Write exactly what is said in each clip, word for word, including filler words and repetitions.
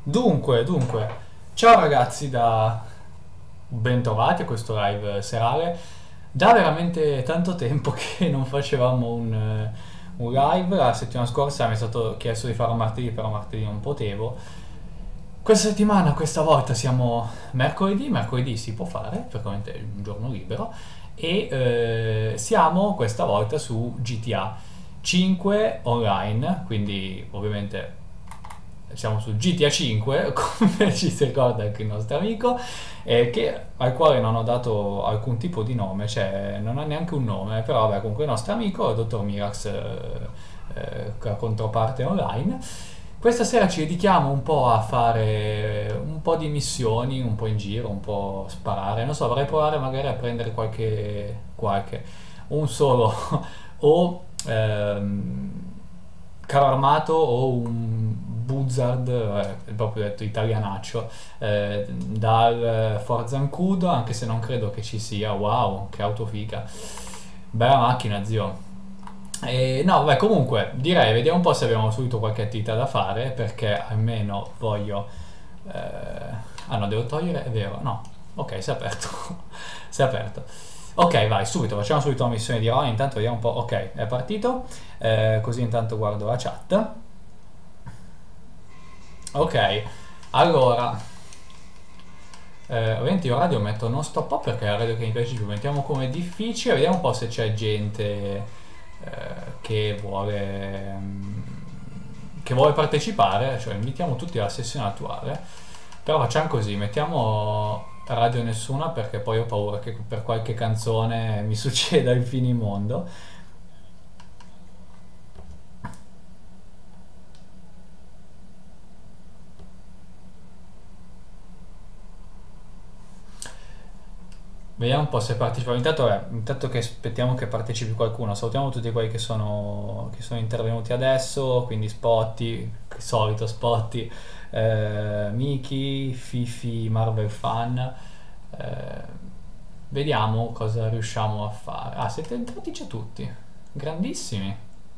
Dunque, dunque, ciao ragazzi, da bentrovati a questo live serale. Da veramente tanto tempo che non facevamo un, eh, un live. La settimana scorsa mi è stato chiesto di farlo martedì, però martedì non potevo. Questa settimana, questa volta siamo mercoledì, mercoledì si può fare, perché ovviamente è un giorno libero, e eh, siamo questa volta su G T A cinque online, quindi ovviamente siamo su G T A cinque, come ci si ricorda anche il nostro amico, eh, che, al quale non ho dato alcun tipo di nome, cioè non ha neanche un nome, però vabbè, comunque il nostro amico, il dottor Mirax, eh, eh, la controparte online. Questa sera ci dedichiamo un po' a fare un po' di missioni, un po' in giro, un po' sparare. Non so, vorrei provare magari a prendere qualche, qualche, un solo, o ehm, carro armato o un buzzard, eh, proprio detto italianaccio, eh, dal Forza Ancudo, anche se non credo che ci sia. Wow, che auto figa. Bella macchina, zio. E, no, vabbè, comunque direi, vediamo un po' se abbiamo subito qualche attività da fare, perché almeno voglio... eh, ah no, devo togliere, è vero, no, ok, si è aperto, si è aperto. Ok, vai, subito, facciamo subito una missione di Ron, intanto vediamo un po', ok, è partito, eh, così intanto guardo la chat. Ok, allora, eh, ovviamente io radio metto non stop up perché è la radio che mi piace di più, mettiamo come difficile, vediamo un po' se c'è gente eh, che vuole mm, che vuole partecipare, cioè invitiamo tutti alla sessione attuale, però facciamo così, mettiamo radio nessuna perché poi ho paura che per qualche canzone mi succeda il finimondo. Vediamo un po' se partecipa. Intanto, eh, intanto che aspettiamo che partecipi qualcuno, salutiamo tutti quelli che sono, che sono intervenuti adesso, quindi Spotty, solito Spotty, eh, Miki, Fifi, Marvel Fan. eh, Vediamo cosa riusciamo a fare. Ah, siete entrati già tutti. Grandissimi.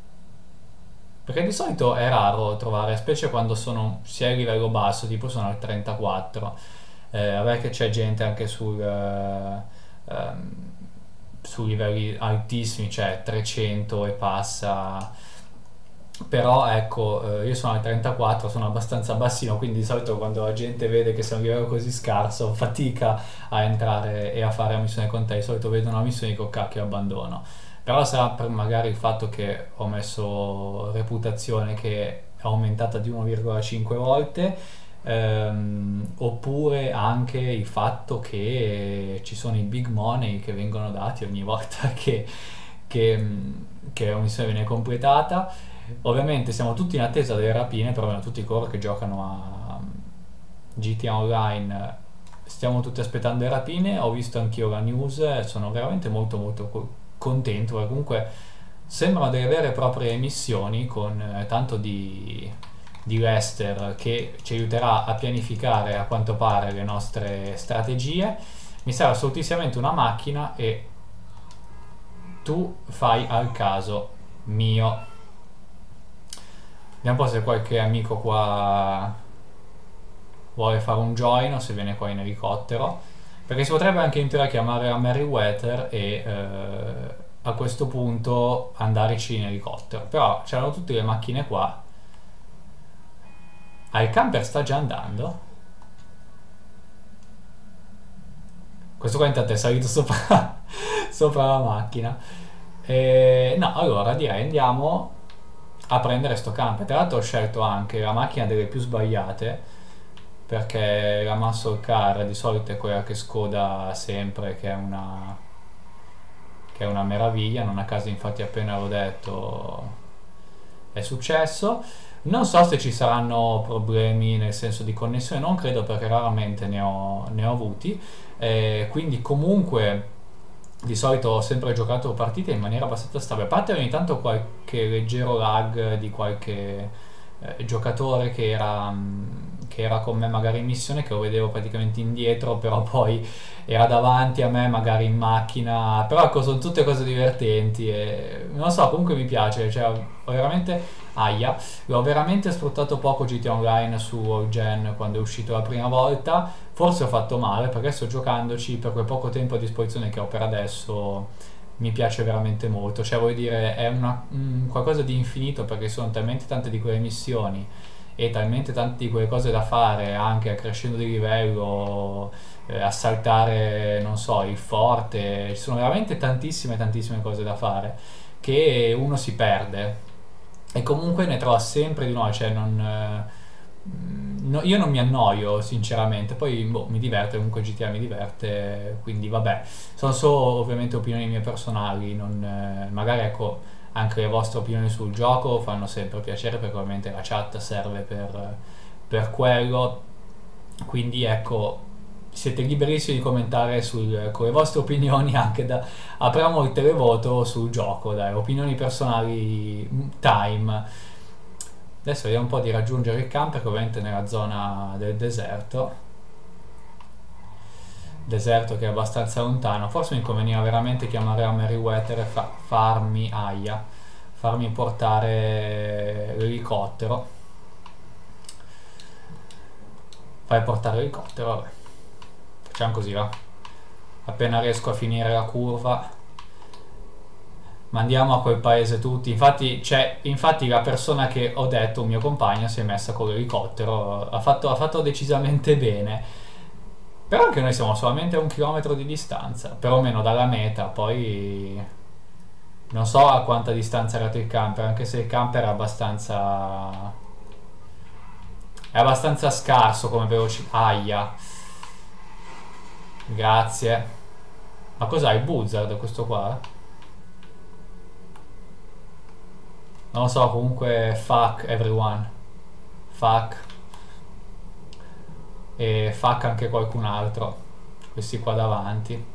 Perché di solito è raro trovare, specie quando sono sia a livello basso, tipo sono al trentaquattro. Eh, vabbè che c'è gente anche sul, eh, ehm, su livelli altissimi, cioè trecento e passa. Però ecco, eh, io sono al trentaquattro, sono abbastanza bassino, quindi di solito quando la gente vede che sei a un livello così scarso, fatica a entrare e a fare la missione con te. Di solito vedono la missione e dico cacchio, abbandono. Però sarà per magari il fatto che ho messo reputazione che è aumentata di uno virgola cinque volte, ehm, oppure anche il fatto che ci sono i big money che vengono dati ogni volta che, che, che una missione viene completata. Ovviamente siamo tutti in attesa delle rapine, però tutti coloro che giocano a G T A Online stiamo tutti aspettando le rapine. Ho visto anch'io la news e sono veramente molto molto co- contento, perché comunque sembrano delle vere e proprie missioni con eh, tanto di, di Lester che ci aiuterà a pianificare a quanto pare le nostre strategie. Mi serve assolutissimamente una macchina e tu fai al caso mio. Vediamo un po' se qualche amico qua vuole fare un join o se viene qua in elicottero. Perché si potrebbe anche in teoria chiamare a Merryweather e eh, a questo punto andarci in elicottero. Però c'erano tutte le macchine qua. Ah, il camper sta già andando. Questo qua intanto è salito sopra, sopra la macchina. E, no, allora direi andiamo a prendere sto camper. Tra l'altro ho scelto anche la macchina delle più sbagliate, perché la muscle car di solito è quella che scoda sempre, che è una, che è una meraviglia. Non a caso infatti appena l'ho detto è successo. Non so se ci saranno problemi nel senso di connessione, non credo perché raramente ne ho, ne ho avuti. Eh, quindi comunque di solito ho sempre giocato partite in maniera abbastanza stabile, a parte ogni tanto qualche leggero lag di qualche eh, giocatore che era, mh, che era con me magari in missione, che lo vedevo praticamente indietro, però poi era davanti a me magari in macchina. Però ecco, sono tutte cose divertenti e non so, comunque mi piace, cioè ho veramente Aia, l'ho veramente sfruttato poco G T A Online su Origin quando è uscito la prima volta, forse ho fatto male perché sto giocandoci per quel poco tempo a disposizione che ho per adesso, mi piace veramente molto, cioè voglio dire è una, un qualcosa di infinito perché sono talmente tante di quelle missioni e talmente tante di quelle cose da fare anche crescendo di livello, eh, assaltare, non so, il forte, ci sono veramente tantissime tantissime cose da fare che uno si perde e comunque ne trova sempre di nuovo, cioè non, eh, no- io non mi annoio sinceramente, poi boh, mi diverte, comunque G T A mi diverte, quindi vabbè, sono solo ovviamente opinioni mie personali, non, eh, magari ecco anche le vostre opinioni sul gioco fanno sempre piacere perché ovviamente la chat serve per, per quello, quindi ecco siete liberissimi di commentare sul- con le vostre opinioni anche da apriamo il televoto sul gioco, dai, opinioni personali time. Adesso vediamo un po' di raggiungere il camper che ovviamente è nella zona del deserto, deserto che è abbastanza lontano, forse mi conveniva veramente chiamare a Meriwether e fa- farmi aia, farmi portare l'elicottero, fai portare l'elicottero, vabbè, facciamo così va, appena riesco a finire la curva mandiamo a quel paese tutti. Infatti, c'è, infatti la persona che ho detto, un mio compagno, si è messa con l'elicottero, ha fatto, ha fatto decisamente bene. Però anche noi siamo solamente a un chilometro di distanza, perlomeno dalla meta, poi non so a quanta distanza è arrivato il camper, anche se il camper è abbastanza... è abbastanza scarso come velocità. Aia, grazie. Ma cos'ha il Buzzard questo qua? Non lo so, comunque fuck everyone. Fuck. E fuck anche qualcun altro. Questi qua davanti.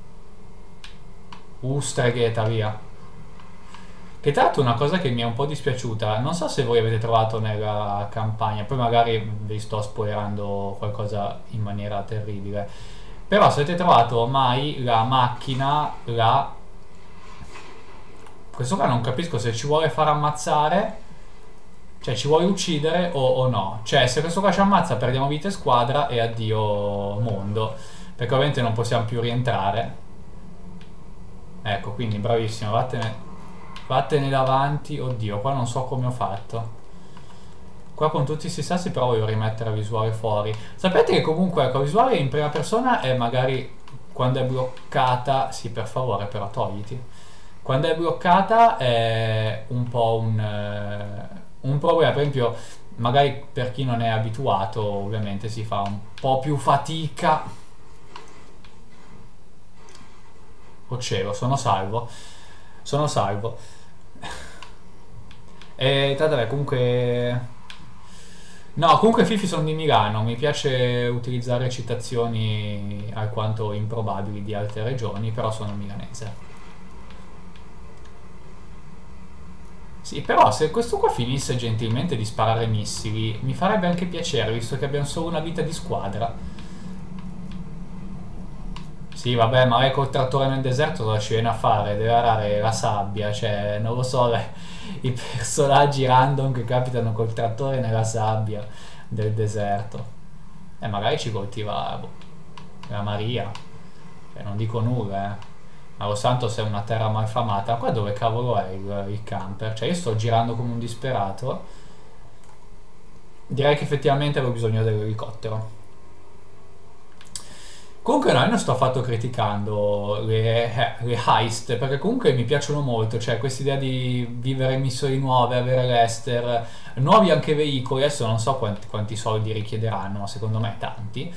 Uh, stregheta, via. Che tra l'altro è una cosa che mi è un po' dispiaciuta. Non so se voi avete trovato nella campagna, poi magari vi sto spoilerando qualcosa in maniera terribile. Però se avete trovato mai la macchina, la... Questo qua non capisco se ci vuole far ammazzare, cioè ci vuole uccidere o, o no. Cioè se questo qua ci ammazza perdiamo vita e squadra e addio mondo. Perché ovviamente non possiamo più rientrare. Ecco, quindi bravissimo, vattene, vattene davanti. Oddio, qua non so come ho fatto. Qua con tutti questi sassi però voglio rimettere la visuale fuori. Sapete che comunque ecco, la visuale in prima persona è magari quando è bloccata... Sì, per favore, però togliti. Quando è bloccata è un po' un, eh, un problema, per esempio, magari per chi non è abituato ovviamente si fa un po' più fatica. Oh cielo, sono salvo, sono salvo. E vabbè, comunque... No, comunque Fifi sono di Milano, mi piace utilizzare citazioni alquanto improbabili di altre regioni, però sono milanese. Sì, però se questo qua finisse gentilmente di sparare missili, mi farebbe anche piacere, visto che abbiamo solo una vita di squadra. Sì, vabbè, ma lei col trattore nel deserto cosa ci viene a fare? Deve arare la sabbia, cioè, non lo so, le- i personaggi random che capitano col trattore nella sabbia del deserto. E magari ci coltiva boh, la Maria, cioè, non dico nulla, eh. Ma lo santo se è una terra malfamata. Qua dove cavolo è il, il camper? Cioè io sto girando come un disperato. Direi che effettivamente avevo bisogno dell'elicottero. Comunque no, io non sto affatto criticando le, eh, le heist, perché comunque mi piacciono molto, cioè questa idea di vivere missioni nuove, avere l'ester, nuovi anche veicoli, adesso non so quanti, quanti soldi richiederanno, ma secondo me tanti.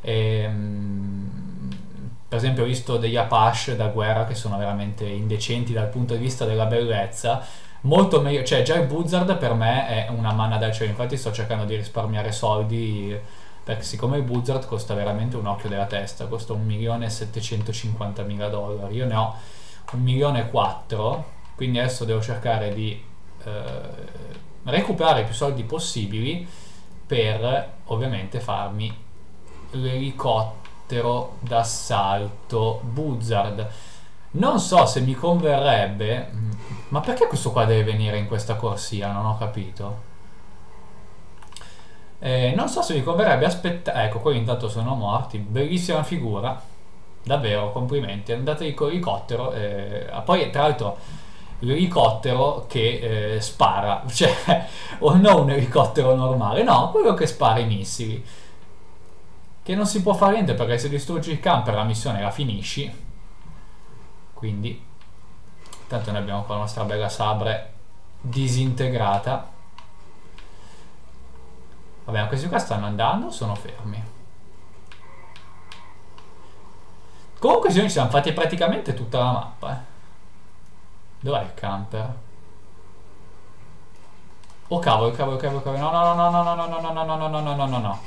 Ehm, per esempio ho visto degli Apache da guerra che sono veramente indecenti dal punto di vista della bellezza, molto meglio, cioè già il Buzzard per me è una manna dal cielo, infatti sto cercando di risparmiare soldi perché siccome il Buzzard costa veramente un occhio della testa, costa un milione e settecentocinquantamila dollari, io ne ho un milione e quattro, quindi adesso devo cercare di eh, recuperare i più soldi possibili per ovviamente farmi l'elicottero d'assalto Buzzard. Non so se mi converrebbe, Ma perché questo qua deve venire in questa corsia? Non ho capito. Eh, non so se vi converrebbe aspettare. Ecco, quelli intanto sono morti. Bellissima figura. Davvero, complimenti. Andatevi con l'elicottero. Eh, ah, poi, tra l'altro, l'elicottero che eh, spara. Cioè, o non un elicottero normale. No, quello che spara i missili. Che non si può fare niente perché se distruggi il camper la missione la finisci. Quindi, tanto noi abbiamo qua la nostra bella sabre disintegrata. Vabbè, questi qua stanno andando o sono fermi? Comunque sì, noi ci siamo fatti praticamente tutta la mappa, eh. Dov'è il camper? Oh cavolo, cavolo, cavolo, cavolo. No, no, no, no, no, no, no, no, no, no, no, no, no, no, no.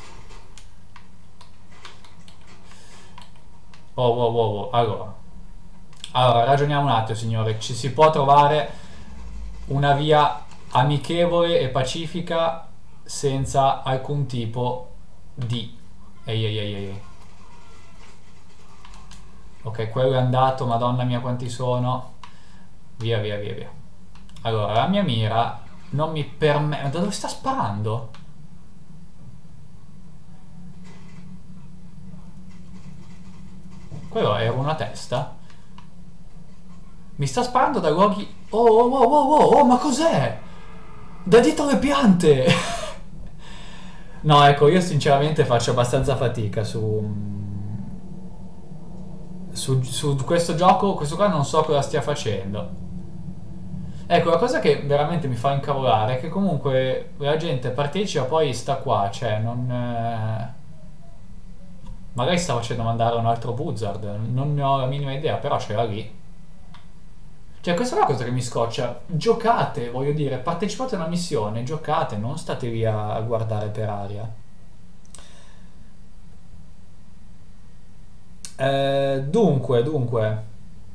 Oh, wow, wow, wow. Allora. Allora, ragioniamo un attimo, signore. Ci si può trovare una via amichevole e pacifica senza alcun tipo di... Ehi, ehi, ehi, ehi. Ok, quello è andato, madonna mia quanti sono. Via, via, via, via. Allora, la mia mira non mi permette... Da dove sta sparando? Quello era una testa? Mi sta sparando da luoghi... Oh, oh, oh, oh, oh, oh, ma cos'è? Da dietro le piante! No, ecco, io sinceramente faccio abbastanza fatica su... Su, su questo gioco, questo qua non so cosa stia facendo. Ecco, la cosa che veramente mi fa incavolare è che comunque la gente partecipa, poi sta qua, cioè non... Eh... Magari sta facendo mandare un altro Buzzard, non ne ho la minima idea, però c'era lì. Cioè, questa è la cosa che mi scoccia. Giocate, voglio dire, partecipate a una missione, giocate, non state lì a guardare per aria. Eh, dunque, dunque.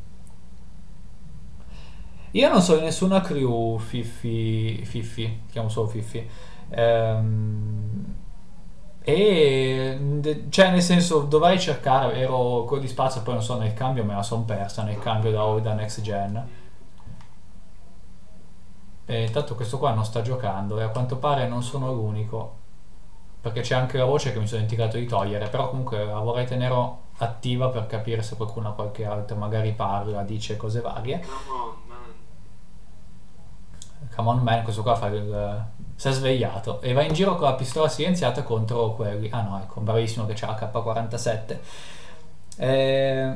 Io non so di nessuna crew Fiffi, Fiffi, chiamo solo Fiffi. Ehm, e de- cioè nel senso dovrei cercare, ero con di spazio, poi non so, nel cambio me la son persa, nel cambio da old a next gen. E intanto questo qua non sta giocando e a quanto pare non sono l'unico, perché c'è anche la voce che mi sono dimenticato di togliere, però comunque la vorrei tenere attiva per capire se qualcuno ha qualche altro, magari parla, dice cose varie. Come on man, questo qua fa il... si è svegliato e va in giro con la pistola silenziata contro quelli. Ah no, ecco, bravissimo che c'ha la K quarantasette. E...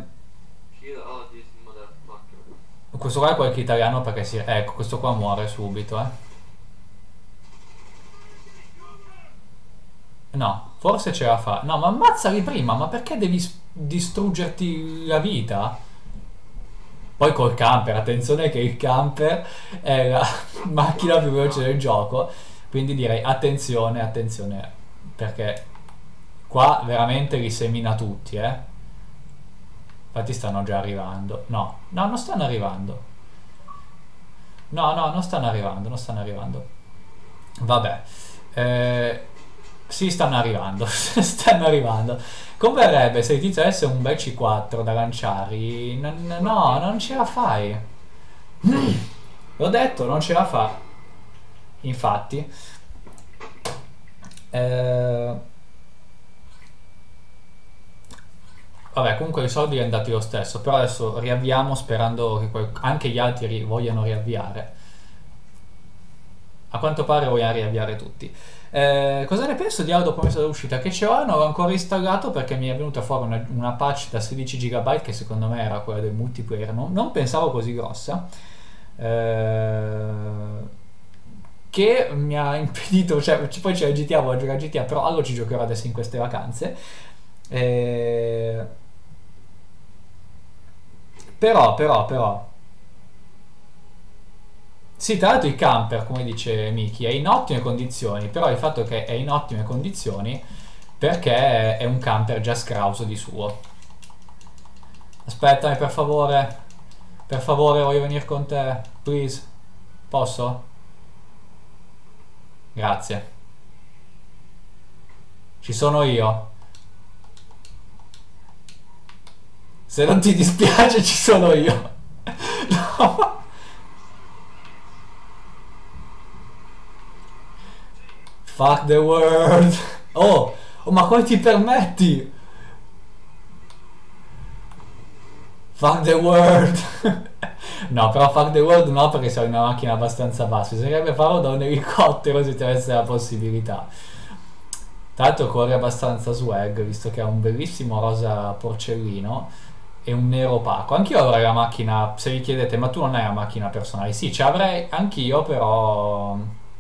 questo qua è qualche italiano perché si... ecco, questo qua muore subito, eh. No, forse ce la fa. No, ma ammazzali prima, ma perché devi distruggerti la vita? Poi col camper, attenzione che il camper è la macchina più veloce del gioco, quindi direi attenzione, attenzione, perché qua veramente li semina tutti, eh. Infatti stanno già arrivando. No, no, non stanno arrivando. No, no, non stanno arrivando, non stanno arrivando. Vabbè. Eh, sì, stanno arrivando, stanno arrivando. Converrebbe se il tizio avesse un bel C quattro da lanciare. No, no, non ce la fai. L'ho detto, non ce la fa. Infatti. Eh... Vabbè, comunque i soldi sono andati lo stesso. Però adesso riavviamo sperando che anche gli altri ri vogliano riavviare. A quanto pare vogliamo riavviare tutti. Eh, cosa ne penso di Auto promessa dell'uscita? Che ce l'ho, non l'ho ancora installato perché mi è venuta fuori una, una patch da sedici giga che secondo me era quella del multiplayer, non, non pensavo così grossa, eh, che mi ha impedito, cioè poi c'è il G T A, voglio giocare a G T A, però allora ci giocherò adesso in queste vacanze. Eh, però, però, però sì, tra l'altro il camper, come dice Miki, è in ottime condizioni, però il fatto che è in ottime condizioni perché è un camper già scrauso di suo. Aspettami per favore, per favore voglio venire con te, please, posso? Grazie. Ci sono io. Se non ti dispiace ci sono io. No. Fuck the world. Oh, oh, ma come ti permetti? Fuck the world. No, però fuck the world no, perché siamo in una macchina abbastanza bassa. Bisognerebbe farlo da un elicottero se ci avesse la possibilità. Tra l'altro corre abbastanza swag, visto che ha un bellissimo rosa porcellino e un nero opaco. Anch'io avrei la macchina, se vi chiedete, ma tu non hai la macchina personale? Sì, ce l'avrei anch'io, però...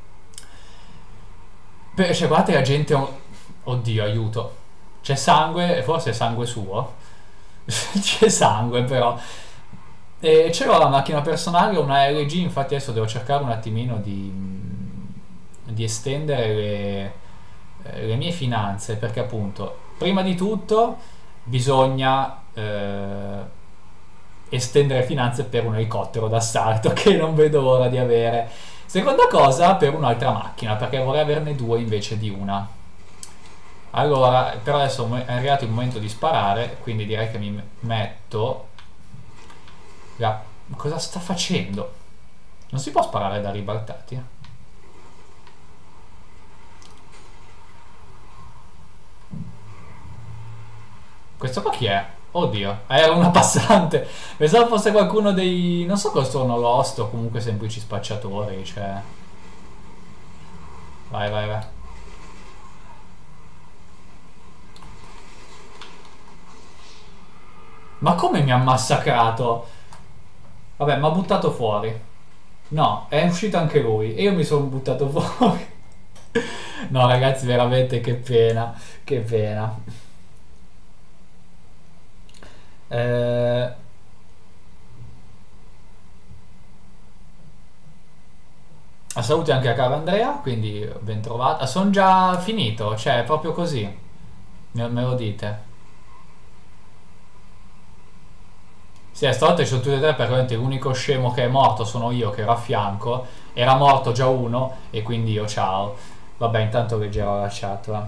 Beh, cioè, guardate la gente... Oddio, aiuto. C'è sangue, forse è sangue suo. C'è sangue, però. E ce l'ho la macchina personale, una L G, infatti adesso devo cercare un attimino di, di estendere le, le mie finanze, perché appunto, prima di tutto, bisogna eh, estendere finanze per un elicottero d'assalto, che non vedo l'ora di avere. Seconda cosa, per un'altra macchina, perché vorrei averne due invece di una. Allora, però adesso è arrivato il momento di sparare, quindi direi che mi metto... La... Cosa sta facendo? Non si può sparare da ribaltati? Questo qua chi è? Oddio, era una passante. Pensavo fosse qualcuno dei... non so cosa sono, Lost o comunque semplici spacciatori, cioè... Vai, vai, vai. Ma come mi ha massacrato? Vabbè, mi ha buttato fuori. No, è uscito anche lui e io mi sono buttato fuori. No, ragazzi, veramente che pena, che pena. Eh... Saluti anche a caro Andrea, quindi ben trovato. Sono già finito, cioè è proprio così. Me, me lo dite. Sì, stavolta ci sono tutti e tre, perché l'unico scemo che è morto sono io, che ero a fianco. Era morto già uno e quindi io ciao. Vabbè, intanto leggerò la chat, va.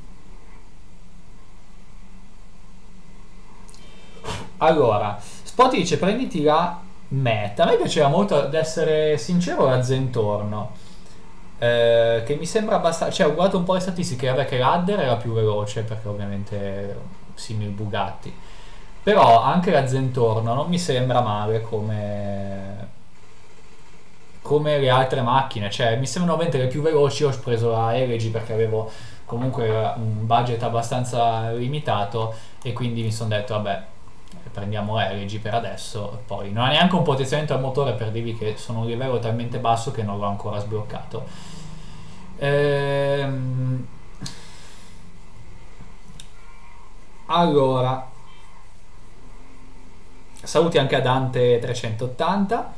Allora, Spot dice prenditi la meta. A me piaceva molto, ad essere sincero, la Zentorno. Eh, che mi sembra abbastanza... Cioè, ho guardato un po' le statistiche, vabbè che l'Adder era più veloce, perché ovviamente simili Bugatti. Però anche la Zentorno non mi sembra male come... come le altre macchine. Cioè, mi sembrano veramente le più veloci. Ho preso la L G perché avevo comunque un budget abbastanza limitato e quindi mi sono detto, vabbè, prendiamo L G per adesso. Poi non ha neanche un potenziamento al motore, per dirvi che sono a un livello talmente basso che non l'ho ancora sbloccato. Ehm... Allora, saluti anche a Dante trecentottanta.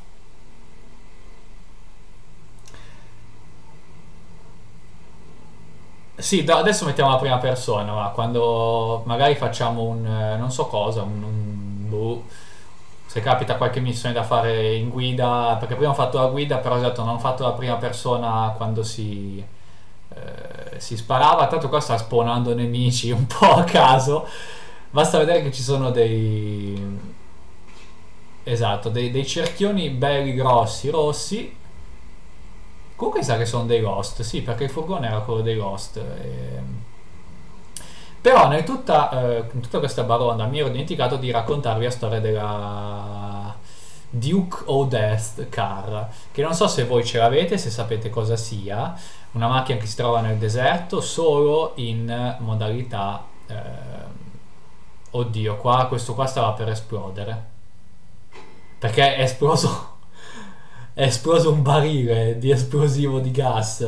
Sì, da- adesso mettiamo la prima persona, va, quando magari facciamo un eh, non so cosa, un, un- boh, se capita qualche missione da fare in guida, perché prima ho fatto la guida, però esatto, non ho fatto la prima persona quando si, eh, si sparava, tanto qua sta spawnando nemici un po' a caso, basta vedere che ci sono dei... esatto, dei, dei cerchioni belli grossi, rossi. Comunque sa che sono dei Ghost, sì, perché il furgone era quello dei Ghost. E... Però nel tutta, eh, in tutta questa baronda mi ero dimenticato di raccontarvi la storia della Duke O' Death Car, che non so se voi ce l'avete, se sapete cosa sia, una macchina che si trova nel deserto solo in modalità... Eh, oddio, qua questo qua stava per esplodere. Perché è esploso... è esploso un barile di esplosivo di gas.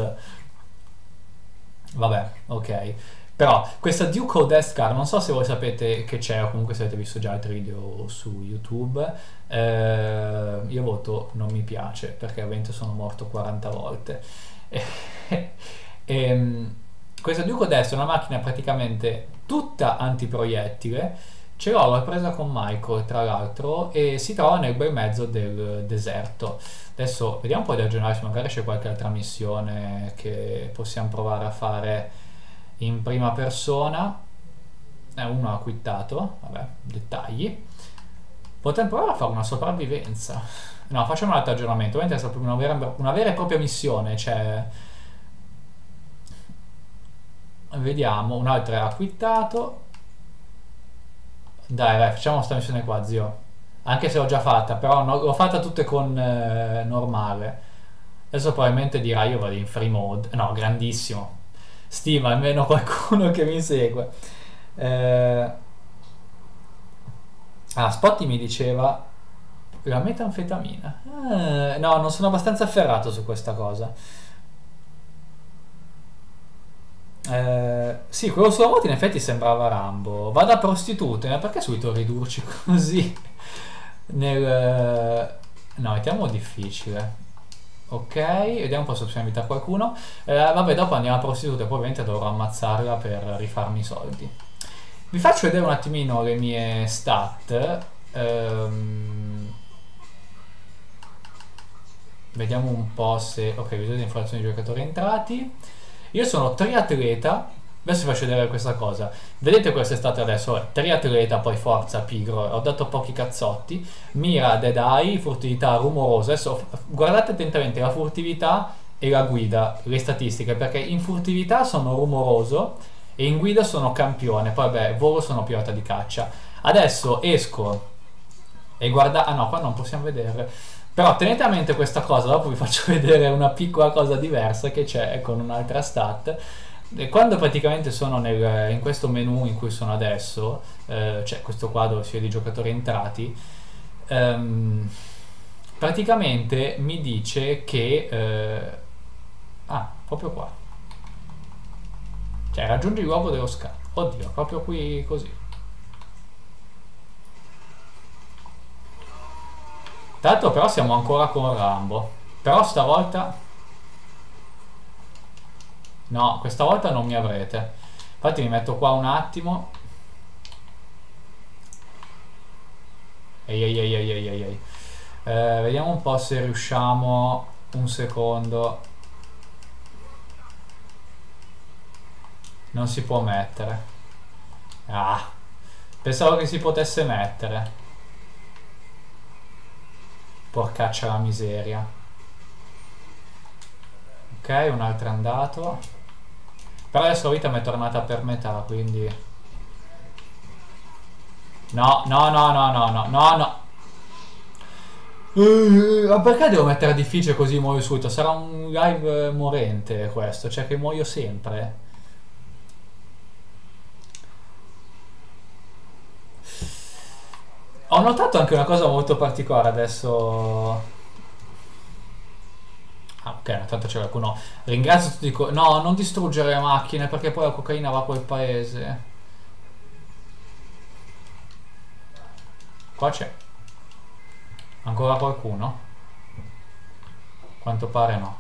Vabbè, ok. Però questa Duke O' Death Car, non so se voi sapete che c'è, o comunque se avete visto già altri video su YouTube. Eh, io voto non mi piace, perché ovviamente sono morto quaranta volte. E, e, questa Duke O' Death è una macchina praticamente tutta antiproiettile. Ce l'ho, l'ho presa con Michael tra l'altro e si trova nel bel mezzo del deserto. Adesso vediamo un po' di aggiornarsi, magari c'è qualche altra missione che possiamo provare a fare in prima persona. Eh, uno ha quittato, vabbè, dettagli. Potremmo provare a fare una sopravvivenza. No, facciamo un altro aggiornamento, ovviamente è stata una vera, una vera e propria missione, cioè... Vediamo, un altro è acquittato. Dai, vai, facciamo sta missione qua, zio. Anche se l'ho già fatta, però no- l'ho fatta tutte con eh, normale. Adesso probabilmente dirà io vado in free mode. No, grandissimo. Stima almeno qualcuno che mi segue. Eh, ah, Spotty mi diceva la metanfetamina. Eh, no, non sono abbastanza afferrato su questa cosa. Eh, sì, quello sulla moto in effetti sembrava Rambo. Va da prostitute, ma perché subito ridurci così? Nel... No, mettiamo difficile. Ok, vediamo un po' se possiamo invitare qualcuno. Eh, vabbè, dopo andiamo a prostitute, poi ovviamente dovrò ammazzarla per rifarmi i soldi. Vi faccio vedere un attimino le mie stat. Ehm, vediamo un po' se... Ok, vedete informazioni di giocatori entrati. Io sono triatleta. Adesso vi faccio vedere questa cosa. Vedete quest'estate adesso? Eh, triatleta, poi forza, pigro. Ho dato pochi cazzotti. Mira, dead eye, furtività, rumorosa. Adesso guardate attentamente la furtività e la guida, le statistiche, perché in furtività sono rumoroso e in guida sono campione. Poi vabbè, volo sono pilota di caccia. Adesso esco e guarda... Ah no, qua non possiamo vedere. Però tenete a mente questa cosa, dopo vi faccio vedere una piccola cosa diversa che c'è con un'altra stat. E quando praticamente sono nel, in questo menu in cui sono adesso, eh, c'è questo qua dove si vede i giocatori entrati, ehm, praticamente mi dice che... eh, ah, proprio qua. Cioè raggiungi il luogo dello scatto. Oddio, proprio qui così. Tra l'altro però siamo ancora con Rambo. Però stavolta... No, questa volta non mi avrete. Infatti mi metto qua un attimo. Ehi ehi ehi ehi ehi ehi ehi. Eh, vediamo un po' se riusciamo. Un secondo. Non si può mettere. Ah, pensavo che si potesse mettere. Porcaccia la miseria. Ok, un altro è andato. Però adesso la vita mi è tornata per metà, quindi... No, no, no, no, no, no, no, no. Uh, ma perché devo mettere difficile così muoio subito? Sarà un live morente questo, cioè che muoio sempre. Ho notato anche una cosa molto particolare adesso... Ah, ok, tanto c'è qualcuno. Ringrazio tutti. Co- no, non distruggere le macchine perché poi la cocaina va a quel paese. Qua c'è. Ancora qualcuno? Quanto pare no.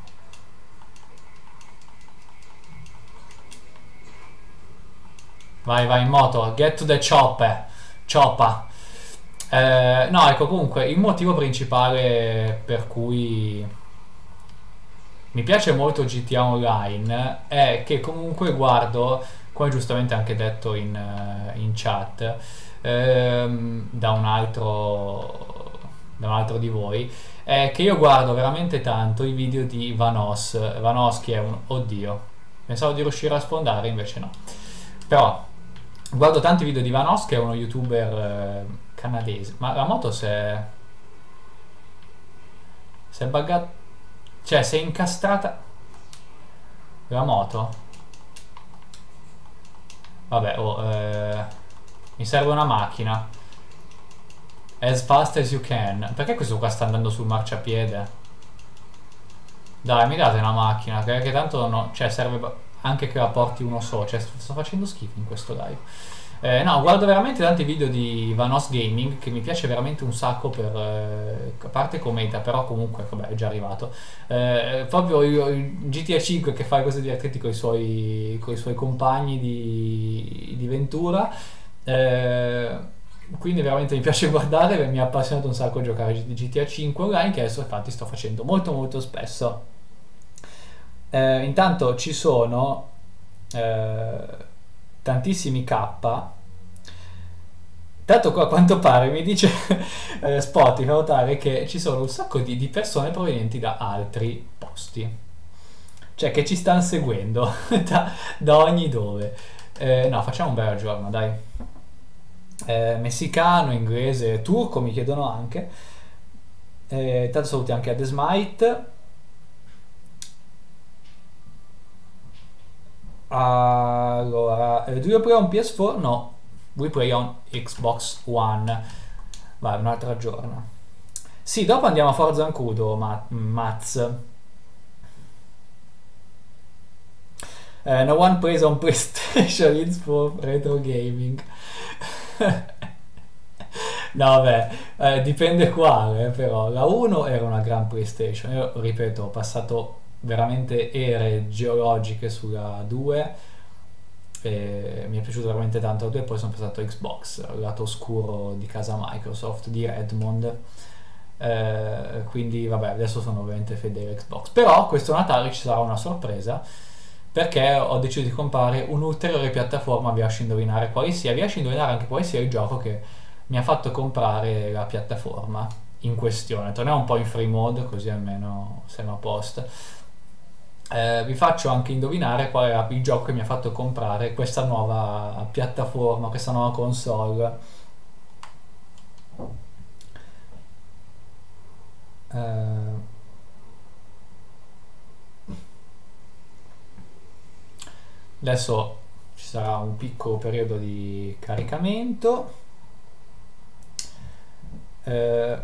Vai, vai in moto. Get to the chopper. Choppa. Eh, no, ecco, comunque, il motivo principale per cui mi piace molto G T A Online è che comunque guardo, come giustamente anche detto in, eh, in chat, ehm, da un altro da un altro di voi, è che io guardo veramente tanto i video di Vanos. Vanos che è un... Oddio, pensavo di riuscire a sfondare, invece no. Però guardo tanti video di Vanos, che è uno youtuber eh, canadese. Ma la moto si è... si è buggata... Cioè, si è incastrata... La moto? Vabbè, oh, eh, mi serve una macchina. As fast as you can. Perché questo qua sta andando sul marciapiede? Dai, mi date una macchina, che, che tanto no, cioè serve ba- anche che la porti uno so. Cioè, sto, sto facendo schifo in questo live. Eh, no, guardo veramente tanti video di Vanos Gaming, che mi piace veramente un sacco per... eh, a parte commenta, però comunque, vabbè, è già arrivato. Eh, proprio il, il G T A cinque che fa cose divertenti con i suoi, coi suoi compagni di, di Ventura. Eh, quindi veramente mi piace guardare, mi ha appassionato un sacco giocare a G T A cinque online, che adesso infatti sto facendo molto molto spesso. Eh, intanto ci sono eh, tantissimi K. Tanto qua a quanto pare mi dice eh, Spotify notare che ci sono un sacco di, di persone provenienti da altri posti. Cioè che ci stanno seguendo da, da ogni dove. Eh, no, facciamo un bel giorno, dai. Eh, messicano, inglese, turco mi chiedono anche. Eh, tanto saluti anche a The Smite. Allora, eh, do you play on P S four? No, we play on Xbox One. Vai, un altro giorno. Sì, dopo andiamo a Forza Ancudo, ma Maz. Eh, no one plays on PlayStation, it's for retro gaming. No, vabbè, eh, dipende quale, però. La uno era una gran PlayStation. Io, ripeto, ho passato veramente ere geologiche sulla due e mi è piaciuto veramente tanto la due, poi sono passato a Xbox, il lato oscuro di casa Microsoft, di Redmond. Eh, quindi vabbè, adesso sono ovviamente fedele Xbox. Però questo Natale ci sarà una sorpresa perché ho deciso di comprare un'ulteriore piattaforma. Vi lascio indovinare quale sia, vi lascio indovinare anche quale sia il gioco che mi ha fatto comprare la piattaforma in questione. Torniamo un po' in free mode così almeno siamo a posto. Eh, vi faccio anche indovinare qual era il gioco che mi ha fatto comprare questa nuova piattaforma, questa nuova console. Eh, adesso ci sarà un piccolo periodo di caricamento. Eh,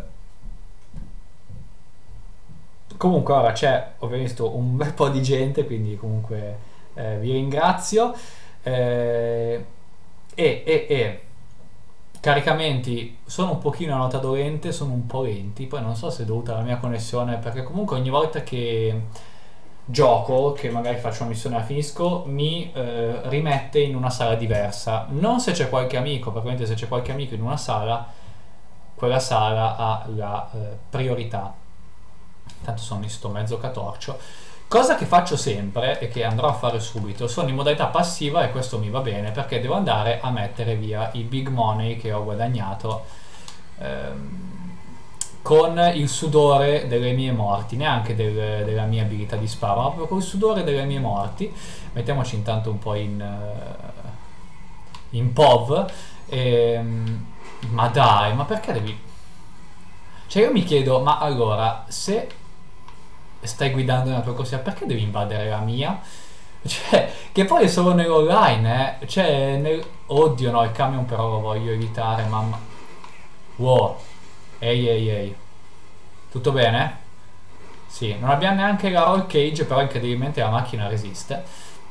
comunque ora c'è, ho visto un bel po' di gente, quindi comunque eh, vi ringrazio. Eh, e, e, e caricamenti sono un pochino a nota dolente, sono un po' lenti, poi non so se è dovuta alla mia connessione, perché comunque ogni volta che gioco, che magari faccio una missione e la finisco, mi eh, rimette in una sala diversa. Non se c'è qualche amico, perché se c'è qualche amico in una sala, quella sala ha la eh, priorità. Tanto sono in sto mezzo catorcio. Cosa che faccio sempre e che andrò a fare subito, sono in modalità passiva, e questo mi va bene perché devo andare a mettere via i big money che ho guadagnato ehm, con il sudore delle mie morti, neanche del, della mia abilità di sparo, ma proprio con il sudore delle mie morti. Mettiamoci intanto un po' in, in P O V. Ehm, ma dai, ma perché devi... Cioè io mi chiedo, ma allora, se stai guidando nella tua corsia, perché devi invadere la mia? Cioè, che poi è solo nell'online, eh. Cioè, nel... Oddio, no, il camion però lo voglio evitare, mamma. Wow. Ehi, ehi, ehi. Tutto bene? Sì, non abbiamo neanche la roll cage, però incredibilmente la macchina resiste.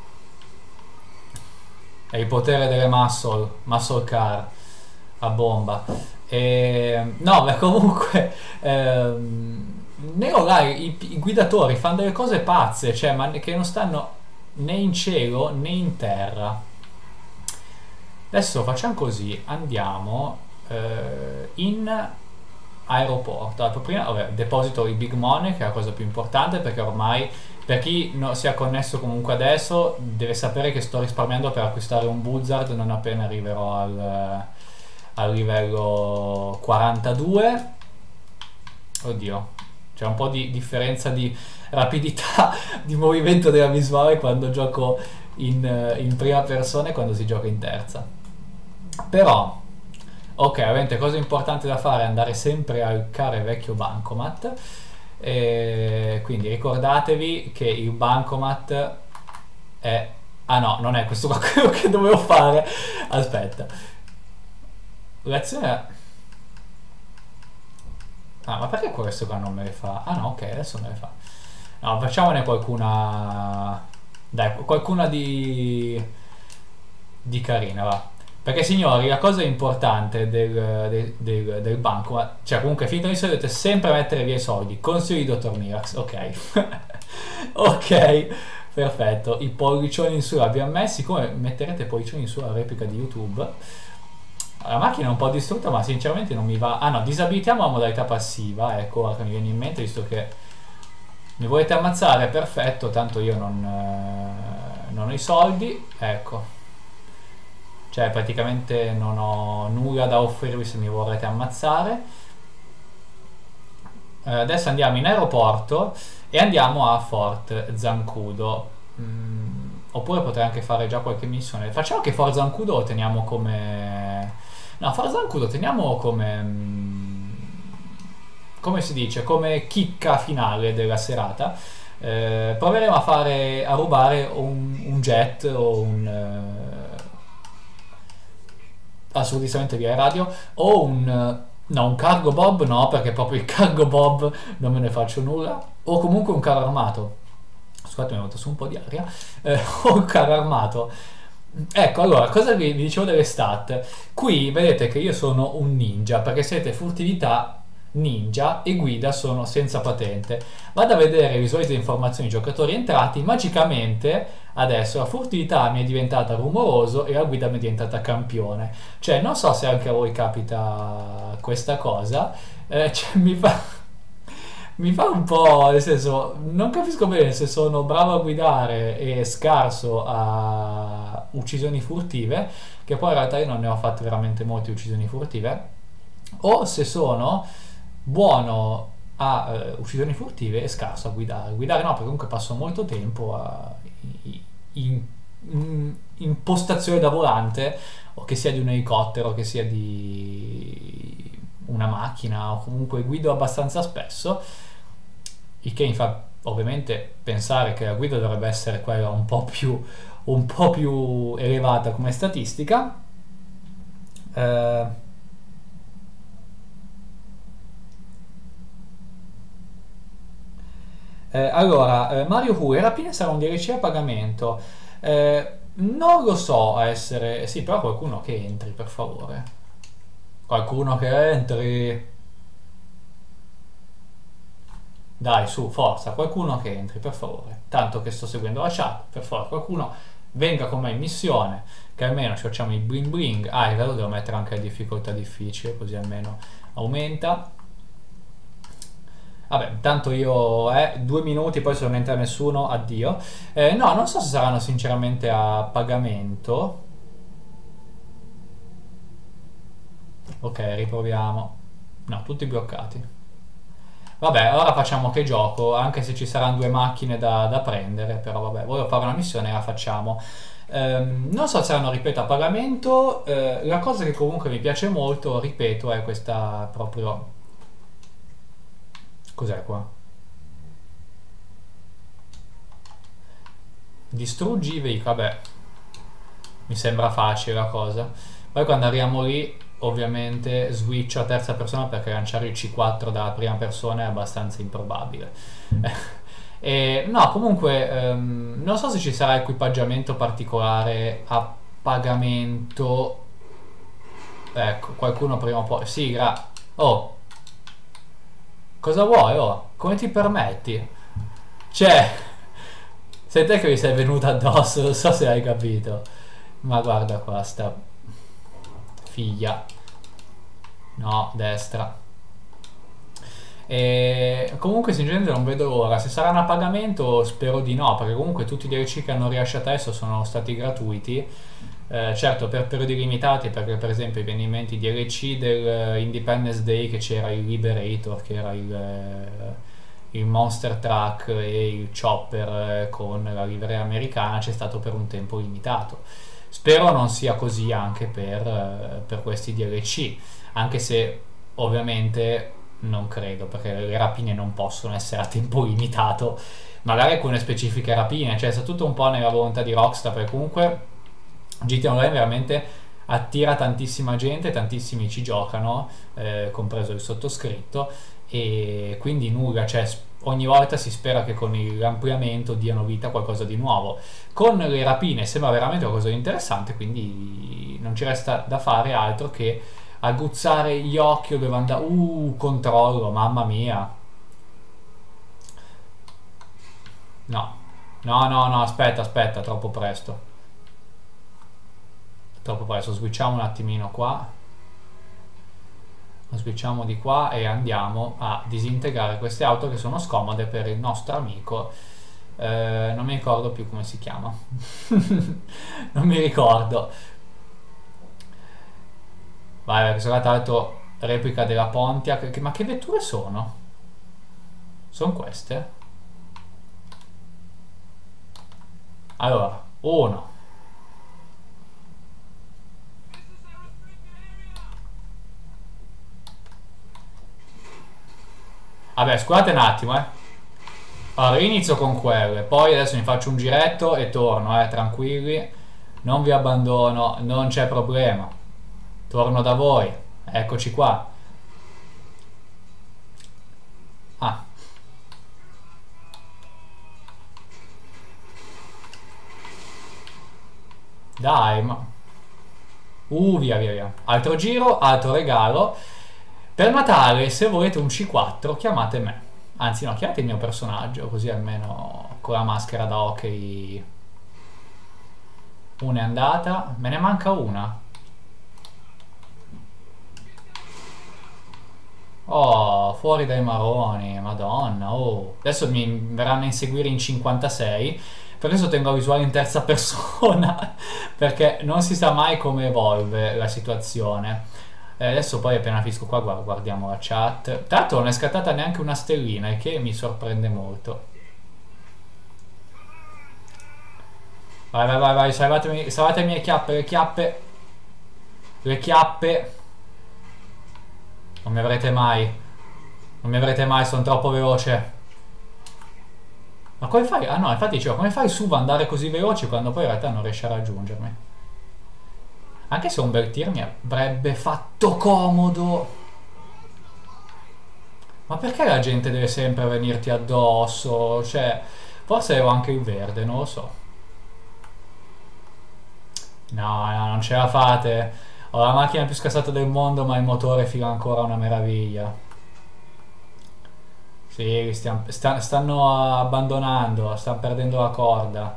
È il potere delle muscle, muscle car, a bomba. E... No, beh, comunque... Ehm... Nell'online i, i guidatori fanno delle cose pazze, cioè, ma che non stanno né in cielo né in terra. Adesso facciamo così, andiamo eh, in aeroporto. Allora, prima vabbè, deposito i big money, che è la cosa più importante, perché ormai per chi non sia connesso comunque adesso deve sapere che sto risparmiando per acquistare un Buzzard non appena arriverò al, al livello quarantadue. Oddio, c'è un po' di differenza di rapidità di movimento della visuale quando gioco in, in prima persona e quando si gioca in terza. Però, ok, ovviamente cosa importante da fare è andare sempre al caro e vecchio bancomat. E quindi ricordatevi che il bancomat è... Ah no, non è questo qua quello che dovevo fare. Aspetta. L'azione... Ah, ma perché questo qua non me le fa? Ah no, ok, adesso me le fa. No, facciamone qualcuna... Dai, qualcuna di... di carina, va. Perché signori, la cosa importante del, del, del, del banco, ma, cioè comunque finito di solito dovete sempre mettere via i soldi. Consiglio di dottor Mirax, ok. Ok, perfetto. I pollicioni in su li abbiamo messi. Come metterete pollicioni in su alla replica di YouTube? La macchina è un po' distrutta, ma sinceramente non mi va... Ah no, disabilitiamo la modalità passiva, ecco, ora che mi viene in mente, visto che mi volete ammazzare, perfetto, tanto io non, eh, non ho i soldi, ecco. Cioè praticamente non ho nulla da offrirvi se mi vorrete ammazzare. Eh, adesso andiamo in aeroporto e andiamo a Fort Zancudo. Mm, oppure potrei anche fare già qualche missione. Facciamo che Fort Zancudo lo teniamo come... No, Fort Zancudo teniamo come... mm, come si dice? Come chicca finale della serata. Eh, proveremo a fare... a rubare un, un jet o un... eh, assolutamente via radio o un... No, un cargo bob no, perché proprio il cargo bob non me ne faccio nulla. O comunque un carro armato. Scusate, mi è venuto su un po' di aria. Eh, o un carro armato. Ecco, allora, cosa vi, vi dicevo delle stat? Qui vedete che io sono un ninja, perché siete furtività ninja e guida sono senza patente. Vado a vedere le solite informazioni giocatori entrati, magicamente adesso la furtività mi è diventata rumoroso e la guida mi è diventata campione. Cioè, non so se anche a voi capita questa cosa, eh, cioè, mi fa... Mi fa un po', nel senso, non capisco bene se sono bravo a guidare e scarso a uccisioni furtive, che poi in realtà io non ne ho fatte veramente molte uccisioni furtive, o se sono buono a eh, uccisioni furtive e scarso a guidare. Guidare no, perché comunque passo molto tempo a, in, in, in postazione da volante, o che sia di un elicottero, che sia di una macchina, o comunque guido abbastanza spesso, il che mi fa ovviamente pensare che la guida dovrebbe essere quella un po' più, un po' più elevata come statistica. Eh, eh, allora, eh, Mario Hu, la rapina sarà un D L C a pagamento. Eh, non lo so a essere... Sì, però qualcuno che entri, per favore. Qualcuno che entri... Dai, su, forza, qualcuno che entri, per favore. Tanto che sto seguendo la chat, per favore, qualcuno venga con me in missione, che almeno ci facciamo i bling bling. Ah, in realtà devo mettere anche la difficoltà difficile, così almeno aumenta. Vabbè, intanto io, eh, due minuti, poi se non entra nessuno, addio. Eh, no, non so se saranno sinceramente a pagamento. Ok, riproviamo. No, tutti bloccati. Vabbè, ora facciamo che gioco, anche se ci saranno due macchine da, da prendere, però vabbè, voglio fare una missione e la facciamo. Ehm, non so se saranno, ripeto, a pagamento. Eh, la cosa che comunque mi piace molto, ripeto, è questa proprio... Cos'è qua? Distruggi i veicoli, vabbè, mi sembra facile la cosa. Poi quando arriviamo lì, ovviamente switch a terza persona, perché lanciare il C quattro dalla prima persona è abbastanza improbabile. E, no, comunque ehm, non so se ci sarà equipaggiamento particolare a pagamento. Ecco, qualcuno prima o poi. Sì, gra... Oh, cosa vuoi? Oh, come ti permetti? Cioè, sei te che mi sei venuta addosso, non so se hai capito. Ma guarda qua, sta figlia. No, destra. E comunque sinceramente non vedo l'ora. Se saranno a pagamento spero di no, perché comunque tutti i D L C che hanno rilasciato adesso sono stati gratuiti. Eh, certo, per periodi limitati, perché per esempio mi viene in mente i D L C del Independence Day, che c'era il Liberator, che era il, eh, il Monster Truck e il Chopper eh, con la livrea americana, c'è stato per un tempo limitato. Spero non sia così anche per, eh, per questi D L C, anche se ovviamente non credo, perché le rapine non possono essere a tempo limitato, magari alcune specifiche rapine, cioè sta tutto un po' nella volontà di Rockstar, perché comunque G T A Online veramente attira tantissima gente, tantissimi ci giocano, eh, compreso il sottoscritto, e quindi nulla, cioè ogni volta si spera che con l'ampliamento diano vita a qualcosa di nuovo. Con le rapine sembra veramente qualcosa di interessante, quindi non ci resta da fare altro che aguzzare gli occhi dove andare. Uh, controllo, mamma mia. No, no, no, no, aspetta, aspetta, troppo presto. Troppo presto, switchiamo un attimino qua. Switchiamo di qua e andiamo a disintegrare queste auto che sono scomode per il nostro amico. Eh, non mi ricordo più come si chiama. Non mi ricordo. Vai, perché sono tra l'altro replica della Pontiac. Che, ma che vetture sono? Sono queste? Allora, uno. Vabbè, scusate un attimo, eh. Allora, inizio con quelle, poi adesso mi faccio un giretto e torno, eh, tranquilli. Non vi abbandono, non c'è problema. Torno da voi. Eccoci qua. Ah, dai, ma... Uh, via, via, via. Altro giro, altro regalo. Per Natale, se volete un C quattro, chiamate me. Anzi, no, chiamate il mio personaggio, così almeno con la maschera da hockey una è andata. Me ne manca una. Oh, fuori dai maroni, madonna, oh. Adesso mi verranno a inseguire in cinquantasei. Per questo tengo la visuale in terza persona, perché non si sa mai come evolve la situazione. Eh, adesso poi appena finisco qua guardiamo la chat. Tra l'altro non è scattata neanche una stellina, il che mi sorprende molto. Vai, vai, vai, vai, salvatemi, salvatemi le chiappe, le chiappe. Le chiappe. Non mi avrete mai. Non mi avrete mai, sono troppo veloce. Ma come fai? Ah no, infatti dicevo, come fai su ad andare così veloce quando poi in realtà non riesci a raggiungermi? Anche se un bel tir mi avrebbe fatto comodo. Ma perché la gente deve sempre venirti addosso? Cioè, forse avevo anche il verde, non lo so. No, no, non ce la fate. Ho la macchina più scassata del mondo, ma il motore fila ancora una meraviglia. Sì, stiamo, sta, stanno abbandonando, stanno perdendo la corda.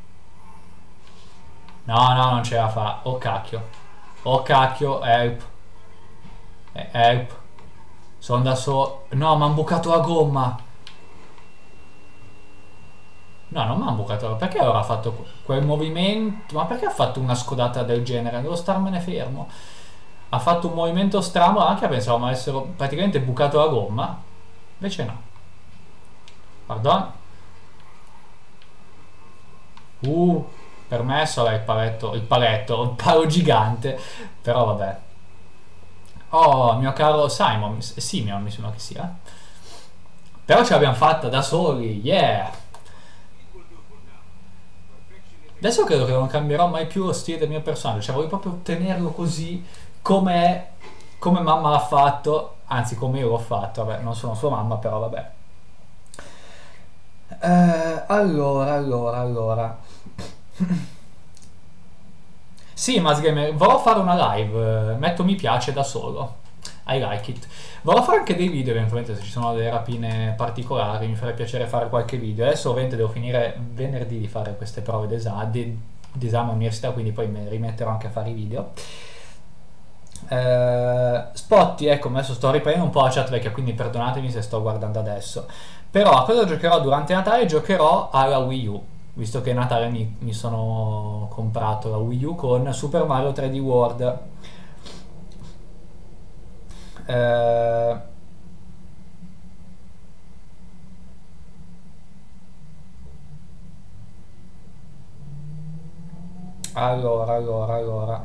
No, no, non ce la fa. Oh cacchio. Oh cacchio, help. Eh, Help. Sono da solo. No, mi hanno bucato la gomma. No, non mi hanno bucato. Perché allora ha fatto quel movimento? Ma perché ha fatto una scodata del genere? Devo starmene fermo. Ha fatto un movimento strano, anche pensavo mi avessero praticamente bucato la gomma. Invece no. Pardon. Uh, permesso là il paletto. Il paletto, il palo gigante. Però vabbè. Oh, mio caro Simon. Simeon mi sembra che sia. Però ce l'abbiamo fatta da soli. Yeah. Adesso credo che non cambierò mai più lo stile del mio personaggio, cioè voglio proprio tenerlo così come è, come mamma l'ha fatto, anzi come io l'ho fatto, vabbè, non sono sua mamma, però vabbè. Eh, allora, allora, allora. Sì, Masgamer, vorrò fare una live, eh, metto mi piace da solo. I like it. Vorrò fare anche dei video, eventualmente se ci sono delle rapine particolari, mi farebbe piacere fare qualche video. Adesso ovviamente devo finire venerdì di fare queste prove d'esame all'università, quindi poi mi rimetterò anche a fare i video. Eh, Spotty, ecco, adesso sto riprendendo un po' la chat vecchia, quindi perdonatemi se sto guardando adesso. Però a cosa giocherò durante Natale? Giocherò alla Wii U, visto che a Natale mi, mi sono comprato la Wii U con Super Mario tre D World. Eh, allora, allora, allora.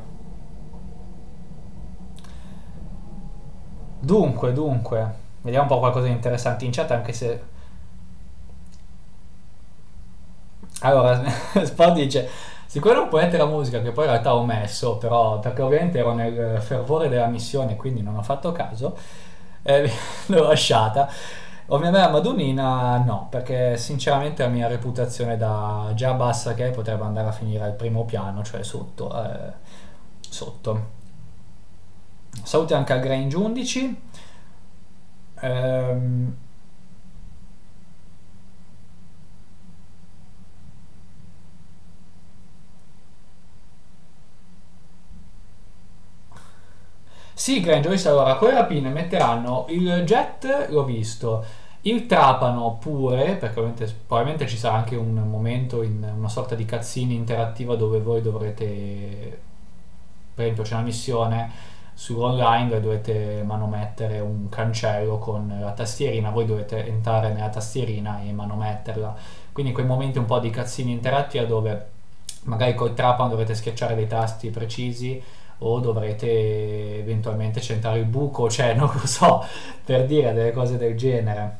Dunque, dunque, vediamo un po' qualcosa di interessante in chat, anche se... Allora, Spot dice, sicuro non puoi mettere la musica, che poi in realtà ho messo, però, perché ovviamente ero nel fervore della missione, quindi non ho fatto caso, e l'ho lasciata. Ovviamente la Madonnina no, perché sinceramente la mia reputazione da già bassa che è potrebbe andare a finire al primo piano, cioè sotto. Eh, sotto. Saluti anche al Grange undici. Ehm, Sì, Grange, ho visto allora, con le rapine metteranno il jet, l'ho visto, il trapano pure, perché ovviamente, probabilmente ci sarà anche un momento, in una sorta di cutscene interattiva dove voi dovrete, per esempio c'è una missione sull'online dovete manomettere un cancello con la tastierina, voi dovete entrare nella tastierina e manometterla, quindi quei momenti un po' di cazzini interattivi dove magari col trapano dovete schiacciare dei tasti precisi o dovrete eventualmente centrare il buco, cioè non lo so, per dire delle cose del genere.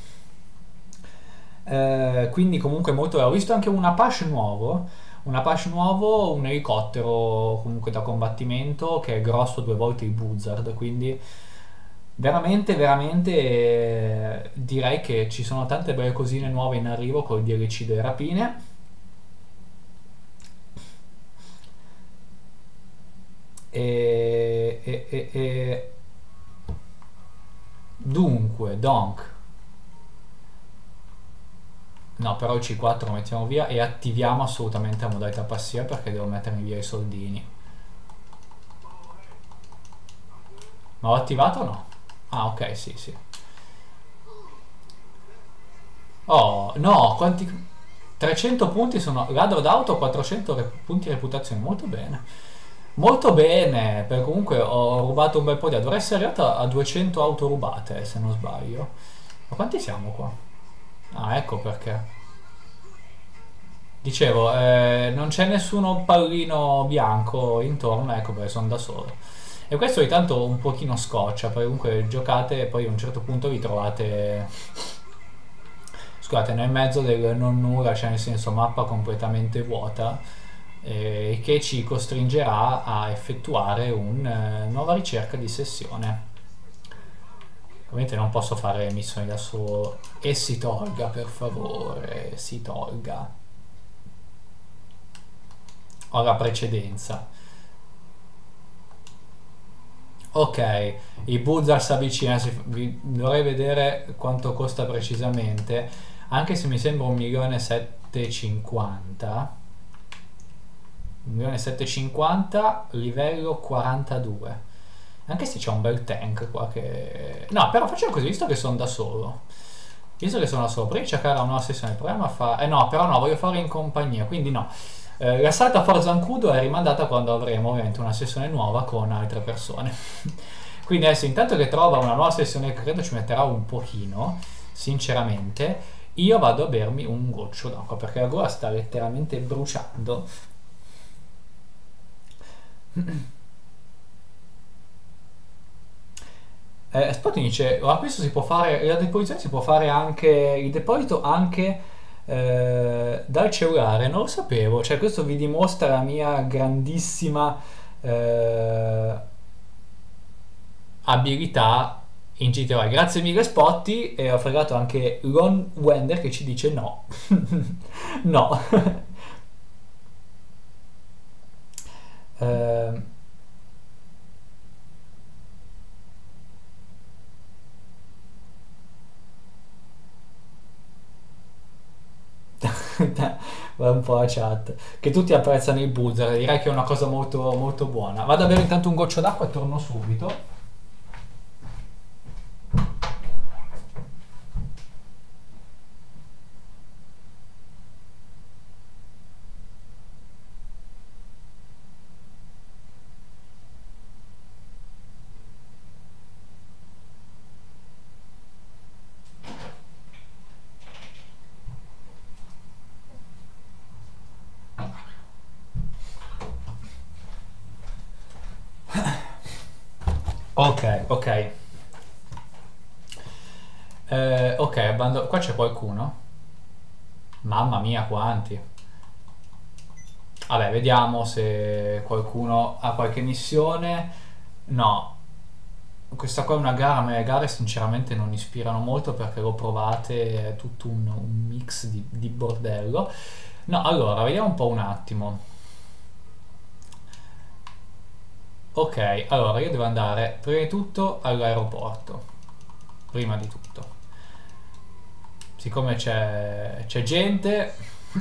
Eh, quindi comunque molto bello. Ho visto anche un Apache nuovo, un Apache nuovo, un elicottero comunque da combattimento che è grosso due volte il Buzzard, quindi veramente, veramente eh, direi che ci sono tante belle cosine nuove in arrivo col D L C delle rapine. E, e, e, e dunque, Donk. No, però il C quattro lo mettiamo via e attiviamo assolutamente la modalità passiva perché devo mettermi via i soldini. Ma ho attivato o no? Ah, ok, sì, sì. Oh, no, quanti... trecento punti sono... Ladro d'auto, quattrocento re- punti reputazione, molto bene. Molto bene, perché comunque ho rubato un bel po' di... Dovrei essere arrivato a duecento auto rubate, se non sbaglio. Ma quanti siamo qua? Ah, ecco perché. Dicevo, eh, non c'è nessuno pallino bianco intorno, ecco perché sono da solo. E questo ogni tanto un pochino scoccia, perché comunque giocate e poi a un certo punto vi trovate, scusate, nel mezzo del non nulla, cioè nel senso mappa completamente vuota, eh, che ci costringerà a effettuare una nuova ricerca di sessione. Ovviamente non posso fare missioni da solo. E si tolga, per favore, si tolga. Ho la precedenza. Ok, i Buzzard si avvicina, si- vi- dovrei vedere quanto costa precisamente, anche se mi sembra un milione e settecentocinquanta. un milione e settecentocinquanta, livello quarantadue. Anche se c'è un bel tank qua che... No, però facciamo così, visto che sono da solo. Visto che sono da solo, prima di cercare una nuova sessione, proviamo a fare... Eh no, però no, voglio fare in compagnia, quindi no. Eh, l'assalto a Fort Zancudo è rimandata quando avremo ovviamente una sessione nuova con altre persone. Quindi adesso intanto che trova una nuova sessione, che credo ci metterà un pochino, sinceramente, io vado a bermi un goccio d'acqua perché la gola sta letteralmente bruciando. Eh, Spotting dice, ma questo si può fare, la deposizione si può fare anche, il deposito anche eh, dal cellulare, non lo sapevo, cioè questo vi dimostra la mia grandissima eh, abilità in G T A. Grazie mille Spotty e ho fregato anche Lon Wender che ci dice no. No. Eh, va un po' la chat che tutti apprezzano il buzzer, direi che è una cosa molto molto buona. Vado a bere intanto un goccio d'acqua e torno subito. Ok, ok. Eh, ok, abbando- qua c'è qualcuno? Mamma mia, quanti. Vabbè, vediamo se qualcuno ha qualche missione. No, questa qua è una gara, ma le gare sinceramente non ispirano molto perché l'ho provate, è tutto un, un mix di, di bordello. No, allora, vediamo un po' un attimo. Ok, allora io devo andare prima di tutto all'aeroporto. Prima di tutto. Siccome c'è c'è gente,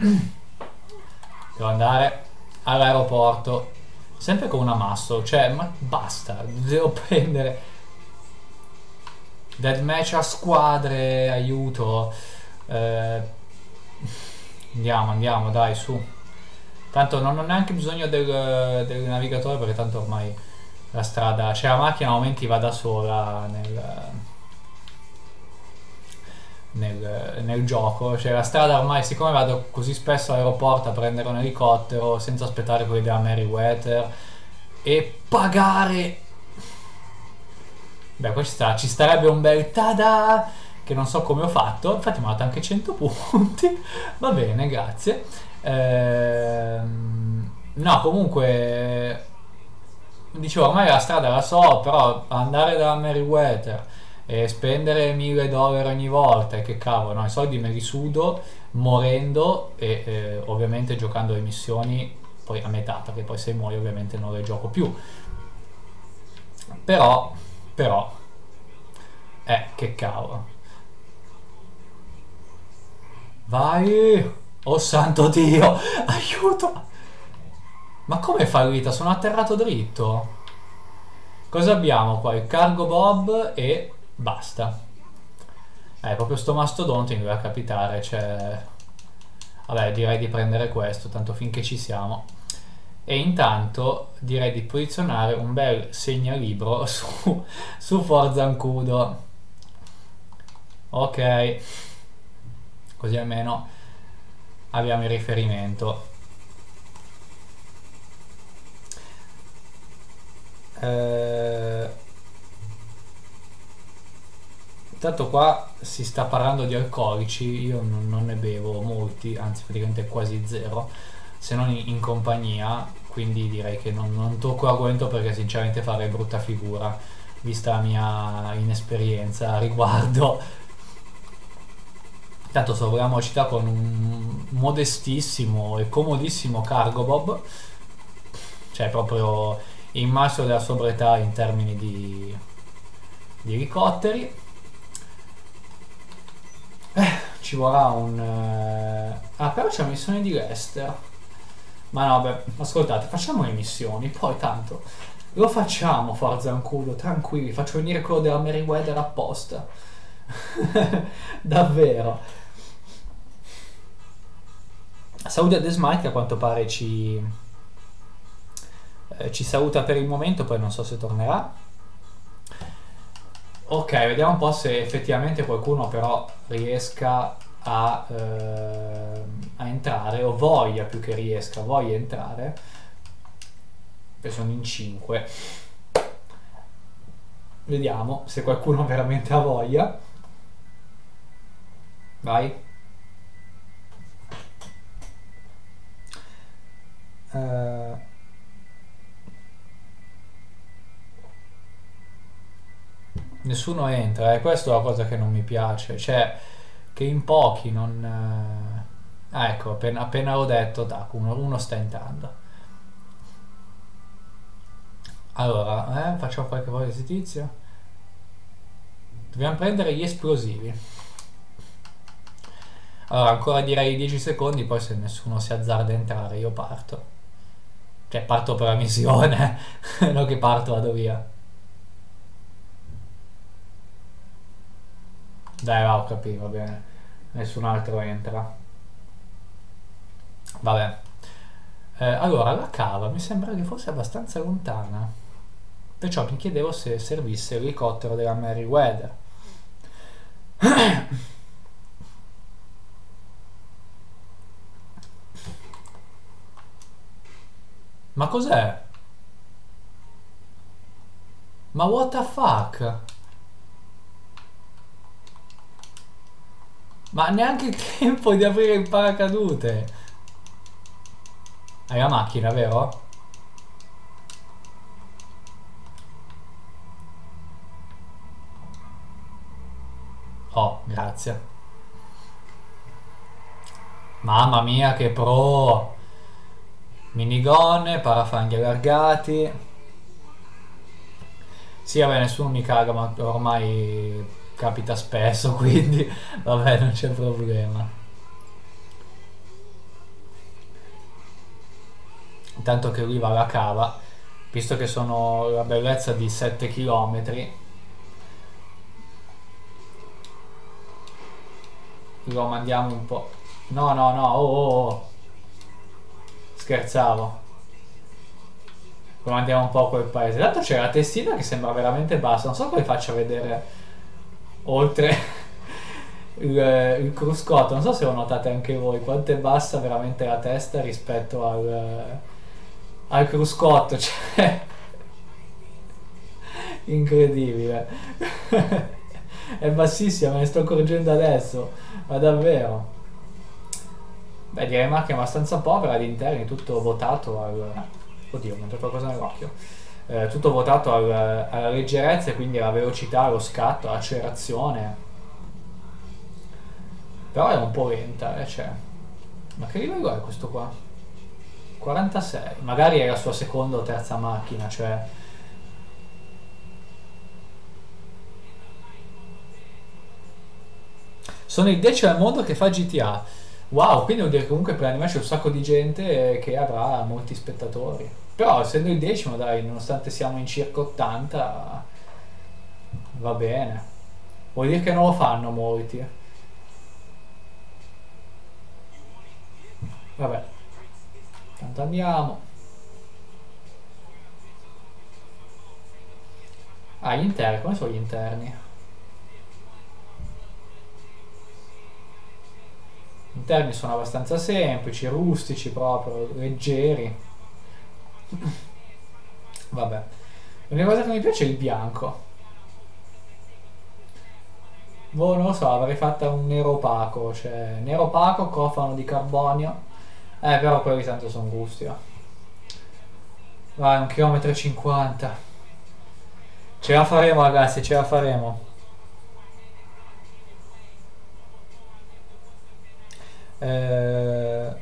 devo andare all'aeroporto. Sempre con una muscle, cioè, ma basta, devo prendere deathmatch a squadre, aiuto. Eh, andiamo, andiamo, dai, su. Tanto non ho neanche bisogno del, del navigatore perché tanto ormai la strada, cioè la macchina a momenti va da sola nel, nel, nel gioco, cioè la strada ormai, siccome vado così spesso all'aeroporto a prendere un elicottero senza aspettare quelli della Meriwether e pagare, beh questa ci starebbe un bel tada che non so come ho fatto, infatti mi ha dato anche cento punti, va bene, grazie. Ehm, no, comunque dicevo, ormai la strada la so, però andare da Meriwether e spendere mille dollari ogni volta, e che cavolo, no, i soldi me li sudo morendo e eh, ovviamente giocando le missioni poi a metà, perché poi se muoio ovviamente non le gioco più. Però, però, eh, che cavolo. Vai! Oh santo Dio! Aiuto! Ma come è fallita? Sono atterrato dritto. Cosa abbiamo qua? Il cargo bob e basta. Eh, proprio sto mastodonte mi doveva capitare, cioè... Vabbè, direi di prendere questo, tanto finché ci siamo. E intanto direi di posizionare un bel segnalibro su, su Forza Ancudo. Ok. Così almeno abbiamo il riferimento. Eh, Intanto qua si sta parlando di alcolici, io non, non ne bevo molti, anzi praticamente quasi zero, se non in, in compagnia, quindi direi che non, non tocco l'argomento perché sinceramente farei brutta figura, vista la mia inesperienza a riguardo. Intanto sorvoliamo la città con un modestissimo e comodissimo cargo bob, cioè proprio il massimo della sobrietà in termini di, di elicotteri. Eh, ci vorrà un... eh, Ah, però c'è una missione di Lester. Ma no, beh, ascoltate, facciamo le missioni, poi tanto lo facciamo, Forza un culo, tranquilli, faccio venire quello della Meriwether apposta. Davvero. Saudi The Smite che a quanto pare ci... eh, ci saluta per il momento, poi non so se tornerà. Ok, vediamo un po' se effettivamente qualcuno però riesca a, eh, a entrare, o voglia più che riesca, voglia entrare, che sono in cinque. Vediamo se qualcuno veramente ha voglia. Vai. Eh, Nessuno entra, e questa è la cosa che non mi piace, cioè che in pochi non... eh, Ah, ecco, appena, appena l'ho detto, tac, uno, uno sta entrando. Allora, eh, facciamo qualche volta di tizio. Dobbiamo prendere gli esplosivi. Allora, ancora direi dieci secondi, poi se nessuno si azzarda a entrare io parto. Cioè, parto per la missione, non che parto, vado via. Dai, va, ho capito, va bene. Nessun altro entra. Vabbè. Eh, allora, la cava mi sembra che fosse abbastanza lontana. Perciò mi chiedevo se servisse l'elicottero della Meriwether. Ma cos'è? Ma what the fuck? Ma neanche il tempo di aprire il paracadute. Hai la macchina, vero? Oh, grazie. Mamma mia, che pro! Minigonne, parafanghi allargati. Sì, vabbè, nessuno mi caga, ma ormai capita spesso, quindi vabbè, non c'è problema. Intanto che lui va alla cava, visto che sono la bellezza di sette chilometri, lo mandiamo un po'. No, no, no, oh, oh, oh. Scherzavo. come andiamo un po' a quel paese. Tanto c'è la testina che sembra veramente bassa, non so come faccia a vedere oltre il, il cruscotto, non so se lo notate anche voi, quanto è bassa veramente la testa rispetto al, al cruscotto, cioè incredibile. È bassissima, me ne sto accorgendo adesso, ma davvero. Beh, direi macchina abbastanza povera di interni, tutto votato al... Oddio, mi è entrato qualcosa nell'occhio. Eh, tutto votato al- alla leggerezza e quindi alla velocità, allo scatto, all'accelerazione. Però è un po' lenta, eh, cioè. Ma che livello è questo qua? quarantasei. Magari è la sua seconda o terza macchina, cioè... Sono il decimo al mondo che fa G T A. Wow, quindi vuol dire che comunque per l'anime c'è un sacco di gente che avrà molti spettatori. Però essendo il decimo, dai, nonostante siamo in circa ottanta, va bene. Vuol dire che non lo fanno molti. Vabbè, tanto andiamo. Ah, gli interni, come sono gli interni? Gli interni sono abbastanza semplici, rustici proprio, leggeri. Vabbè. L'unica cosa che mi piace è il bianco. Boh, non lo so, avrei fatta un nero opaco, cioè nero opaco, cofano di carbonio. Eh, però quelli tanto sono gusti, eh. Vai, un chilometro e cinquanta. Ce la faremo, ragazzi, ce la faremo. Eh...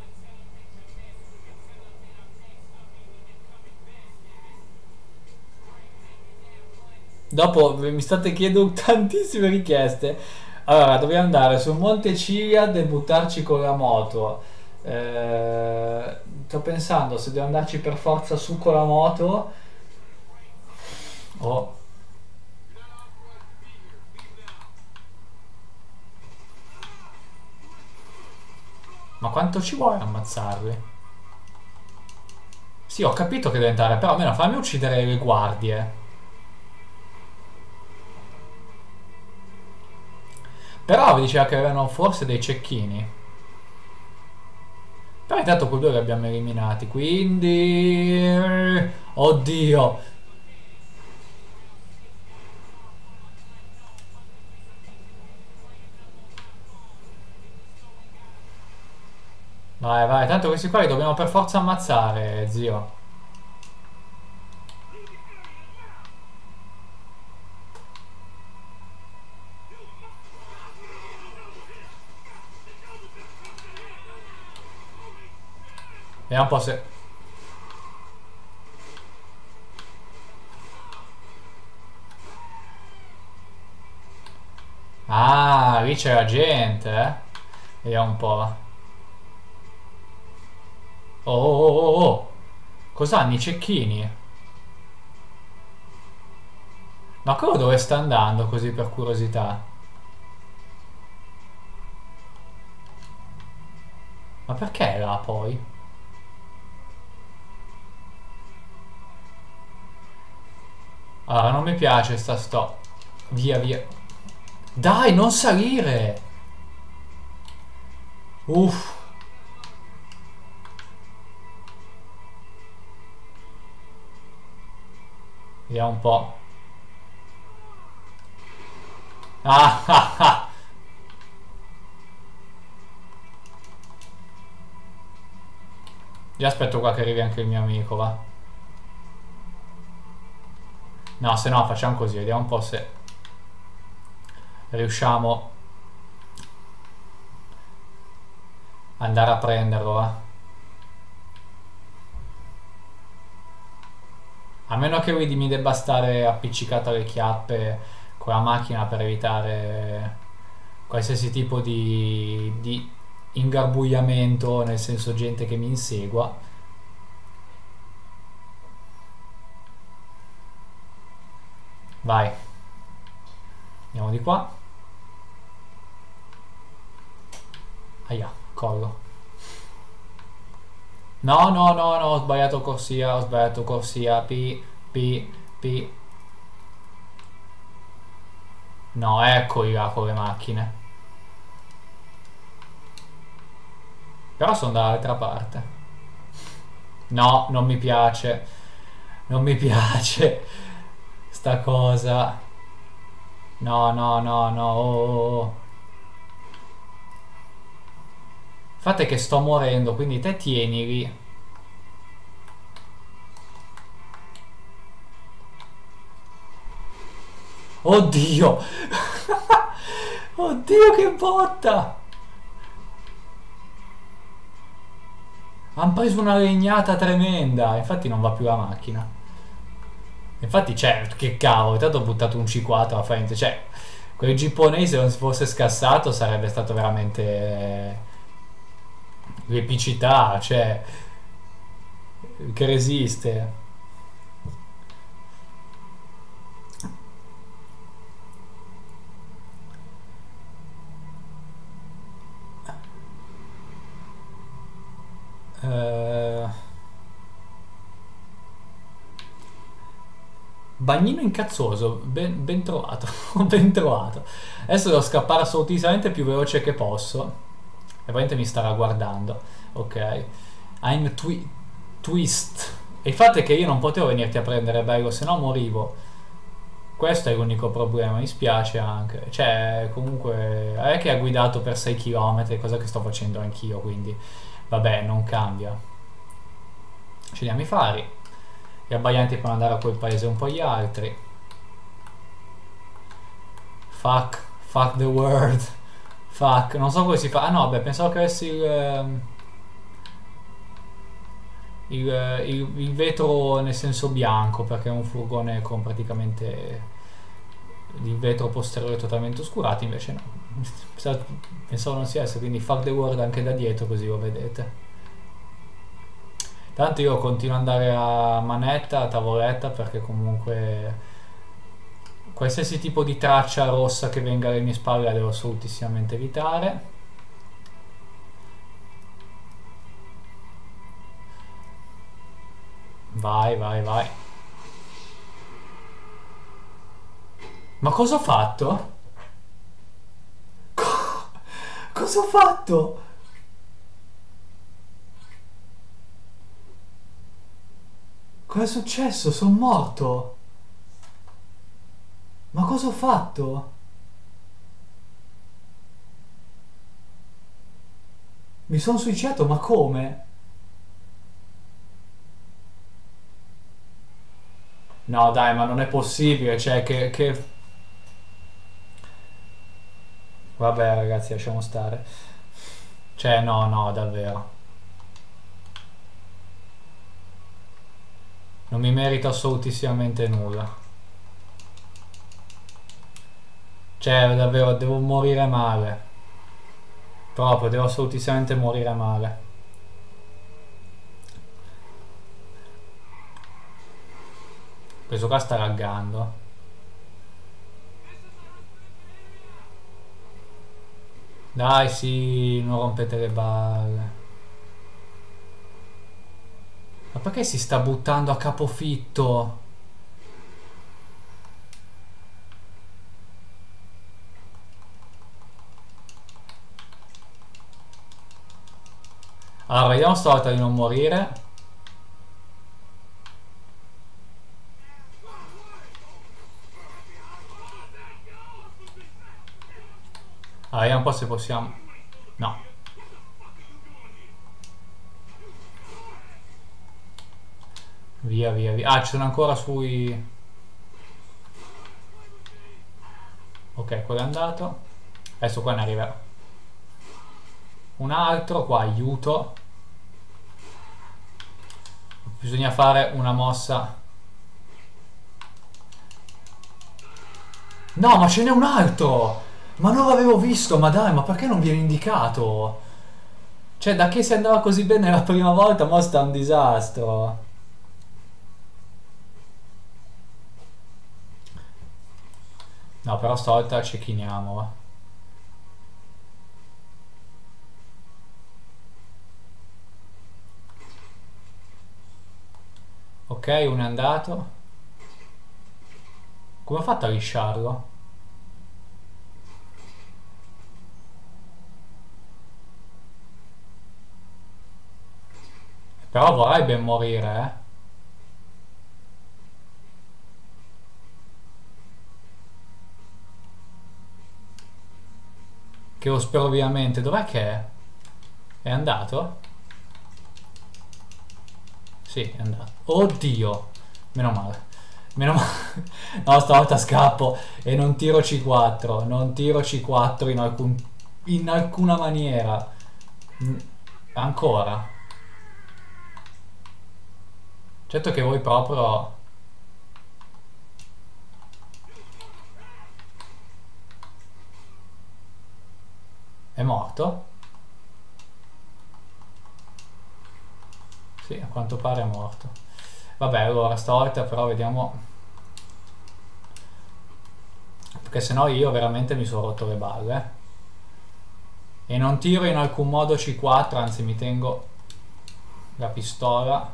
Dopo mi state chiedendo tantissime richieste. Allora, dobbiamo andare sul Monte Chiliad e buttarci con la moto. Eh, sto pensando se devo andarci per forza su con la moto o... Ma quanto ci vuole ammazzarli? Sì, ho capito che deve andare, però almeno fammi uccidere le guardie. Però vi diceva che avevano forse dei cecchini. Però intanto quei due li abbiamo eliminati, quindi... Oddio! Vai, vai, tanto questi qua li dobbiamo per forza ammazzare, zio. Vediamo un po' se... Ah, lì c'è la gente, eh. Vediamo un po'. Oh, oh, oh, oh, oh. Cos'hanno i cecchini? Ma quello dove sta andando così per curiosità? Ma perché là poi? Allora, non mi piace sta sto... Via, via. Dai, non salire! Uff. Vediamo un po'. Ah, ah, ah. Io aspetto qua che arrivi anche il mio amico, va. No, se no facciamo così, vediamo un po' se riusciamo ad andare a prenderlo, va. A meno che lui mi debba stare appiccicato alle chiappe con la macchina per evitare qualsiasi tipo di, di ingarbugliamento, nel senso gente che mi insegua. Vai. Andiamo di qua. Aia, collo. No, no, no, no, ho sbagliato corsia, ho sbagliato corsia. P, P, P. No, eccoli là con le macchine. Però sono dall'altra parte. No, non mi piace. Non mi piace. Sta cosa. No, no, no, no. Oh, oh, oh. Fate che sto morendo, quindi te tieni lì. Oddio! Oddio che botta! Han preso una legnata tremenda. Infatti non va più la macchina. Infatti, cioè, che cavolo, tanto ho buttato un C quattro a frente. Cioè, quel giapponese se non si fosse scassato sarebbe stato veramente eh, l'epicità, cioè, che resiste. Eh, Bagnino incazzoso, ben, ben trovato, ben trovato. Adesso devo scappare assolutissimamente più veloce che posso. E probabilmente mi starà guardando. Ok. I'm twi- twist. E il fatto è che io non potevo venirti a prendere, bello, se no morivo. Questo è l'unico problema, mi spiace anche. Cioè, comunque, è che ha guidato per sei chilometri, cosa che sto facendo anch'io, quindi vabbè, non cambia. Scegliamo i fari. Gli abbaglianti per andare a quel paese un po' gli altri. Fuck, fuck the world. Fuck, non so come si fa. Ah no, beh, pensavo che avessi il, ehm, il, il, il vetro nel senso bianco, perché è un furgone con praticamente il vetro posteriore totalmente oscurato, invece no. Pensavo, pensavo non sia esso, quindi fuck the world anche da dietro, così lo vedete. Tanto io continuo ad andare a manetta, a tavoletta, perché comunque qualsiasi tipo di traccia rossa che venga alle mie spalle la devo assolutissimamente evitare. Vai, vai, vai. Ma cosa ho fatto? Cosa ho fatto? Cosa è successo? Sono morto. Ma cosa ho fatto? Mi sono suicidato, ma come? No, dai, ma non è possibile, cioè che, che... Vabbè, ragazzi, lasciamo stare. Cioè, no, no, davvero. Non mi merito assolutissimamente nulla. Cioè, davvero, devo morire male. Proprio, devo assolutissimamente morire male. Questo qua sta laggando. Dai, sì, non rompete le balle. Ma perché si sta buttando a capofitto? Allora, vediamo stavolta di non morire. Allora, vediamo un po' se possiamo... No. Via, via, via. Ah, ci sono ancora sui... Ok, quello è andato. Adesso qua ne arriverà un altro. Qua, aiuto. Bisogna fare una mossa. No, ma ce n'è un altro! Ma non l'avevo visto, ma dai, ma perché non viene indicato? Cioè, da che si andava così bene la prima volta, mo sta un disastro. No, però stavolta cecchiniamo, va. Ok, uno è andato. Come ho fatto a lisciarlo? Però vorrei ben morire, eh. Che lo spero ovviamente. Dov'è che è? È andato? Sì, è andato. Oddio! Meno male. Meno male. No, stavolta scappo e non tiro C quattro. Non tiro C quattro in alcun... in alcuna maniera. Mm, Ancora. Certo che voi proprio... È morto? Sì, a quanto pare è morto. Vabbè, allora stavolta però vediamo... Perché sennò io veramente mi sono rotto le balle. E non tiro in alcun modo C quattro, anzi mi tengo la pistola.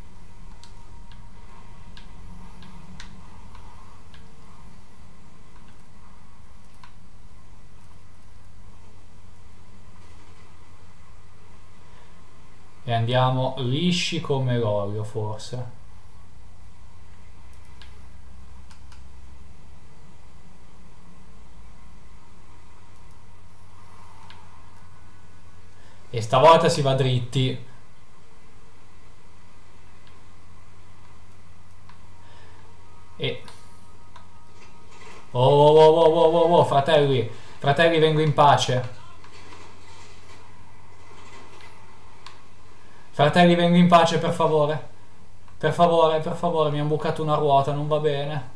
E andiamo lisci come l'olio, forse. E stavolta si va dritti. E... Oh, oh, oh, oh, oh, oh, oh, fratelli. Fratelli, vengo in pace. Fratelli, vengo in pace, per favore. Per favore, per favore, mi hanno bucato una ruota, non va bene.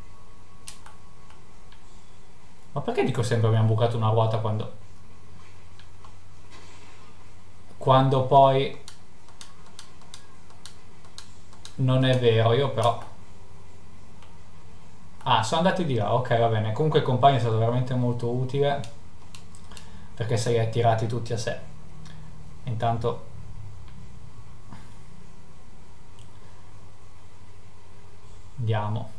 Ma perché dico sempre mi hanno bucato una ruota quando... Quando poi... Non è vero, io però... Ah, sono andati di là, ok, va bene. Comunque il compagno è stato veramente molto utile, perché se li ha tirati tutti a sé. Intanto... Andiamo.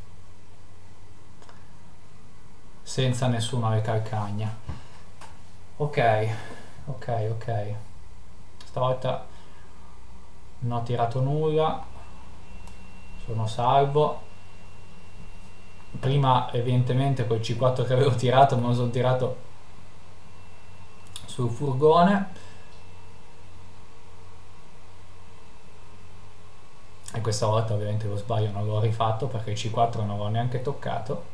Senza nessuno alle calcagna. Ok, ok, ok. Stavolta non ho tirato nulla. Sono salvo. Prima evidentemente col C quattro che avevo tirato me lo sono tirato sul furgone. E questa volta ovviamente lo sbaglio non l'ho rifatto, perché il C quattro non l'ho neanche toccato.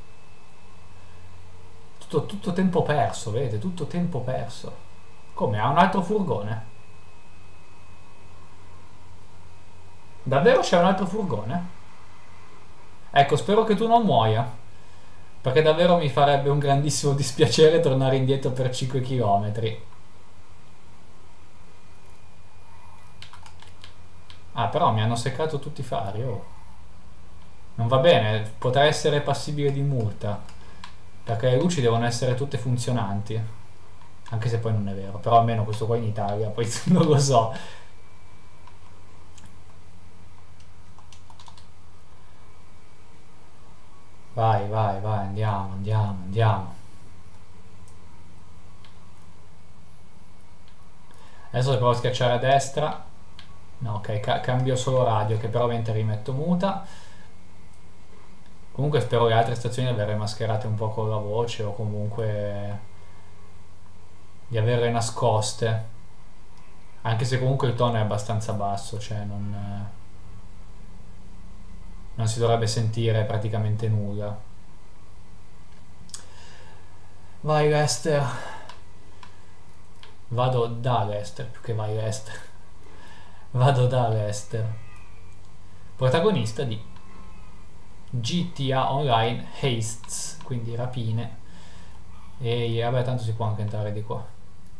Tutto, tutto tempo perso, vedete? Tutto tempo perso. Come? Ha un altro furgone? Davvero c'è un altro furgone? Ecco, spero che tu non muoia, perché davvero mi farebbe un grandissimo dispiacere tornare indietro per cinque chilometri. Ah, però mi hanno seccato tutti i fari, oh. Non va bene, potrà essere passibile di multa, perché le luci devono essere tutte funzionanti. Anche se poi non è vero, però almeno questo qua in Italia, poi non lo so. Vai, vai, vai, andiamo, andiamo, andiamo. Adesso se provo a schiacciare a destra. No, ok, ca cambio solo radio, che però ovviamente rimetto muta. Comunque spero che altre stazioni di averle mascherate un po' con la voce, o comunque di averle nascoste. Anche se comunque il tono è abbastanza basso, cioè non, non si dovrebbe sentire praticamente nulla. Vai Lester. Vado da Lester, più che vai Lester. Vado da Lester. Protagonista di G T A Online Hastes, quindi rapine. E vabbè, tanto si può anche entrare di qua.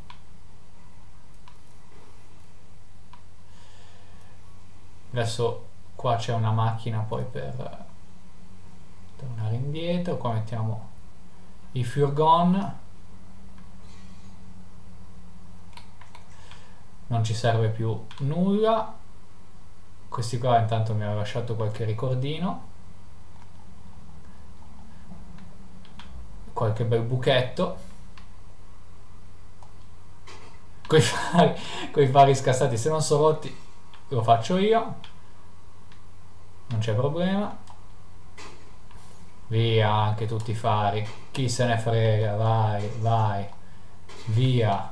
Adesso qua c'è una macchina poi per tornare indietro. Qua mettiamo i furgon. Non ci serve più nulla. Questi qua intanto mi hanno lasciato qualche ricordino, qualche bel buchetto. Coi fari, coi fari scassati, se non sono rotti lo faccio io, non c'è problema. Via anche tutti i fari, chi se ne frega, vai, vai, via.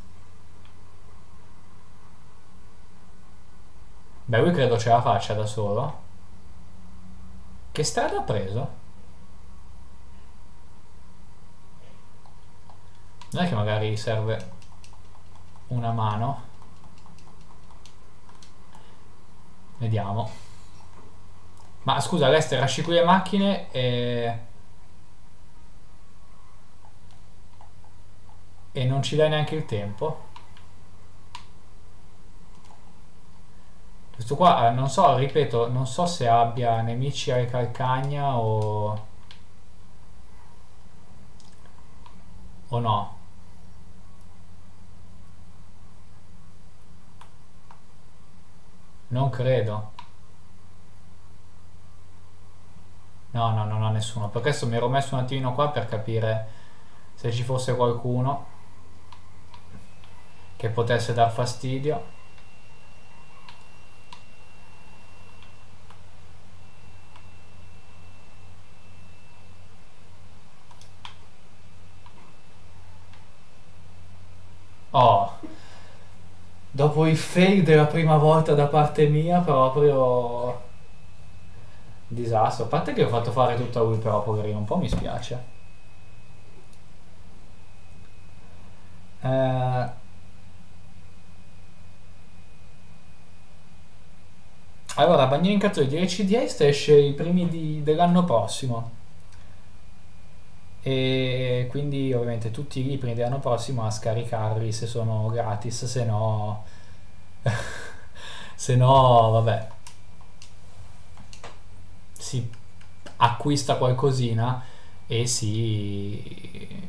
Beh, lui credo ce la faccia da solo. Che strada ha preso? Non è che magari serve una mano? Vediamo. Ma scusa, Lester, lasci qui le macchine e... e non ci dai neanche il tempo? Questo qua, eh, non so, ripeto, non so se abbia nemici alle calcagna o... o no. Non credo. No, no, non ha nessuno. Per questo mi ero messo un attimino qua per capire se ci fosse qualcuno che potesse dar fastidio. Oh, dopo il fail della prima volta da parte mia, proprio disastro. A parte che ho fatto fare tutto a lui, però, poverino, un po' mi spiace. Eh, allora, Bagnino Incazzo di C D S esce i primi di- dell'anno prossimo. E quindi, ovviamente, tutti i primi dell'anno prossimo a scaricarli se sono gratis, se no. Se no, vabbè, si acquista qualcosina e si,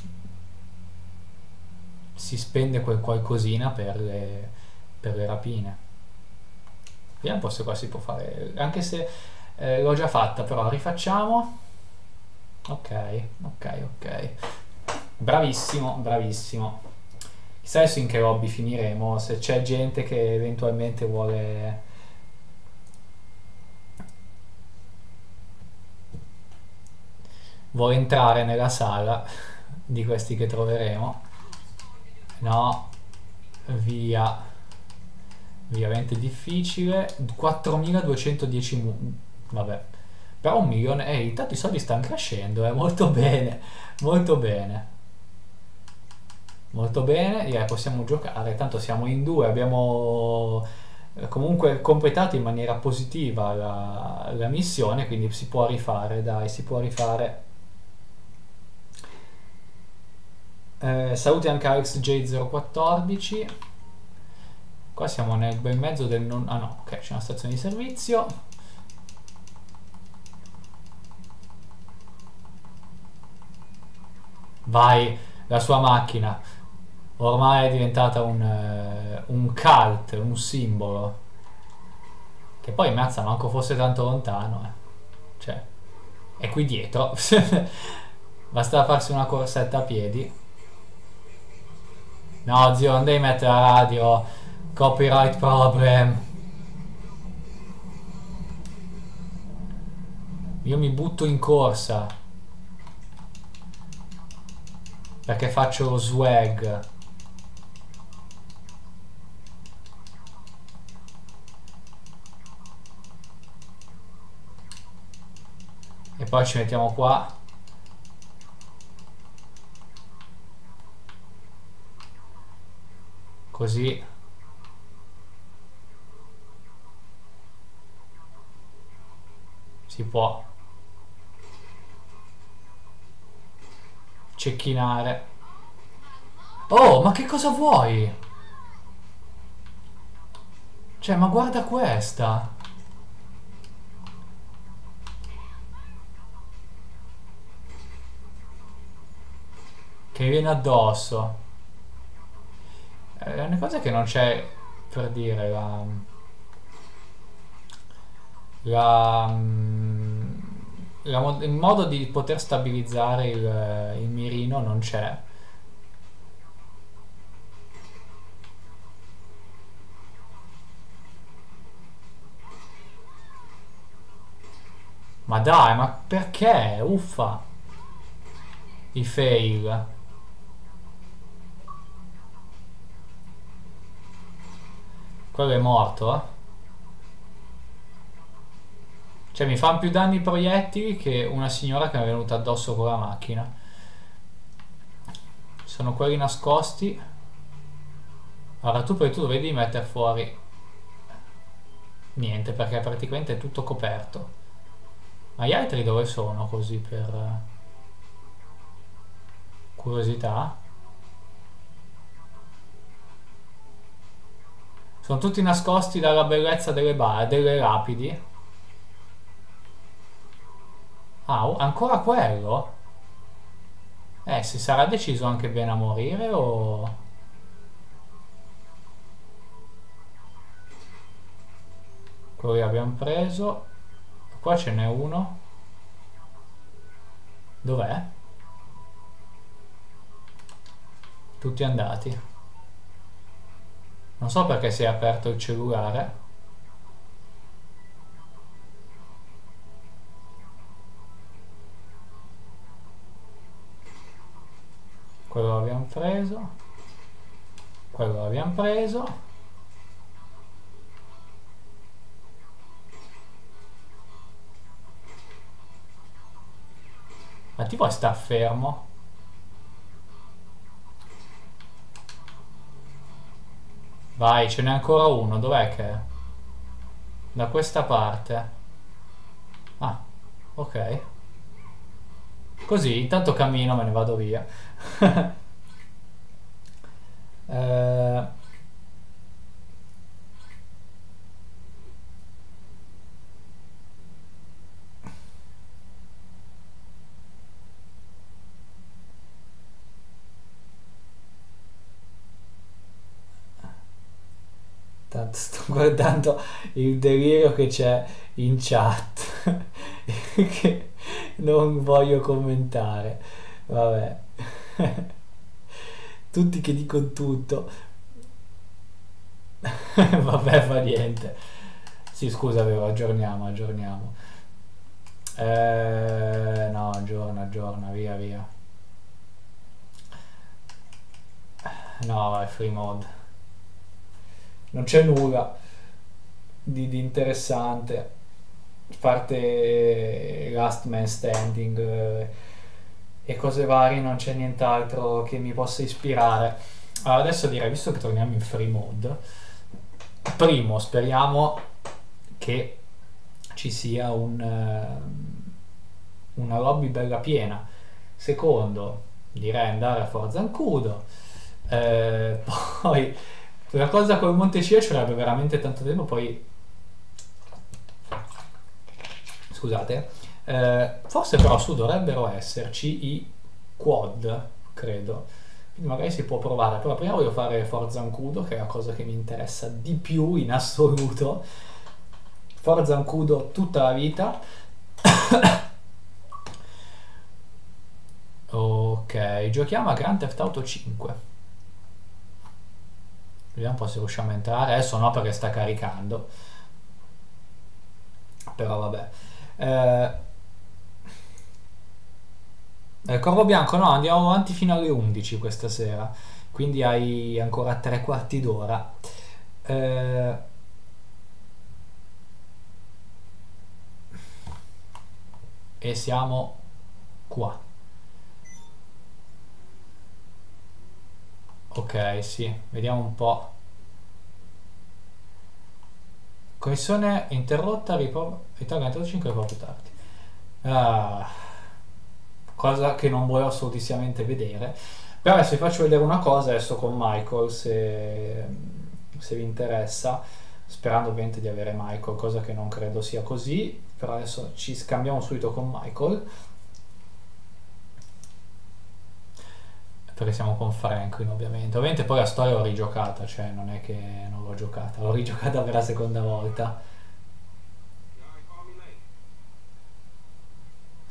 si spende quel qualcosina per le, per le rapine. Vediamo un po' se qua si può fare, anche se eh, l'ho già fatta, però rifacciamo. Ok, ok, ok. Bravissimo, bravissimo. Chissà adesso in che lobby finiremo, se c'è gente che eventualmente vuole... vuole entrare nella sala di questi che troveremo. No, via. Veramente difficile. quattromiladuecentodieci mu- vabbè. Però un milione, ehi, intanto i soldi stanno crescendo, eh, molto bene, molto bene. Molto bene, direi possiamo giocare, tanto siamo in due, abbiamo eh, comunque completato in maniera positiva la, la missione, quindi si può rifare, dai, si può rifare. Eh, saluti anche Alex J zero quattordici. Qua siamo nel bel mezzo del non... ah no, ok, c'è una stazione di servizio. Vai, la sua macchina. Ormai è diventata un, eh, un cult, un simbolo. Che poi mazza, manco fosse tanto lontano, eh. Cioè, è qui dietro. Basta farsi una corsetta a piedi. No, zio, non devi mettere la radio. Copyright problem. Io mi butto in corsa. Perché faccio lo swag. E poi ci mettiamo qua. Così. Si può cecchinare. Oh, ma che cosa vuoi? Cioè, ma guarda questa. Che viene addosso. Eh, una cosa che non c'è per dire la... La, mm, la mo- il modo di poter stabilizzare il, il mirino non c'è. Ma dai, ma perché? Uffa, i fail. Quello è morto, eh? Cioè mi fanno più danni i proiettili che una signora che mi è venuta addosso con la macchina. Sono quelli nascosti. Allora tu poi tu vedi mettere fuori niente perché praticamente è tutto coperto. Ma gli altri dove sono così per eh, curiosità? Sono tutti nascosti dalla bellezza delle, ba- delle lapidi. Ah, oh, ancora quello? Eh, si sarà deciso anche bene a morire o... Quello che abbiamo preso. Qua ce n'è uno. Dov'è? Tutti andati. Non so perché si è aperto il cellulare. Quello l'abbiamo preso. Quello l'abbiamo preso. Ma ti puoi star fermo? Vai, ce n'è ancora uno. Dov'è che è? Da questa parte. Ah, ok. Così, intanto cammino, me ne vado via. Eh, tanto sto guardando il delirio che c'è in chat. Che non voglio commentare. Vabbè. Tutti che dicono tutto. Vabbè, fa niente. Sì, scusa, vero, aggiorniamo, aggiorniamo. Eh, no, aggiorna, aggiorna, via, via. No, vai, free mode. Non c'è nulla di, di interessante. A parte Last Man Standing eh, e cose varie, non c'è nient'altro che mi possa ispirare. Allora, adesso direi, visto che torniamo in free mode, primo, speriamo che ci sia un, eh, una lobby bella piena. Secondo, direi andare a Forza Ancudo. Eh, poi la cosa col Monte Cia ci vorrebbe veramente tanto tempo, poi scusate, eh, forse però su dovrebbero esserci i quad, credo. Quindi magari si può provare, però prima voglio fare Forza Ancudo, che è la cosa che mi interessa di più in assoluto. Forza Ancudo tutta la vita. Ok, giochiamo a Grand Theft Auto cinque. Vediamo un po' se riusciamo a entrare. Adesso no perché sta caricando. Però vabbè. Eh, eh, Corvo Bianco, no, andiamo avanti fino alle undici questa sera. Quindi hai ancora tre quarti d'ora. Eh, e siamo qua. Ok, sì, vediamo un po'. Connessione interrotta, riprova. Ritorno cinque un po' più tardi. Ah, cosa che non voglio assolutissimamente vedere. Però adesso vi faccio vedere una cosa adesso con Michael, se, se vi interessa, sperando ovviamente di avere Michael, cosa che non credo sia così, però adesso ci scambiamo subito con Michael, perché siamo con Franklin ovviamente. Ovviamente poi la storia l'ho rigiocata, cioè non è che non l'ho giocata, l'ho rigiocata per la seconda volta.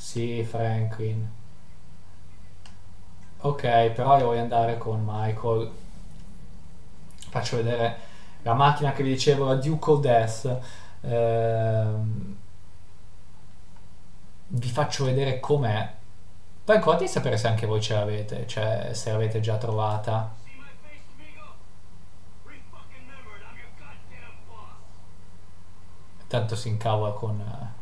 Sì, Franklin. Ok, però io voglio andare con Michael. Faccio vedere la macchina che vi dicevo, la Duke of Death. Ehm, vi faccio vedere com'è. Poi ancora di sapere se anche voi ce l'avete, cioè se l'avete già trovata. Tanto si incavola con, eh,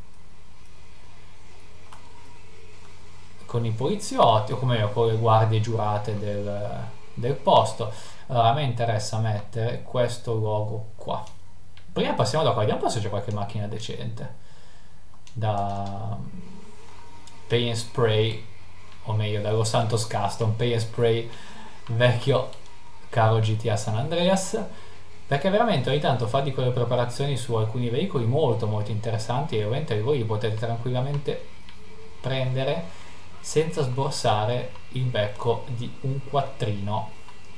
con i poliziotti o come con le guardie giurate del, del posto. Allora a me interessa mettere questo logo qua. Prima passiamo da qua, vediamo un po' se c'è qualche macchina decente da Pay and Spray, o meglio dallo Santos Custom Pay and Spray vecchio caro G T A San Andreas, perché veramente ogni tanto fa di quelle preparazioni su alcuni veicoli molto molto interessanti e ovviamente voi li potete tranquillamente prendere senza sborsare il becco di un quattrino.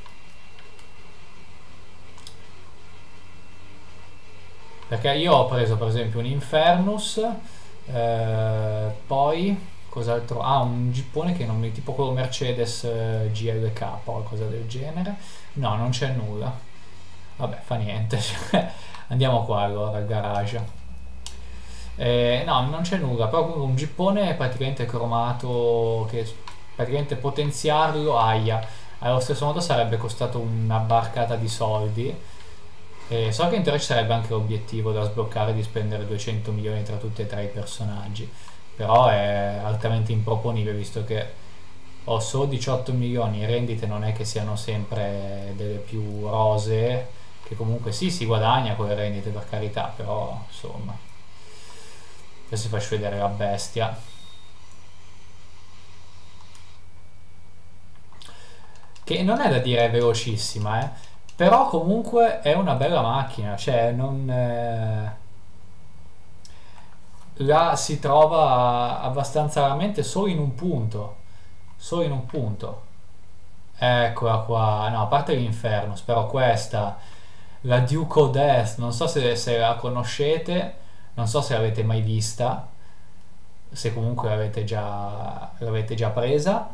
Perché io ho preso per esempio un Infernus, eh, poi cos'altro? Ah, un gippone che non mi tipo quello Mercedes eh, G L K o qualcosa del genere. No, non c'è nulla. Vabbè, fa niente. Andiamo qua allora al garage. Eh, no, non c'è nulla, però comunque un gippone praticamente cromato che praticamente potenziarlo aia. Allo stesso modo sarebbe costato una barcata di soldi. E so che in teoria ci sarebbe anche l'obiettivo da sbloccare di spendere duecento milioni tra tutti e tre i personaggi, però è altamente improponibile visto che ho solo diciotto milioni, i rendite non è che siano sempre delle più rosee, che comunque sì si guadagna con le rendite per carità, però insomma. Adesso vi faccio vedere la bestia. Che non è da dire velocissima, eh. Però comunque è una bella macchina, cioè non... eh, la si trova abbastanza raramente solo in un punto, solo in un punto. Eccola qua, no, a parte l'Inferno, però questa, la Duke of Death, non so se, se la conoscete, non so se l'avete mai vista, se comunque l'avete già, l'avete già presa,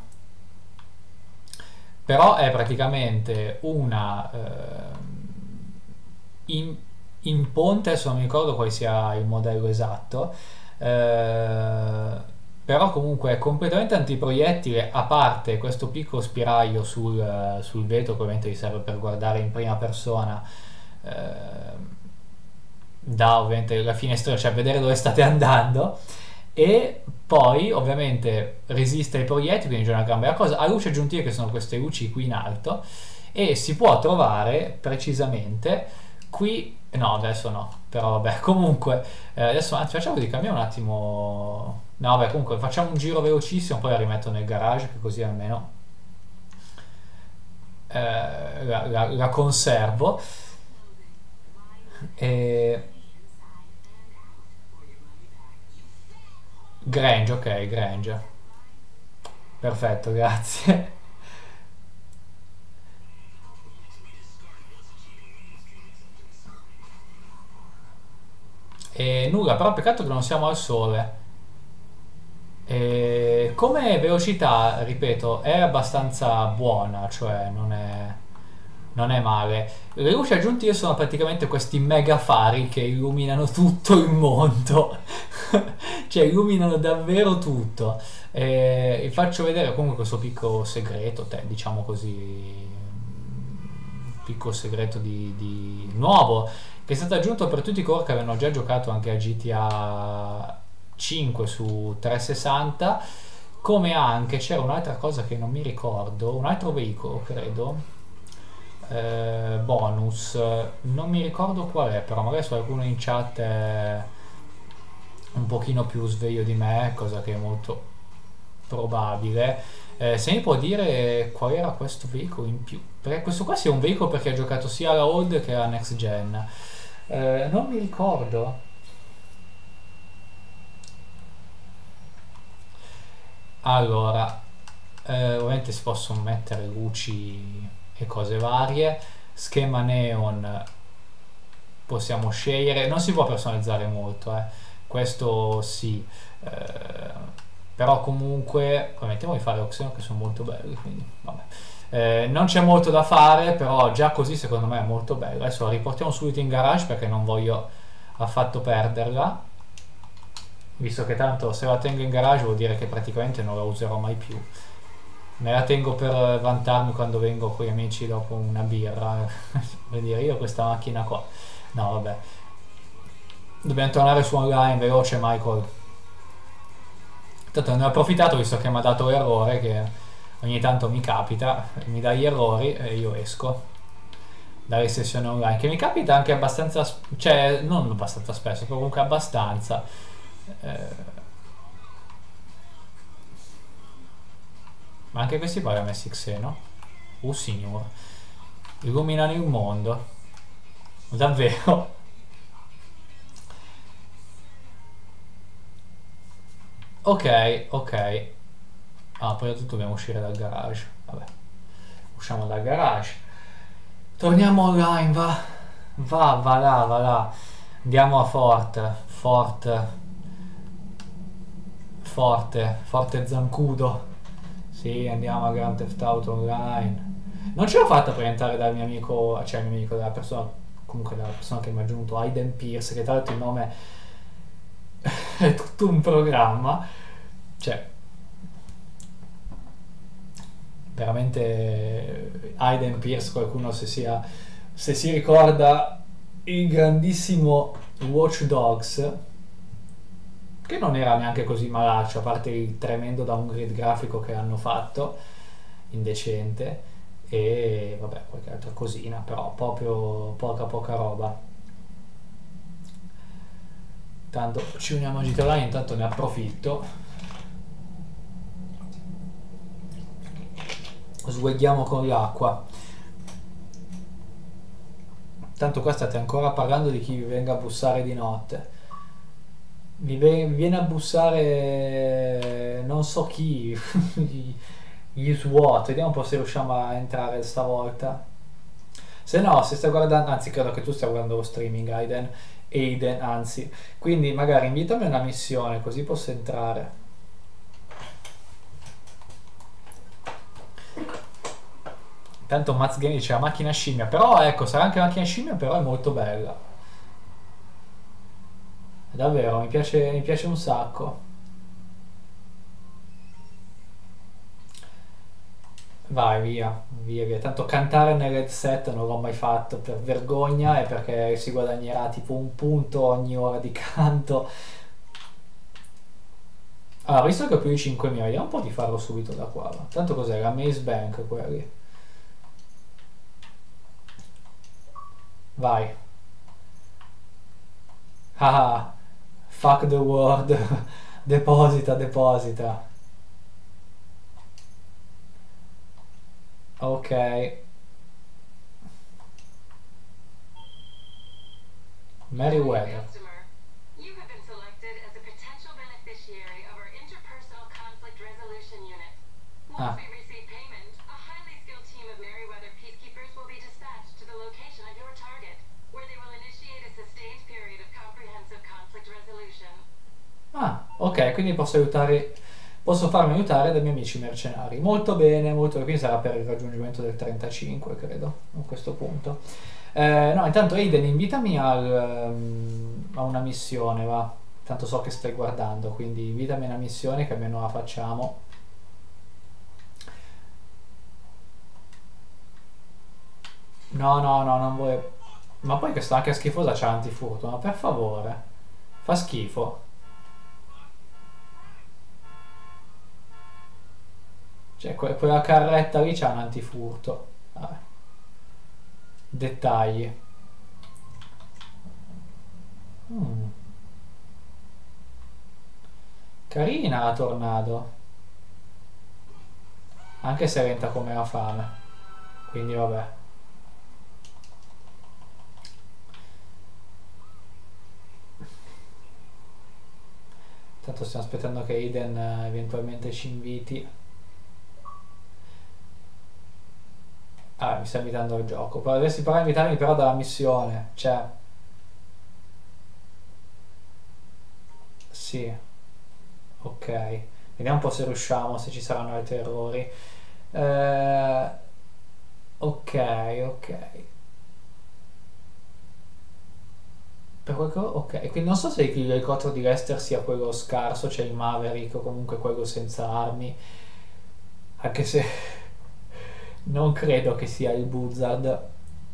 però è praticamente una eh, in, in ponte, adesso non mi ricordo quale sia il modello esatto, eh, però comunque è completamente antiproiettile, a parte questo piccolo spiraglio sul, sul vetro che ovviamente vi serve per guardare in prima persona eh, da ovviamente la finestra, cioè vedere dove state andando, e poi ovviamente resiste ai proiettili, quindi già una gran bella cosa. Ha luci aggiuntive che sono queste luci qui in alto e si può trovare precisamente qui, no adesso no, però vabbè comunque eh, adesso anzi facciamo di cambiare un attimo, no vabbè comunque facciamo un giro velocissimo poi la rimetto nel garage che così almeno eh, la, la, la conservo e... Grange, ok, Grange. Perfetto, grazie. E nulla, però peccato che non siamo al sole. E come velocità, ripeto, è abbastanza buona, cioè non è, non è male. Le luci aggiuntive sono praticamente questi mega fari che illuminano tutto il mondo, cioè illuminano davvero tutto. E vi faccio vedere comunque questo piccolo segreto, te, diciamo così, piccolo segreto di, di nuovo che è stato aggiunto per tutti coloro che avevano già giocato anche a G T A cinque su trecentosessanta, come anche c'era un'altra cosa che non mi ricordo, un altro veicolo credo, eh, bonus, non mi ricordo qual è, però magari su qualcuno in chat è un pochino più sveglio di me, cosa che è molto probabile. Eh, se mi può dire qual era questo veicolo in più, perché questo qua sia un veicolo perché ha giocato sia alla old che alla next gen. Eh, non mi ricordo. Allora, eh, ovviamente si possono mettere luci e cose varie. Schema neon possiamo scegliere, non si può personalizzare molto, eh. Questo sì. Eh, però comunque permettiamo di fare opzioni che sono molto belli, quindi vabbè. Eh, non c'è molto da fare, però già così secondo me è molto bello. Adesso la riportiamo subito in garage perché non voglio affatto perderla, visto che tanto se la tengo in garage vuol dire che praticamente non la userò mai più. Me la tengo per vantarmi quando vengo con gli amici dopo una birra. Per dire, io ho questa macchina qua. No, vabbè. Dobbiamo tornare su online, veloce Michael. Tanto ne ho approfittato visto che mi ha dato l'errore, che ogni tanto mi capita, mi dà gli errori e io esco dalle sessioni online, che mi capita anche abbastanza, cioè non abbastanza spesso, però comunque abbastanza. Eh, ma anche questi poi li ha messi Xeno. Oh signor, illuminano il mondo. Davvero? Ok, ok. Ah, poi tutto dobbiamo uscire dal garage. Vabbè, usciamo dal garage. Torniamo online, va. Va, va là, va là. Andiamo a Forte. Forte. Forte. Forte Zancudo. Sì, andiamo a Grand Theft Auto Online. Non ce l'ho fatta per entrare dal mio amico, cioè il mio amico, dalla persona, comunque dalla persona che mi ha aggiunto, Aiden Pierce, che tra l'altro il nome è tutto un programma. Cioè, veramente Aiden Pierce, qualcuno se, sia, se si ricorda il grandissimo Watch Dogs, che non era neanche così malaccio, a parte il tremendo downgrade grafico che hanno fatto, indecente, e vabbè, qualche altra cosina, però proprio poca poca roba. Tanto ci uniamo a G T A Online, intanto ne approfitto. Sguaghiamo con l'acqua. Tanto qua state ancora parlando di chi vi venga a bussare di notte. Mi viene a bussare non so chi, gli SWAT. Vediamo un po' se riusciamo a entrare stavolta. Se no, se stai guardando, anzi credo che tu stia guardando lo streaming, Aiden, Aiden anzi, quindi magari invitami a una missione così posso entrare. Tanto Maz Game dice la macchina scimmia, però ecco, sarà anche la macchina scimmia, però è molto bella. Davvero, mi piace, mi piace un sacco. Vai, via, via, via. Tanto cantare nell'headset non l'ho mai fatto per vergogna e perché si guadagnerà tipo un punto ogni ora di canto. Allora, visto che ho più di cinquemila, vediamo un po' di farlo subito da qua. Va. Tanto cos'è? La Maze Bank, quelli. Vai. Ah, fuck the world. Deposita, deposita. Ok. Meriwether. Customer, you have been selected as a potential beneficiary of our interpersonal conflict resolution unit. Once Ah, we receive payment, a highly skilled team of Meriwether peacekeepers will be dispatched to the location of your target, where they will initiate a sustained period of comprehensive conflict resolution. ah, ok, quindi posso aiutare, posso farmi aiutare dai miei amici mercenari. Molto bene, molto bene. Quindi sarà per il raggiungimento del trentacinque, credo, a questo punto. Eh, no, intanto Aiden, invitami al, ehm, a una missione, va. Tanto so che stai guardando, quindi invitami a una missione che almeno la facciamo. No, no, no, non voglio. Ma poi questa anche schifosa c'ha antifurto, ma per favore. Fa schifo. Cioè, que- quella carretta lì c'ha un antifurto. Vabbè. Dettagli. Mm. Carina la Tornado. Anche se lenta come la fame. Quindi vabbè. Tanto stiamo aspettando che Aiden eh, eventualmente ci inviti. Ah, mi sta invitando al gioco. Poi dovresti provare a invitarmi però dalla missione. Cioè, sì. Ok. Vediamo un po' se riusciamo, se ci saranno altri errori. Eh, ok, ok. Per qualche... Ok, quindi non so se il elicottero di Lester sia quello scarso, cioè il Maverick o comunque quello senza armi, anche se non credo che sia il Buzzard.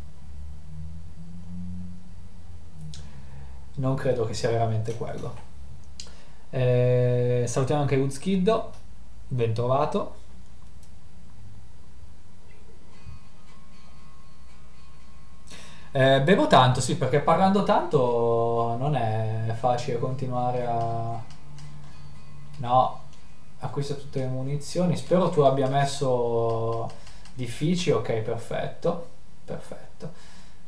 Non credo che sia veramente quello. Eh, salutiamo anche Luzkiddo, ben trovato. Eh, bevo tanto, sì, perché parlando tanto non è facile continuare a... No, acquista tutte le munizioni. Spero tu abbia messo difficili. Ok, perfetto. Perfetto.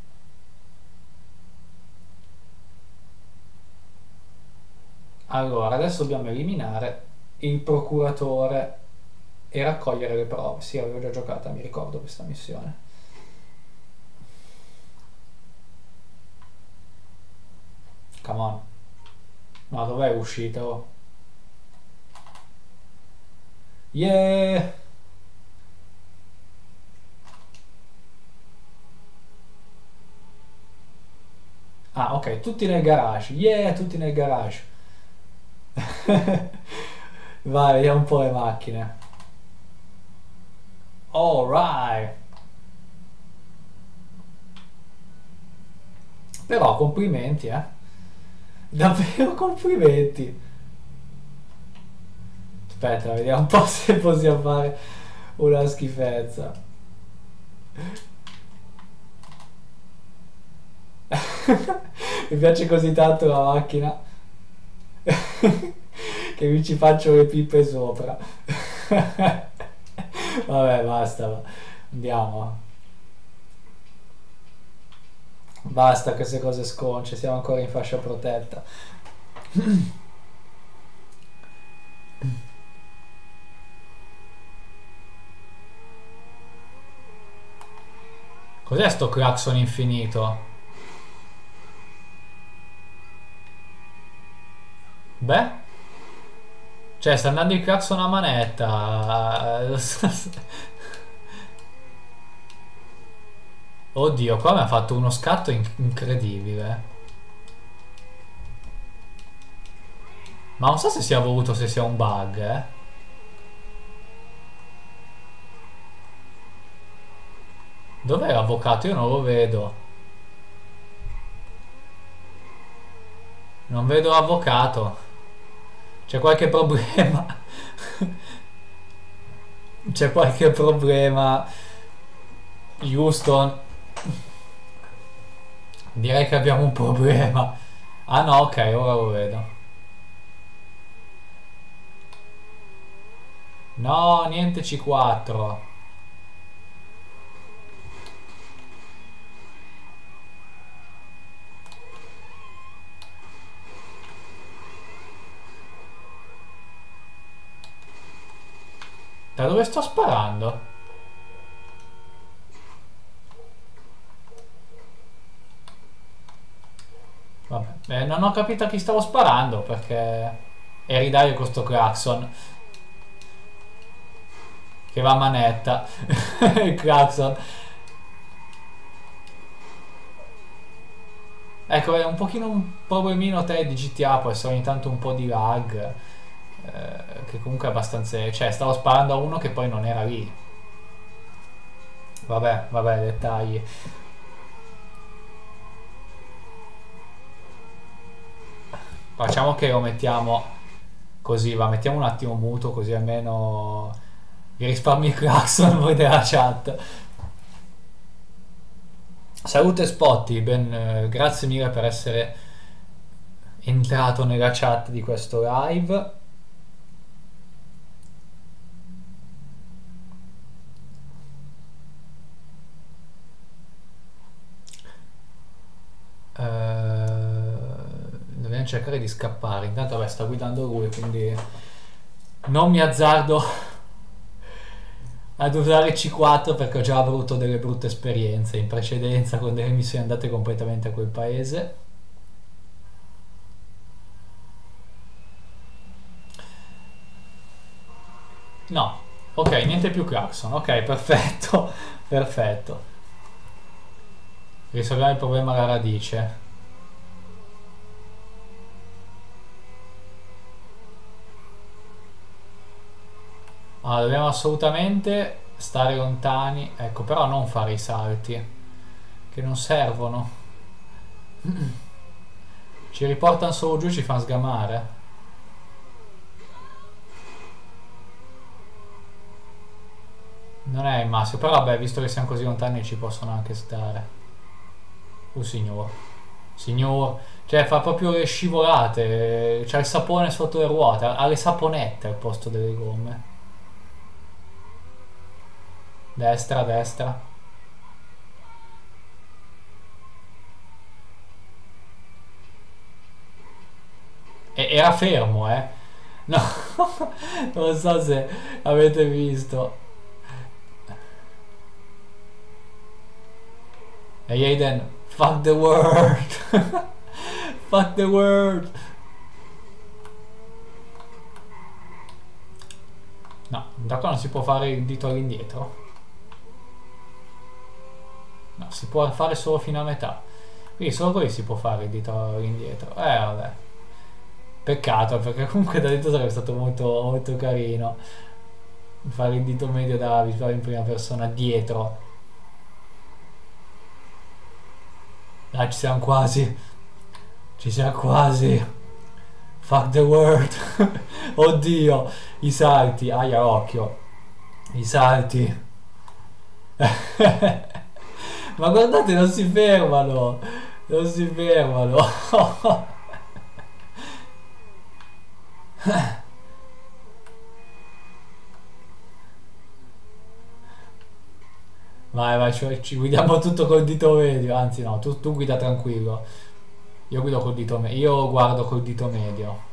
Allora, adesso dobbiamo eliminare il procuratore e raccogliere le prove. Sì, avevo già giocata, mi ricordo questa missione. Come on. No, dov'è uscito? Yeah! Ah, ok, tutti nel garage. Yeah, tutti nel garage. Vai, vediamo un po' le macchine. Alright. Però complimenti, eh. Davvero complimenti. Aspetta, vediamo un po' se possiamo fare una schifezza. Mi piace così tanto la macchina che mi ci faccio le pippe sopra. Vabbè, basta. Andiamo. Basta queste cose sconce, siamo ancora in fascia protetta. Cos'è sto clacson infinito? Beh? Cioè, sta andando il clacson a manetta. Oddio, qua mi ha fatto uno scatto in- incredibile. Ma non so se sia voluto, se sia un bug, eh. Dov'è l'avvocato? Io non lo vedo. Non vedo l'avvocato. C'è qualche problema? C'è qualche problema? Houston? Direi che abbiamo un problema. Ah no, ok, ora lo vedo. No, niente C quattro. Da dove sto sparando? Vabbè, eh, non ho capito a chi stavo sparando perché eri Dario con sto clacson che va a manetta. Il clacson. Ecco, è un pochino un problemino te di G T A, può essere ogni tanto un po' di lag, eh, che comunque è abbastanza... Cioè, stavo sparando a uno che poi non era lì. Vabbè, vabbè, dettagli. Facciamo che lo mettiamo così, va, mettiamo un attimo muto così almeno vi risparmi il clacson voi della chat. Salute Spotty, ben, eh, grazie mille per essere entrato nella chat di questo live. Eh, dobbiamo cercare di scappare. Intanto vabbè, sta guidando lui, quindi non mi azzardo ad usare C quattro perché ho già avuto delle brutte esperienze in precedenza con delle missioni andate completamente a quel paese. No. Ok, niente più Clarkson. Ok, perfetto. Perfetto. Risolviamo il problema alla radice. Allora, dobbiamo assolutamente stare lontani. Ecco, però non fare i salti, che non servono. Ci riportano solo giù e ci fanno sgamare. Non è il massimo, però vabbè, visto che siamo così lontani ci possono anche stare. Oh signor. Signor. Cioè fa proprio le scivolate. C'ha il sapone sotto le ruote. Ha le saponette al posto delle gomme. Destra, destra. E era fermo, eh. No. Non so se avete visto. E Aiden. Fuck the world. Fuck the world. No, da qua non si può fare il dito all'indietro. No, si può fare solo fino a metà. Quindi solo qui si può fare il dito all'indietro. Eh vabbè. Peccato, perché comunque da dentro sarebbe stato molto, molto carino fare il dito medio da visuale in prima persona dietro. Dai, ci siamo quasi. Ci siamo quasi. Fuck the world. Oddio, i salti. Aia, occhio. I salti. Ma guardate, non si fermano. Non si fermano. Vai, vai, ci, ci guidiamo tutto col dito medio. Anzi, no, tu, tu guida tranquillo. Io guido col dito medio. Io guardo col dito medio.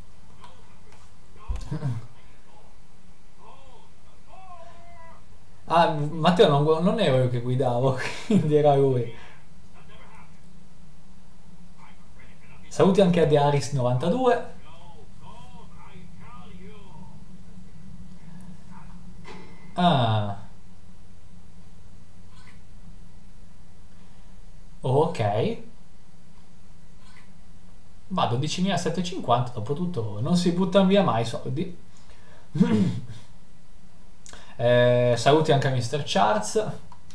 Ah, Matteo non, gu- non ero io che guidavo, quindi era lui. Saluti anche a Dearis novantadue. Ah, ok. Va, dodicimilasettecentocinquanta, dopo tutto non si buttano via mai i soldi. Eh, saluti anche a mister Charles.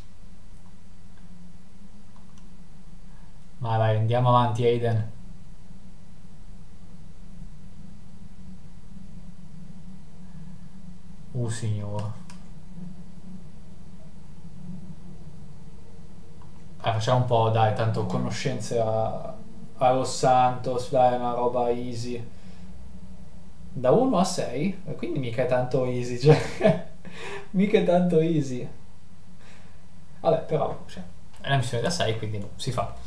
Vai, vai, andiamo avanti, Aiden. Uh, signore. Eh, facciamo un po', dai, tanto conoscenze a, a Los Santos, dai, una roba easy. Da uno a sei? Quindi mica è tanto easy, cioè, mica è tanto easy. Vabbè, però, cioè, è una missione da sei, quindi no, si fa.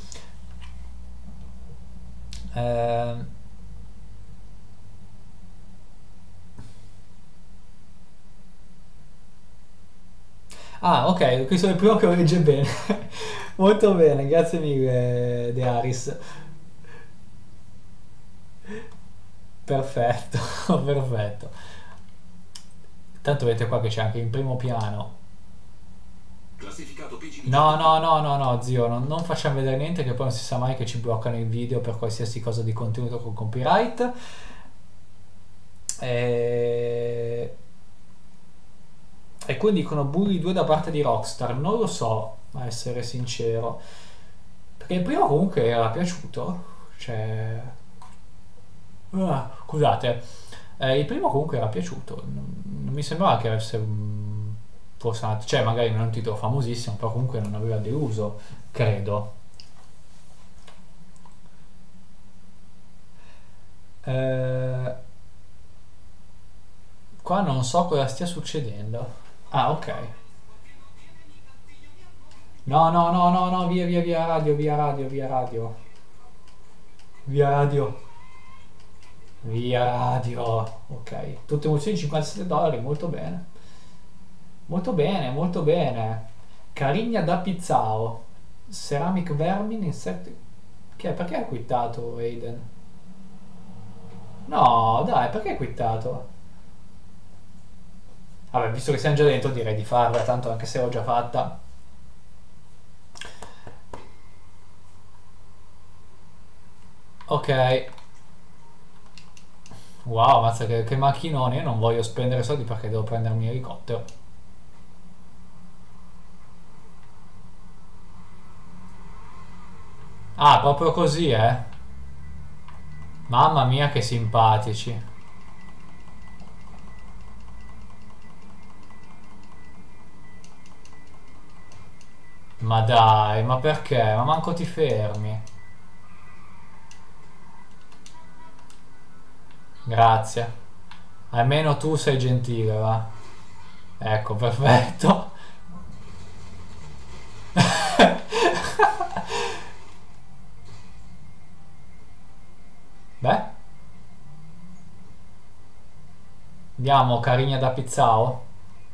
Ehm, Ah, ok, questo è il primo che lo legge bene. Molto bene, grazie mille, De Aris. Perfetto, perfetto. Tanto vedete qua che c'è anche in primo piano. Classificato P G No, no, no, no, no, zio, non, non facciamo vedere niente che poi non si sa mai che ci bloccano il video per qualsiasi cosa di contenuto con copyright. E... e quindi dicono Bully due da parte di Rockstar. Non lo so, a essere sincero. Perché il primo comunque era piaciuto. Cioè... Ah, scusate. Eh, il primo comunque era piaciuto. Non, non mi sembrava che avesse... mm, fosse una- cioè magari non è un titolo famosissimo, però comunque non aveva deluso, credo. Eh, qua non so cosa stia succedendo. Ah, ok. No, no, no, no, no, via, via, via radio, via radio, via radio. Via radio. Via radio. Ok. Tutte emozioni cinquantasette dollari, molto bene. Molto bene, molto bene. Carigna da Pizzao. Ceramic Vermin, insetti... Che, perché hai quittato, Aiden? No, dai, perché hai quittato? Vabbè, visto che siamo già dentro direi di farla, tanto anche se l'ho già fatta. Ok. Wow, mazza che, che macchinone, io non voglio spendere soldi perché devo prendermi l'elicottero. Ah, proprio così, eh? Mamma mia che simpatici. Ma dai, ma perché? Ma manco ti fermi. Grazie. Almeno tu sei gentile, va. Ecco, perfetto. Beh. Andiamo, carigna da pizzao.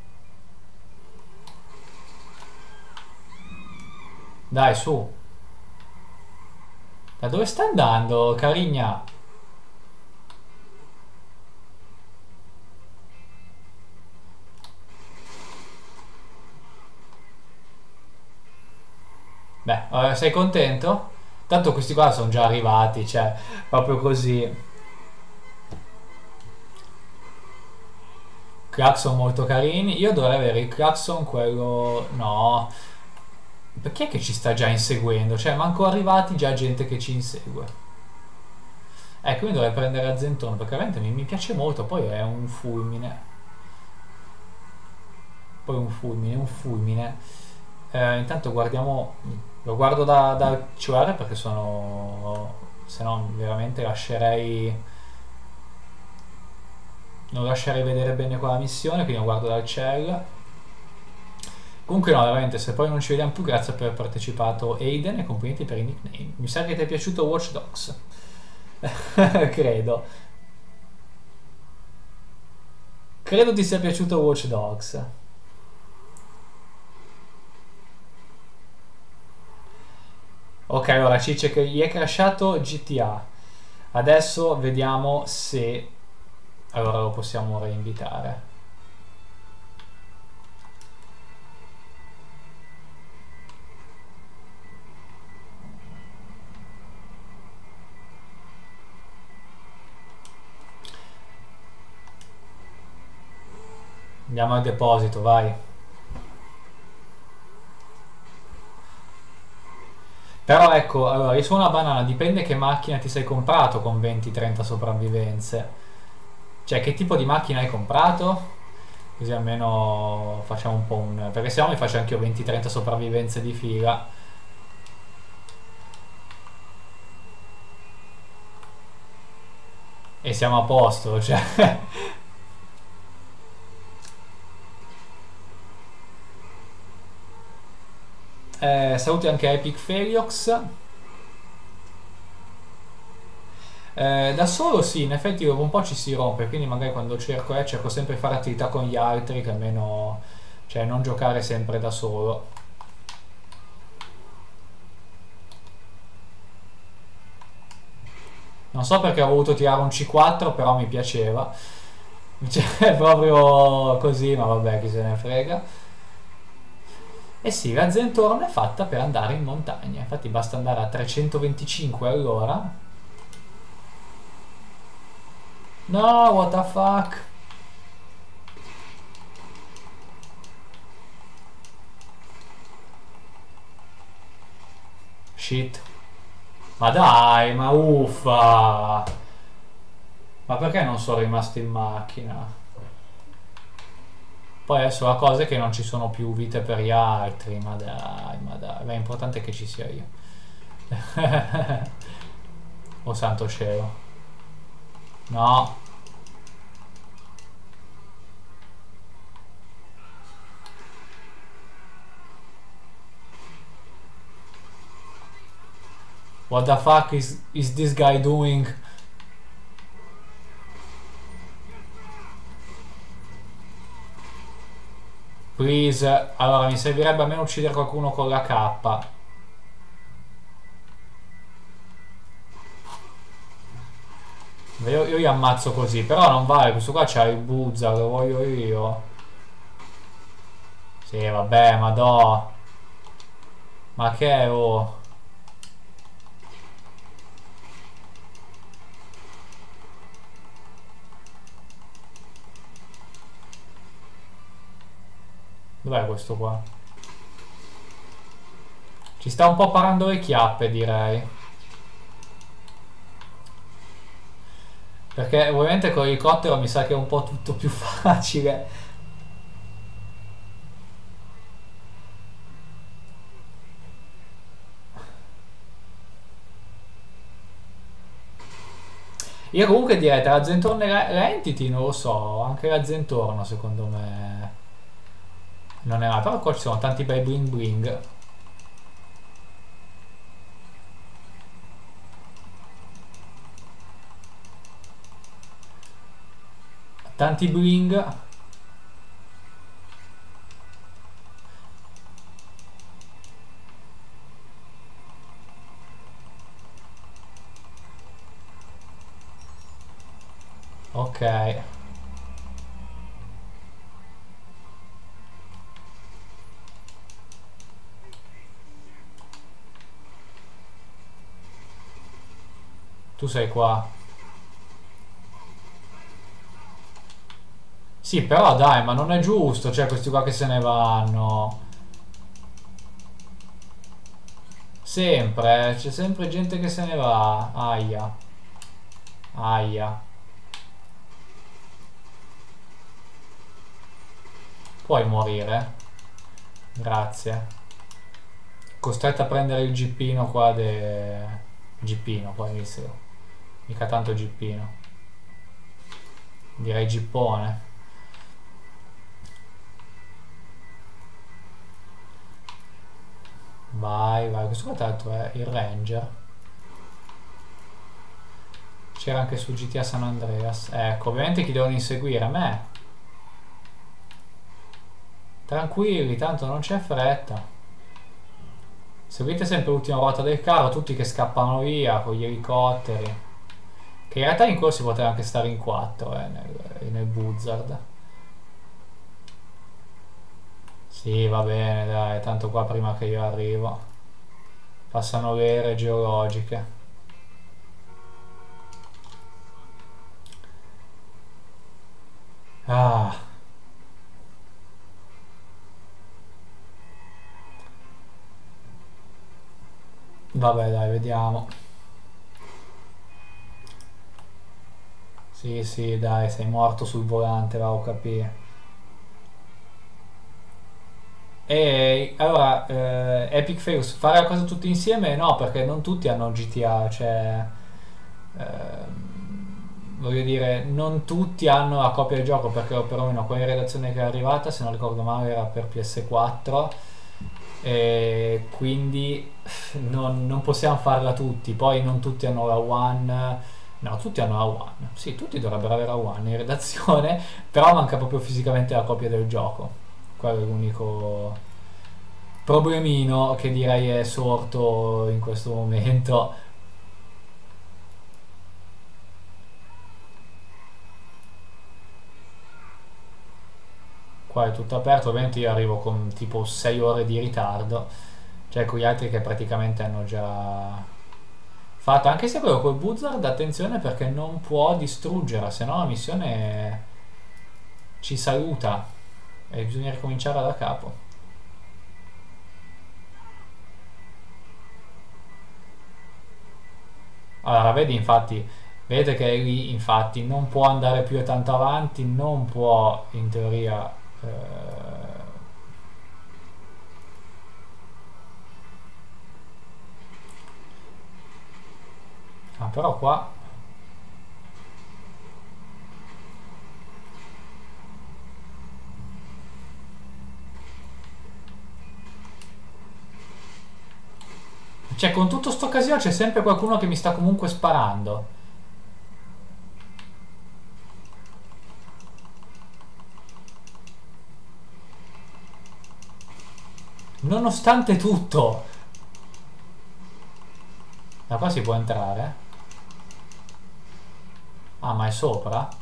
Dai, su. Da dove stai andando, carigna? Beh, eh, sei contento? Tanto questi qua sono già arrivati, cioè, proprio così. Claxon molto carini. Io dovrei avere il claxon quello... No. Perché che ci sta già inseguendo? Cioè, manco arrivati già gente che ci insegue. Ecco, io dovrei prendere a Zentone, perché veramente mi, mi piace molto. Poi è un fulmine. Poi un fulmine, un fulmine. Eh, intanto guardiamo... Lo guardo da, dal cellulare perché sono... Se no, veramente lascerei... Non lascerei vedere bene qua la missione, quindi lo guardo dal cell. Comunque no, veramente, se poi non ci vediamo più, grazie per aver partecipato Aiden e complimenti per i nickname. Mi sa che ti è piaciuto Watch Dogs. Credo. Credo ti sia piaciuto Watch Dogs. Ok, allora ci dice che gli è crashato G T A. Adesso vediamo se... Allora lo possiamo reinvitare. Andiamo al deposito, vai. Però ecco, allora, io sono una banana, dipende che macchina ti sei comprato con venti trenta sopravvivenze. Cioè, che tipo di macchina hai comprato? Così almeno facciamo un po' un... Perché se no mi faccio anche io venti trenta sopravvivenze di fila. E siamo a posto, cioè... Eh, saluti anche Epic Feliox. Eh, da solo sì, in effetti dopo un po' ci si rompe, quindi magari quando cerco eh, cerco sempre di fare attività con gli altri, che almeno, cioè non giocare sempre da solo. Non so perché ho voluto tirare un C quattro, però mi piaceva. Cioè, proprio così, ma vabbè, chi se ne frega. E sì, la Zentorno è fatta per andare in montagna, infatti basta andare a trecentoventicinque all'ora. No, what the fuck? Shit. Ma dai, ma uffa! Ma perché non sono rimasto in macchina? Poi adesso la cosa è che non ci sono più vite per gli altri, ma dai, ma dai. Beh, è importante che ci sia io. Oh santo cielo. No. What the fuck is, is this guy doing? Please. Allora, mi servirebbe almeno uccidere qualcuno con la K. Io, io li ammazzo così, però non vale, questo qua c'ha il buzzer, lo voglio io. Sì, vabbè, madò. Ma che è, oh? Dov'è questo qua? Ci sta un po' parando le chiappe, direi. Perché ovviamente con l'elicottero mi sa che è un po' tutto più facile. Io comunque direi tra la Zentorno e la, la Entity non lo so, anche la Zentorno secondo me non è male, però qua ci sono tanti bei bling bling. Tanti bling. Ok. Tu sei qua. Sì, però dai, ma non è giusto, cioè questi qua che se ne vanno. Sempre, eh, c'è sempre gente che se ne va. Aia. Aia. Puoi morire. Grazie. Costretto a prendere il gippino qua de... Gippino, qua inizio. Mica tanto gippino. Direi gippone. Vai, vai. Questo qua tra l'altro è il Ranger. C'era anche su G T A San Andreas. Ecco, ovviamente chi devono inseguire? Me. Tranquilli, tanto non c'è fretta. Seguite sempre l'ultima ruota del carro, tutti che scappano via con gli elicotteri. Che in realtà in corso si poteva anche stare in quattro eh, nel, nel Buzzard. Sì, va bene, dai, tanto qua prima che io arrivo. Passano le ere geologiche. Ah. Vabbè, dai, vediamo. Sì, sì, dai, sei morto sul volante, va, ho capito. E allora, eh, Epic Fails, fare la cosa tutti insieme? No, perché non tutti hanno G T A, cioè... ehm, voglio dire, non tutti hanno la copia del gioco, perché perlomeno quella redazione che è arrivata, se non ricordo male, era per P S quattro, e quindi non, non possiamo farla tutti. Poi non tutti hanno la One. No, tutti hanno la One. Sì, tutti dovrebbero avere la One in redazione, però manca proprio fisicamente la copia del gioco. Quello è l'unico problemino che direi è sorto in questo momento. Qua è tutto aperto, ovviamente io arrivo con tipo sei ore di ritardo, cioè con gli altri che praticamente hanno già fatto. Anche se quello col Buzzard, attenzione perché non può distruggere, se no la missione ci saluta e bisogna ricominciare da capo. Allora, vedi infatti, vedete che lì infatti non può andare più tanto avanti, non può in teoria... Eh... Ah, però qua... Cioè, con tutto sto casino c'è sempre qualcuno che mi sta comunque sparando. Nonostante tutto. Da qua si può entrare? Ah, ma è sopra?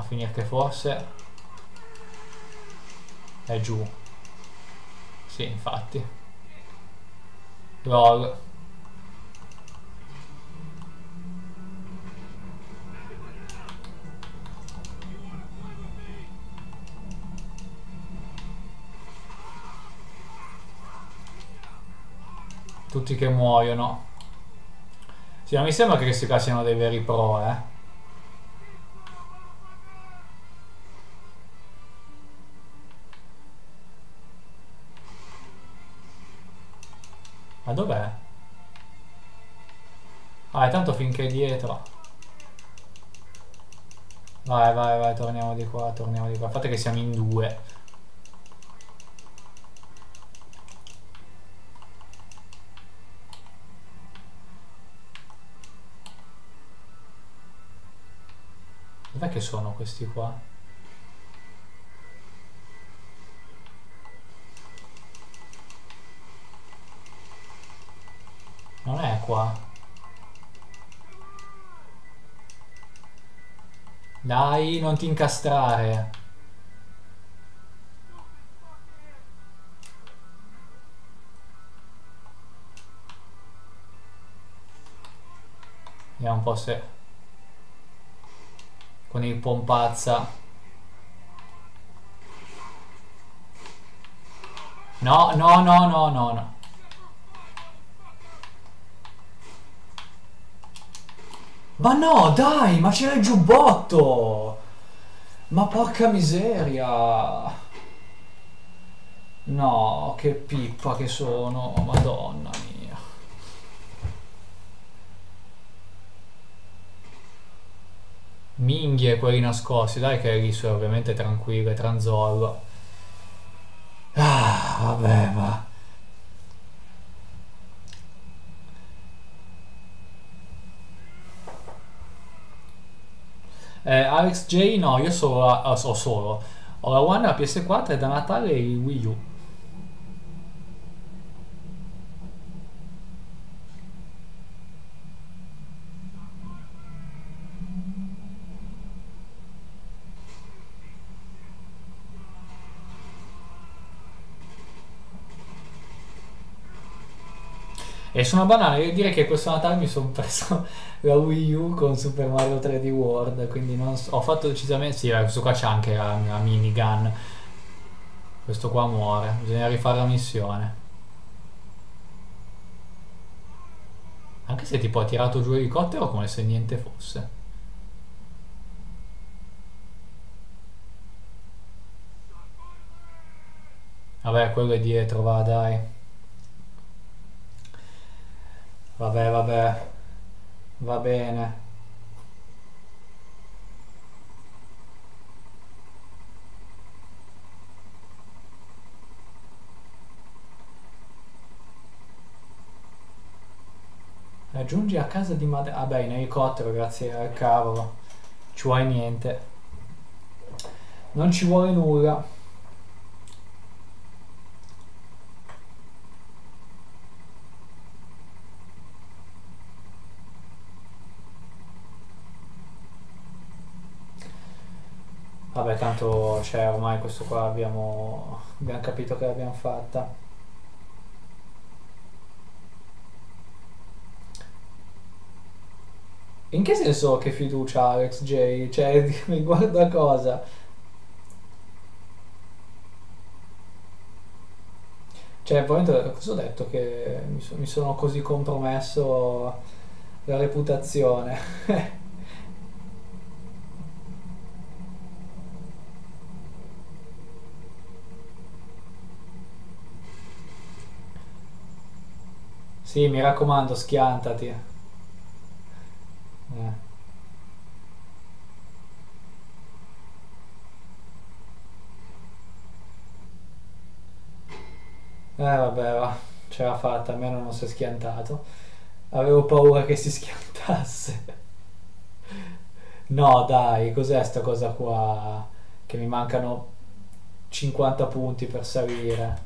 finire che forse è giù. Sì, infatti. Lol. Tutti che muoiono. Sì, non mi sembra che questi qua siano dei veri pro, eh. Ma dov'è? Ah, è tanto finché è dietro. Vai, vai, vai, torniamo di qua, torniamo di qua. Fate che siamo in due. Dov'è che sono questi qua? Non è qua. Dai, non ti incastrare. Vediamo un po' se... con il pompazza. No, no, no, no, no, no. Ma no, dai, ma c'era il giubbotto! Ma porca miseria! No, che pippa che sono, madonna mia. Minghie quelli nascosti, dai che lì sono ovviamente tranquillo e tranzollo. Ah, vabbè, va. Eh, Alex J, no, io solo, la- ho solo. Ho la One, la P S quattro e da Natale il Wii U. E sono banale, io direi che questo Natale mi sono preso la Wii U con Super Mario tre D World, quindi non so- ho fatto decisamente... Sì, eh, questo qua c'è anche la, la minigun. Questo qua muore, bisogna rifare la missione. Anche se tipo ha tirato giù l'elicottero come se niente fosse. Vabbè, quello è dietro, va, dai. Vabbè, vabbè. Va bene. Raggiungi a casa di madre... Vabbè, in elicottero, grazie al cavolo. Ci vuole niente. Non ci vuole nulla. Vabbè, tanto c'è ormai questo qua, abbiamo, abbiamo capito che l'abbiamo fatta. In che senso che fiducia Alex J? Cioè, riguardo a cosa? Cioè, probabilmente, cosa ho detto? Che mi, so- mi sono così compromesso la reputazione. Sì, mi raccomando, schiantati. Eh. Eh vabbè, va, ce l'ha fatta, almeno non si è schiantato. Avevo paura che si schiantasse. No, dai, cos'è sta cosa qua? Che mi mancano cinquanta punti per salire.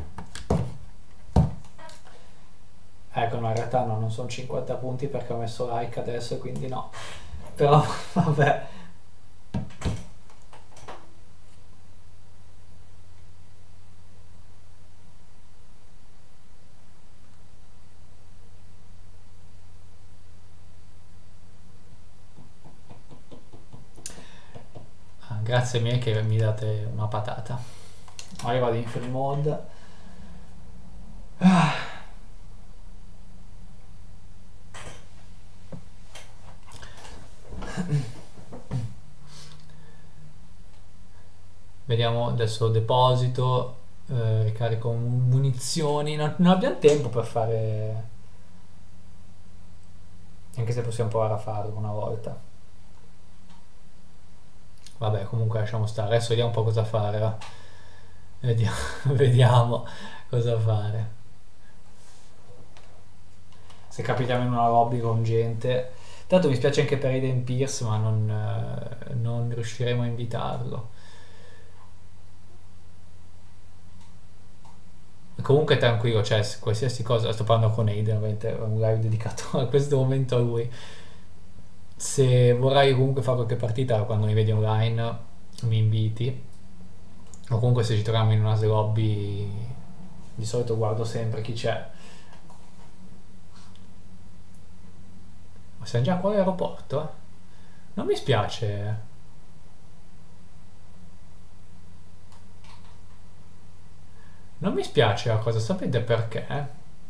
Ecco, no, in realtà no, non sono cinquanta punti perché ho messo like adesso, quindi no. Però, vabbè. grazie mille che mi date una patata. Ora io vado in free mode. Ah. Vediamo adesso deposito, eh, ricarico munizioni. Non, non abbiamo tempo per fare, anche se possiamo provare a farlo una volta. Vabbè, comunque lasciamo stare. Adesso vediamo un po' cosa fare, va. Vediamo, vediamo cosa fare. Se capitiamo in una lobby con gente. Tanto mi spiace anche per Aiden Pierce, ma non, eh, non riusciremo a invitarlo. Comunque tranquillo, cioè qualsiasi cosa, sto parlando con Aiden, ovviamente è un live dedicato a questo momento a lui. Se vorrai comunque fare qualche partita quando mi vedi online, mi inviti. O comunque se ci troviamo in una lobby, di solito guardo sempre chi c'è. Ma siamo già qua all'aeroporto? Non mi spiace. Non mi spiace la cosa, sapete perché?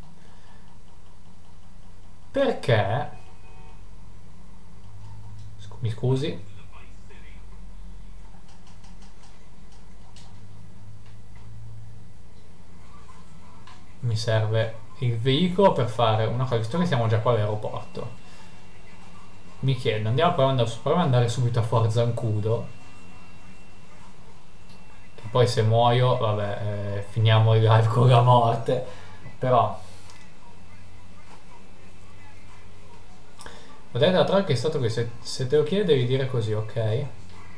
Perché... Scu- mi scusi? Mi serve il veicolo per fare una cosa, visto che siamo già qua all'aeroporto. Mi chiedo, andiamo a provare ad andare subito a Fort Zancudo. Che poi se muoio, vabbè, eh, finiamo il live con la morte. Però... Ho detto tra l'altro che è stato che se, se te lo chiede devi dire così, ok?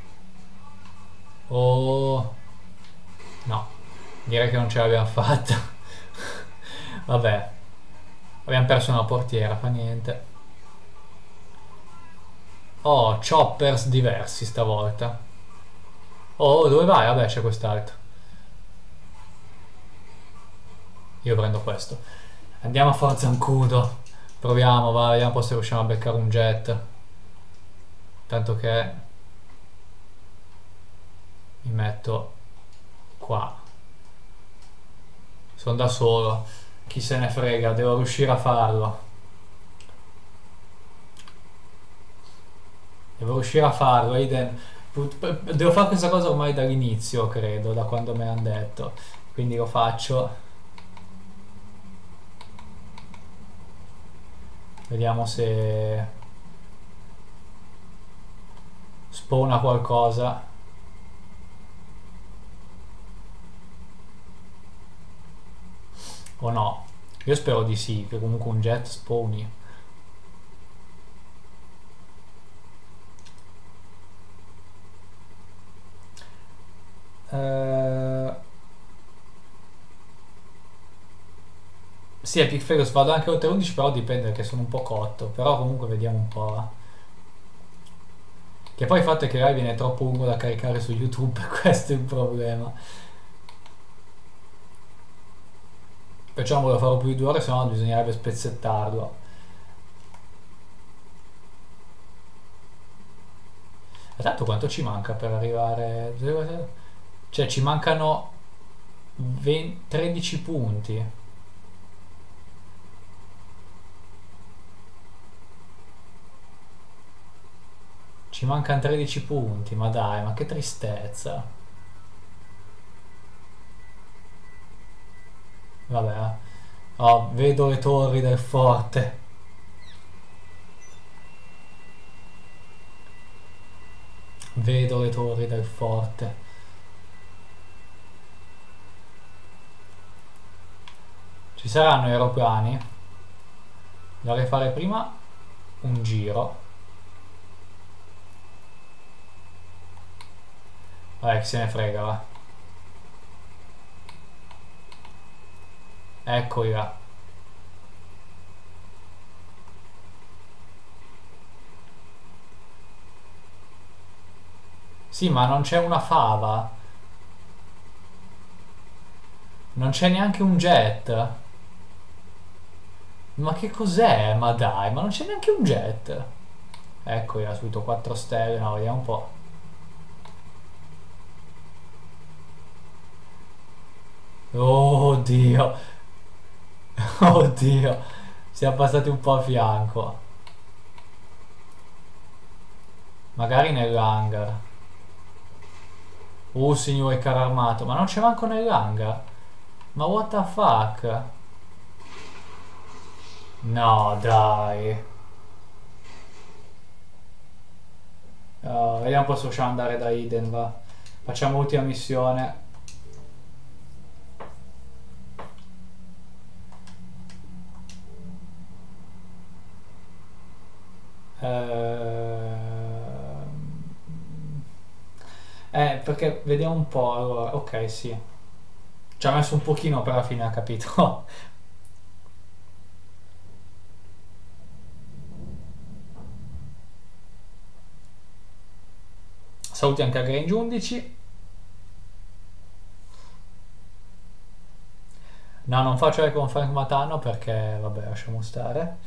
Oh... No, direi che non ce l'abbiamo fatta. Vabbè, abbiamo perso una portiera, fa niente. Oh, choppers diversi stavolta. Oh, dove vai? Vabbè, c'è quest'altro. Io prendo questo. Andiamo a Fort Zancudo. Proviamo, va, vediamo un po' se riusciamo a beccare un jet. Tanto che mi metto qua. Sono da solo. Chi se ne frega, devo riuscire a farlo. Devo riuscire a farlo, Aiden. Devo fare questa cosa ormai dall'inizio, credo, da quando me l'hanno detto. Quindi lo faccio. Vediamo se spawna qualcosa. O no? Io spero di sì, che comunque un jet spawni. Uh... Sì, Epic Fails vado anche oltre undici, però dipende che sono un po' cotto. Però comunque vediamo un po'. Che poi il fatto è che live viene troppo lungo da caricare su YouTube, questo è il problema. Perciò non volevo farlo più di due ore, se no bisognerebbe spezzettarlo. E tanto quanto ci manca per arrivare... Cioè ci mancano venti, tredici punti. Ci mancano tredici punti, ma dai, ma che tristezza. Vabbè. Oh, vedo le torri del forte. Vedo le torri del forte. Ci saranno aeroplani? Dovrei fare prima un giro. Vabbè, chi se ne frega, va. Eccoli là. Sì, ma non c'è una fava. Non c'è neanche un jet. Ma che cos'è? Ma dai, ma non c'è neanche un jet. Eccoli là, subito quattro stelle. No, vediamo un po'. Oddio. Oddio. Siamo passati un po' a fianco. Magari nell'hangar. Uh, signore carro armato. Ma non c'è manco nell'hangar. Ma what the fuck? No, dai. Uh, vediamo un po' se riusciamo ad andare da Eden, va. Facciamo l'ultima missione. Eh, perché vediamo un po', allora, ok, sì. Ci ha messo un pochino, però alla fine ha capito. Saluti anche a Grange undici. No, non faccio le con Frank Matano perché, vabbè, lasciamo stare.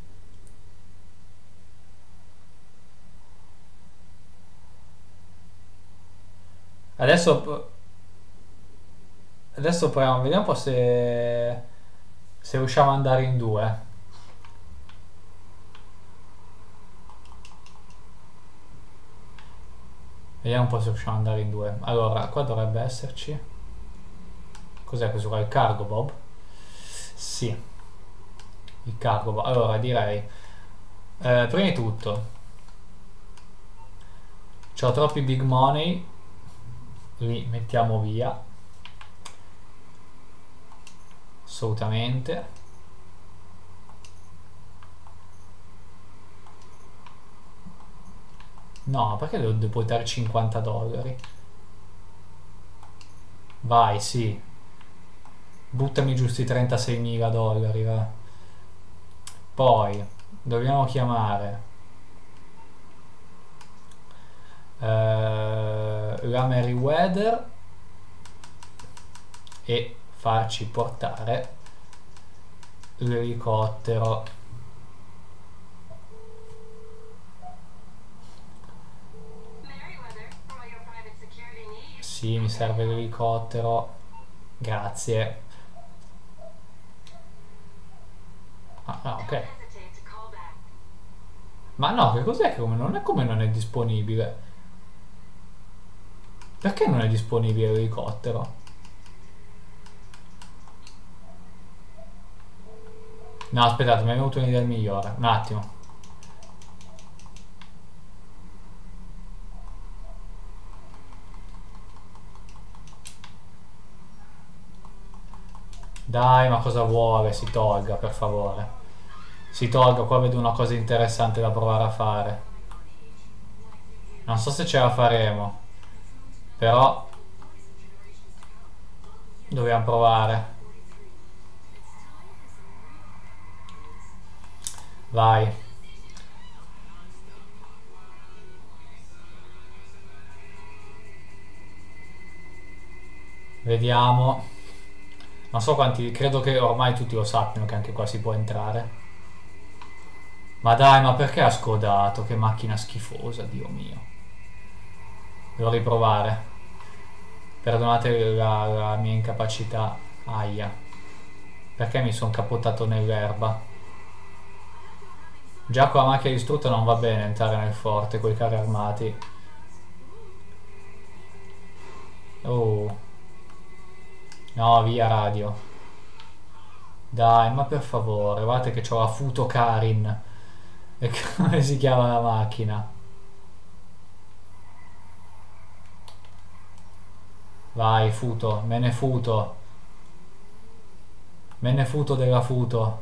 Adesso adesso proviamo, vediamo un po' se se riusciamo ad andare in due. Vediamo un po' se riusciamo ad andare in due. Allora, qua dovrebbe esserci. Cos'è questo qua? Il cargo Bob? Sì, il cargo Bob. Allora, direi eh, prima di tutto c'ho troppi big money, li mettiamo via assolutamente. No, perché devo depositare cinquanta dollari? Vai, sì. Buttami giusti trentaseimila dollari, va. Poi dobbiamo chiamare eh, la Meriwether e farci portare l'elicottero. Merryweather, for all your private security needs. Sì, mi serve l'elicottero. Grazie. Ah, ah, ok. Don't hesitate to call back. Ma no, che cos'è che come non è come non è disponibile? Perché non è disponibile l'elicottero? No, aspettate, mi è venuto un'idea migliore. Un attimo. Dai, ma cosa vuole? Si tolga, per favore. Si tolga, qua vedo una cosa interessante da provare a fare. Non so se ce la faremo. Però dobbiamo provare. Vai. Vediamo. Non so quanti, credo che ormai tutti lo sappiano che anche qua si può entrare. Ma dai, ma perché ha scodato? Che macchina schifosa, Dio mio. Devo riprovare. Perdonate la, la mia incapacità. Aia. Perché mi sono capottato nell'erba? Già con la macchina distrutta non va bene entrare nel forte con i carri armati. Oh. No, via radio. Dai, ma per favore, guardate che c'ho la Futo Karin. E come si chiama la macchina? Vai, Futo, me ne futo. Me ne futo della Futo.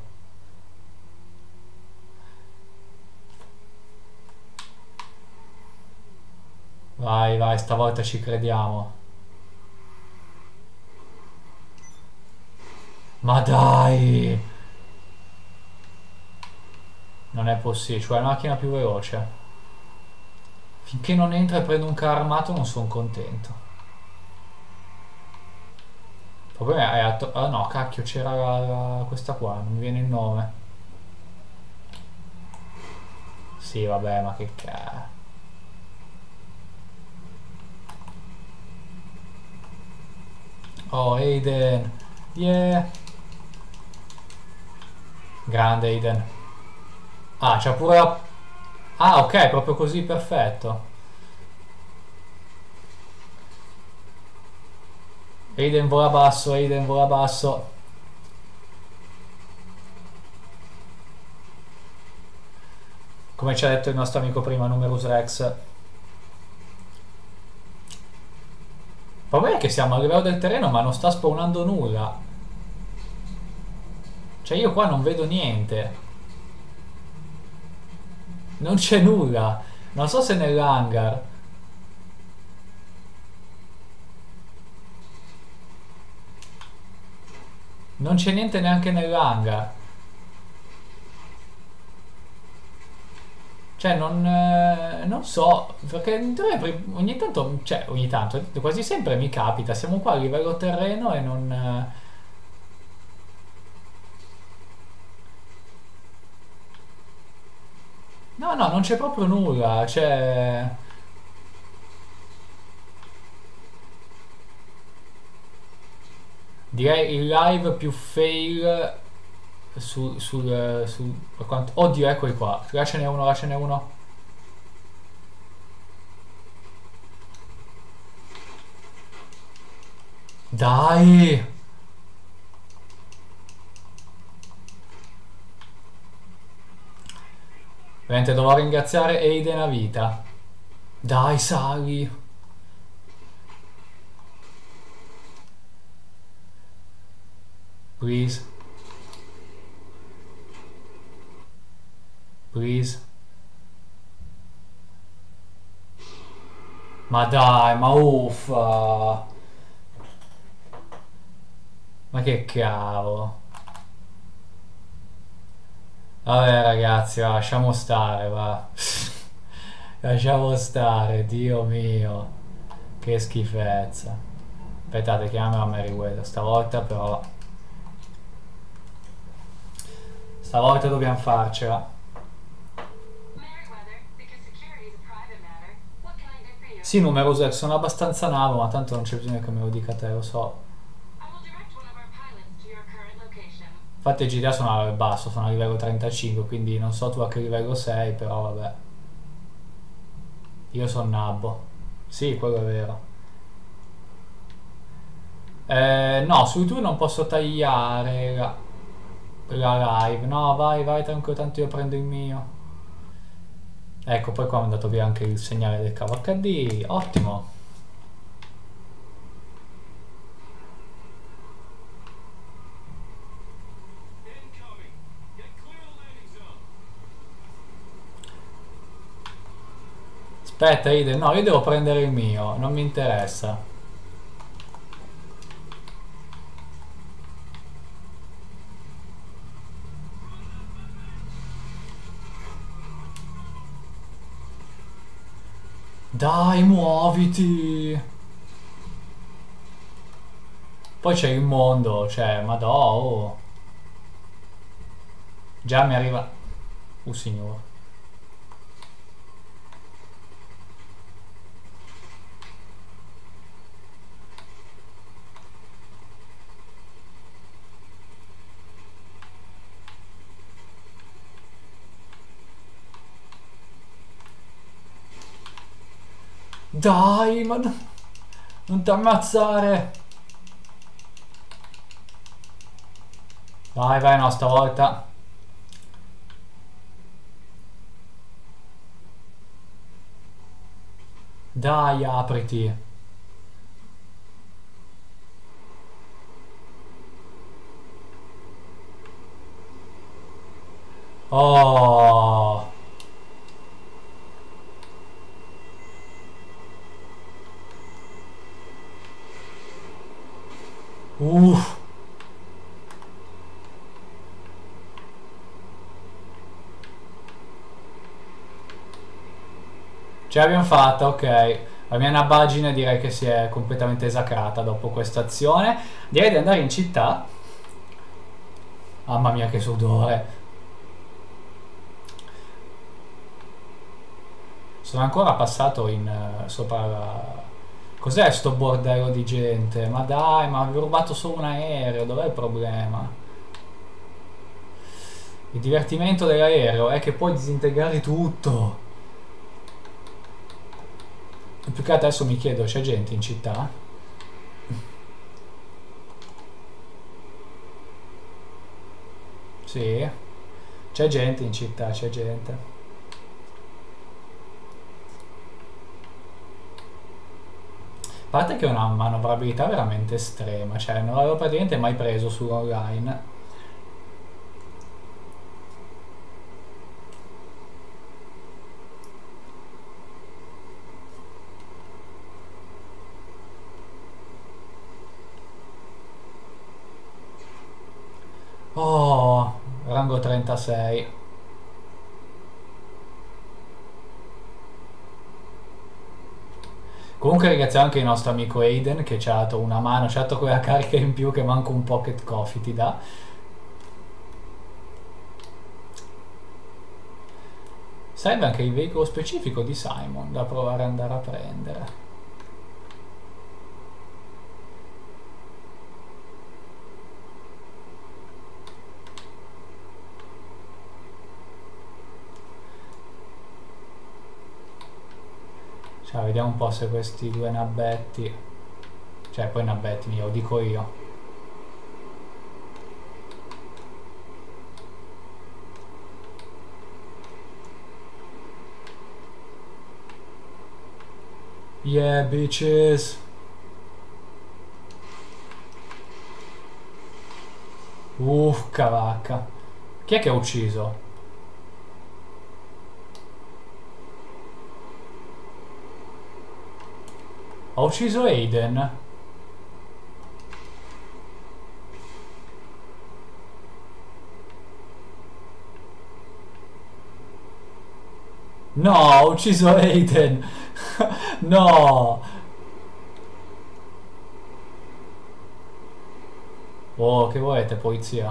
Vai, vai, stavolta ci crediamo. Ma dai! Non è possibile, cioè è la macchina più veloce. Finché non entra e prendo un carro armato non sono contento. Il problema è... Atto- ah no, cacchio, c'era la, la- questa qua, non mi viene il nome. Sì, vabbè, ma che cazzo. Oh, Aiden. Yeah. Grande Aiden. Ah, c'ha pure la... Ah, ok, proprio così, perfetto. Aiden vola basso, Aiden vola basso. Come ci ha detto il nostro amico prima, Numerus Rex. Il problema è che siamo a livello del terreno ma non sta spawnando nulla. Cioè io qua non vedo niente. Non c'è nulla. Non so se nell'hangar. Non c'è niente neanche nell'hangar. Cioè non, eh, non so, perché in teoria pri- ogni tanto, cioè ogni tanto, quasi sempre mi capita, siamo qua a livello terreno e non... eh, No, no, non c'è proprio nulla, cioè... Direi il live più fail su, sul... sul per quanto... Oddio, eccoli qua, là ce n'è uno, là ce n'è uno. Dai! Veramente dovrò ringraziare Aiden a vita. Dai, sali! Please. Please. Ma dai, ma uffa! Ma che cavolo! Vabbè ragazzi, va, lasciamo stare, va. Lasciamo stare, Dio mio. Che schifezza. Aspettate, chiamiamo Meriwether. Stavolta però... Stavolta dobbiamo farcela. Meriwether, because security is a private matter, what can I do for you? Sì, numeroso, sono abbastanza navo, ma tanto non c'è bisogno che me lo dica te, lo so. I will direct one of our pilots to your current location. Infatti i G D A sono al basso, sono a livello trentacinque, quindi non so tu a che livello sei, però vabbè. Io sono nabbo. Sì, quello è vero. Eh, no, su YouTube non posso tagliare la, la live. No, vai, vai, tranquillo, tanto io prendo il mio. Ecco, poi qua è andato via anche il segnale del cavo acca di. Ottimo. Aspetta, Ide, no, io devo prendere il mio, non mi interessa. Dai, muoviti! Poi c'è il mondo, cioè, madò. Oh. Già mi arriva... Uh, signore. Dai, ma no- non ti ammazzare. Vai, vai, no, stavolta. Dai, apriti. Oh. Uff. Ce l'abbiamo fatta, ok. La mia nabagine direi che si è completamente esacrata dopo questa azione. Direi di andare in città. Mamma mia che sudore. Sono ancora passato in, uh, sopra la... Cos'è sto bordello di gente? Ma dai, ma avevo rubato solo un aereo, dov'è il problema? Il divertimento dell'aereo è che puoi disintegrare tutto. E più che adesso mi chiedo, c'è gente in città? Sì, c'è gente in città, c'è gente. A parte che è una manovrabilità veramente estrema, cioè non l'avevo praticamente mai preso su online. Oh, rango trentasei. Comunque ringraziamo anche il nostro amico Aiden che ci ha dato una mano, ci ha dato quella carica in più che manco un pocket coffee ti dà. Sarebbe anche il veicolo specifico di Simon da provare ad andare a prendere. Cioè, vediamo un po' se questi due nabbetti... Cioè, poi nabbetti mio, dico io. Yeah, bitches! Uff, cavacca. Chi è che ha ucciso? Ha ucciso Aiden? No, ha ucciso Aiden! No! Oh, che volete, polizia?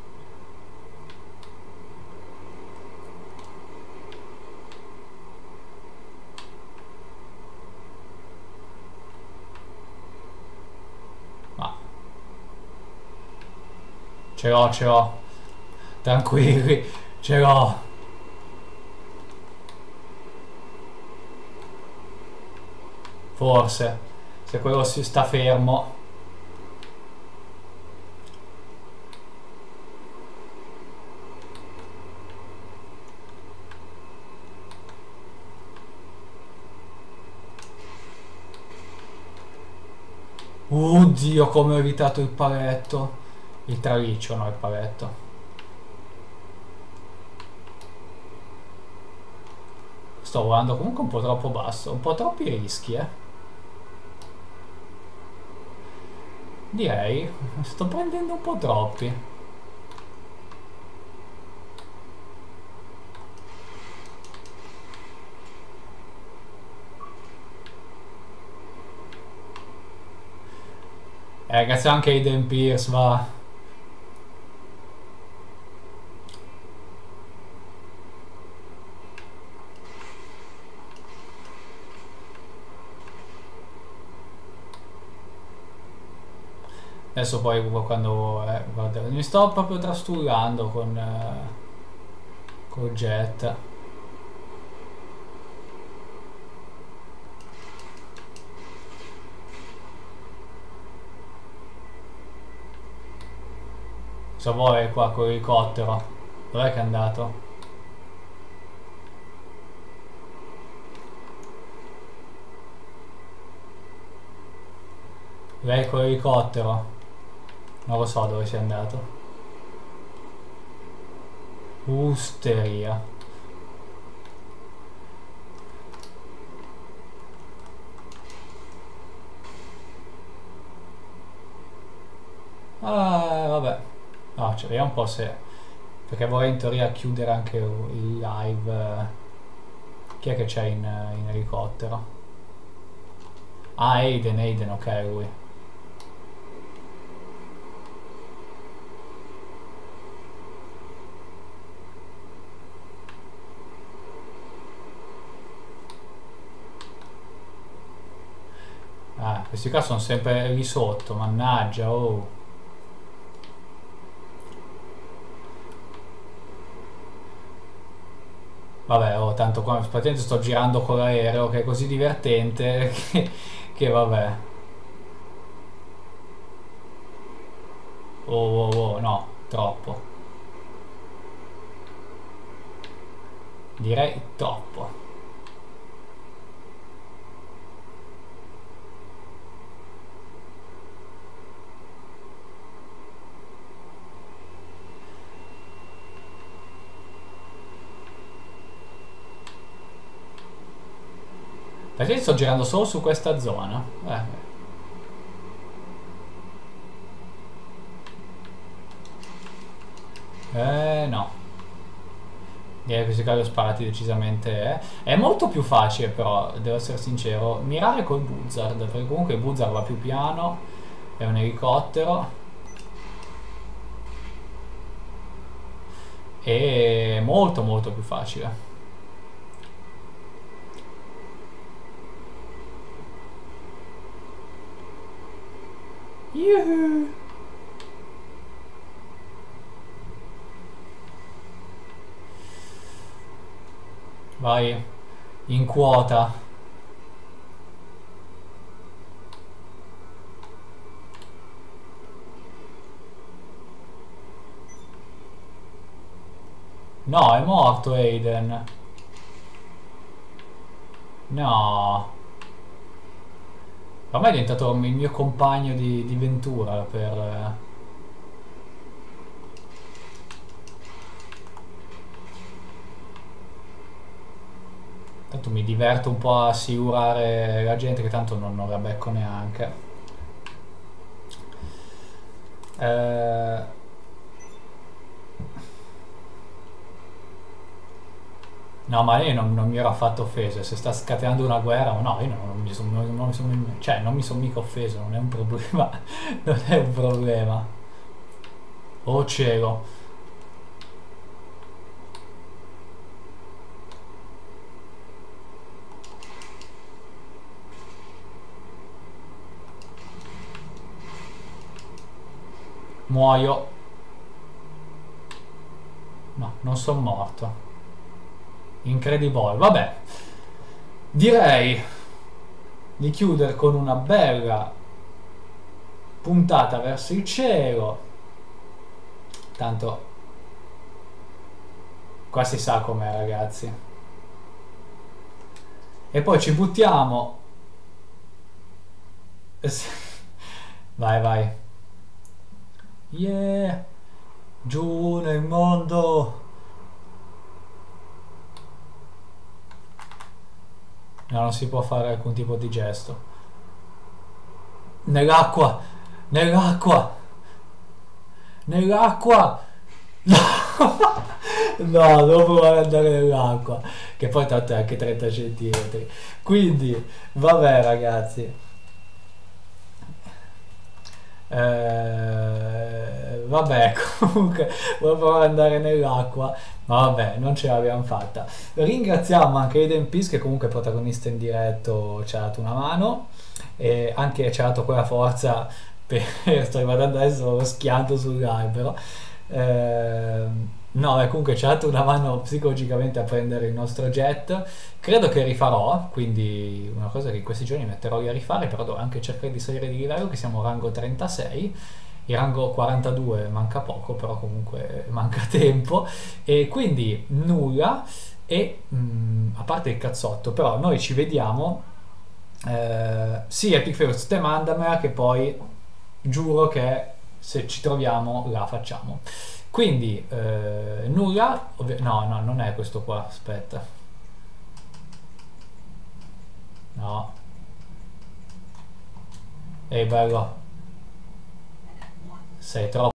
Ma... Ce l'ho, ce l'ho. Tranquilli, ce l'ho. Forse. Se quello si sta fermo. Oddio, come ho evitato il paletto. Il traliccio, no, il paletto. Sto volando comunque un po' troppo basso. Un po' troppi rischi, eh. Direi. Sto prendendo un po' troppi. Eh, ragazzi, anche Aiden Pierce va. Adesso poi quando... Eh, guarda, mi sto proprio trastullando con... Eh, col jet. Cosa vuole qua con l'elicottero? Dov'è che è andato? Lei con l'elicottero? Non lo so dove sia andato. Usteria. Ah, vabbè. No, cioè, vediamo un po' se... Perché vorrei in teoria chiudere anche il live. Chi è che c'è in, in elicottero? Ah, Aiden, Aiden, ok, lui. Questi qua sono sempre lì sotto, mannaggia, oh. Vabbè, oh, tanto qua praticamente sto girando con l'aereo che è così divertente che, che vabbè. Oh, oh, oh, no, troppo. Direi troppo. Perché sto girando solo su questa zona? Eh. Eh no. Direi che questi qua li ho sparati decisamente. Eh. È molto più facile però, devo essere sincero, mirare col Buzzard, perché comunque il Buzzard va più piano, è un elicottero. È molto molto più facile. Yuhu! Vai, in quota. No, è morto Aiden. No. Ormai è diventato il mio compagno di, di ventura per... Tanto mi diverto un po' a assicurare la gente che tanto non, non la becco neanche. Eh... No, ma io non, non mi ero affatto offeso. Se sta scatenando una guerra, no, io non, non mi sono non, non mi son- cioè, non mi sono mica offeso, non è un problema. Non è un problema. Oh cielo. Muoio. No, non sono morto. Incredibile. Vabbè. Direi di chiudere con una bella puntata verso il cielo. Tanto qua si sa com'è, ragazzi. E poi ci buttiamo. Vai, vai. Yeah. Giù nel mondo. No, non si può fare alcun tipo di gesto. Nell'acqua. Nell'acqua. Nell'acqua. No. No, devo provare ad andare nell'acqua. Che poi tanto è anche trenta centimetri. Quindi, vabbè ragazzi. Eh, vabbè, comunque volevo provare ad andare nell'acqua, ma vabbè, non ce l'abbiamo fatta. Ringraziamo anche Aiden Peace, che comunque è protagonista in diretto, ci ha dato una mano e anche ci ha dato quella forza per sto guardando adesso lo schianto sull'albero. Eh, no, beh, comunque ci ha dato una mano psicologicamente a prendere il nostro jet. Credo che rifarò, quindi una cosa che in questi giorni metterò lì a rifare, però devo anche cercare di salire di livello, che siamo rango trentasei, il rango quarantadue manca poco, però comunque manca tempo, e quindi nulla, e mh, a parte il cazzotto, però noi ci vediamo, eh, sì, Epic First, te mandamela che poi giuro che se ci troviamo la facciamo. Quindi eh, nulla, ovvi- no, no, non è questo qua, aspetta. No. Ehi bello, sei troppo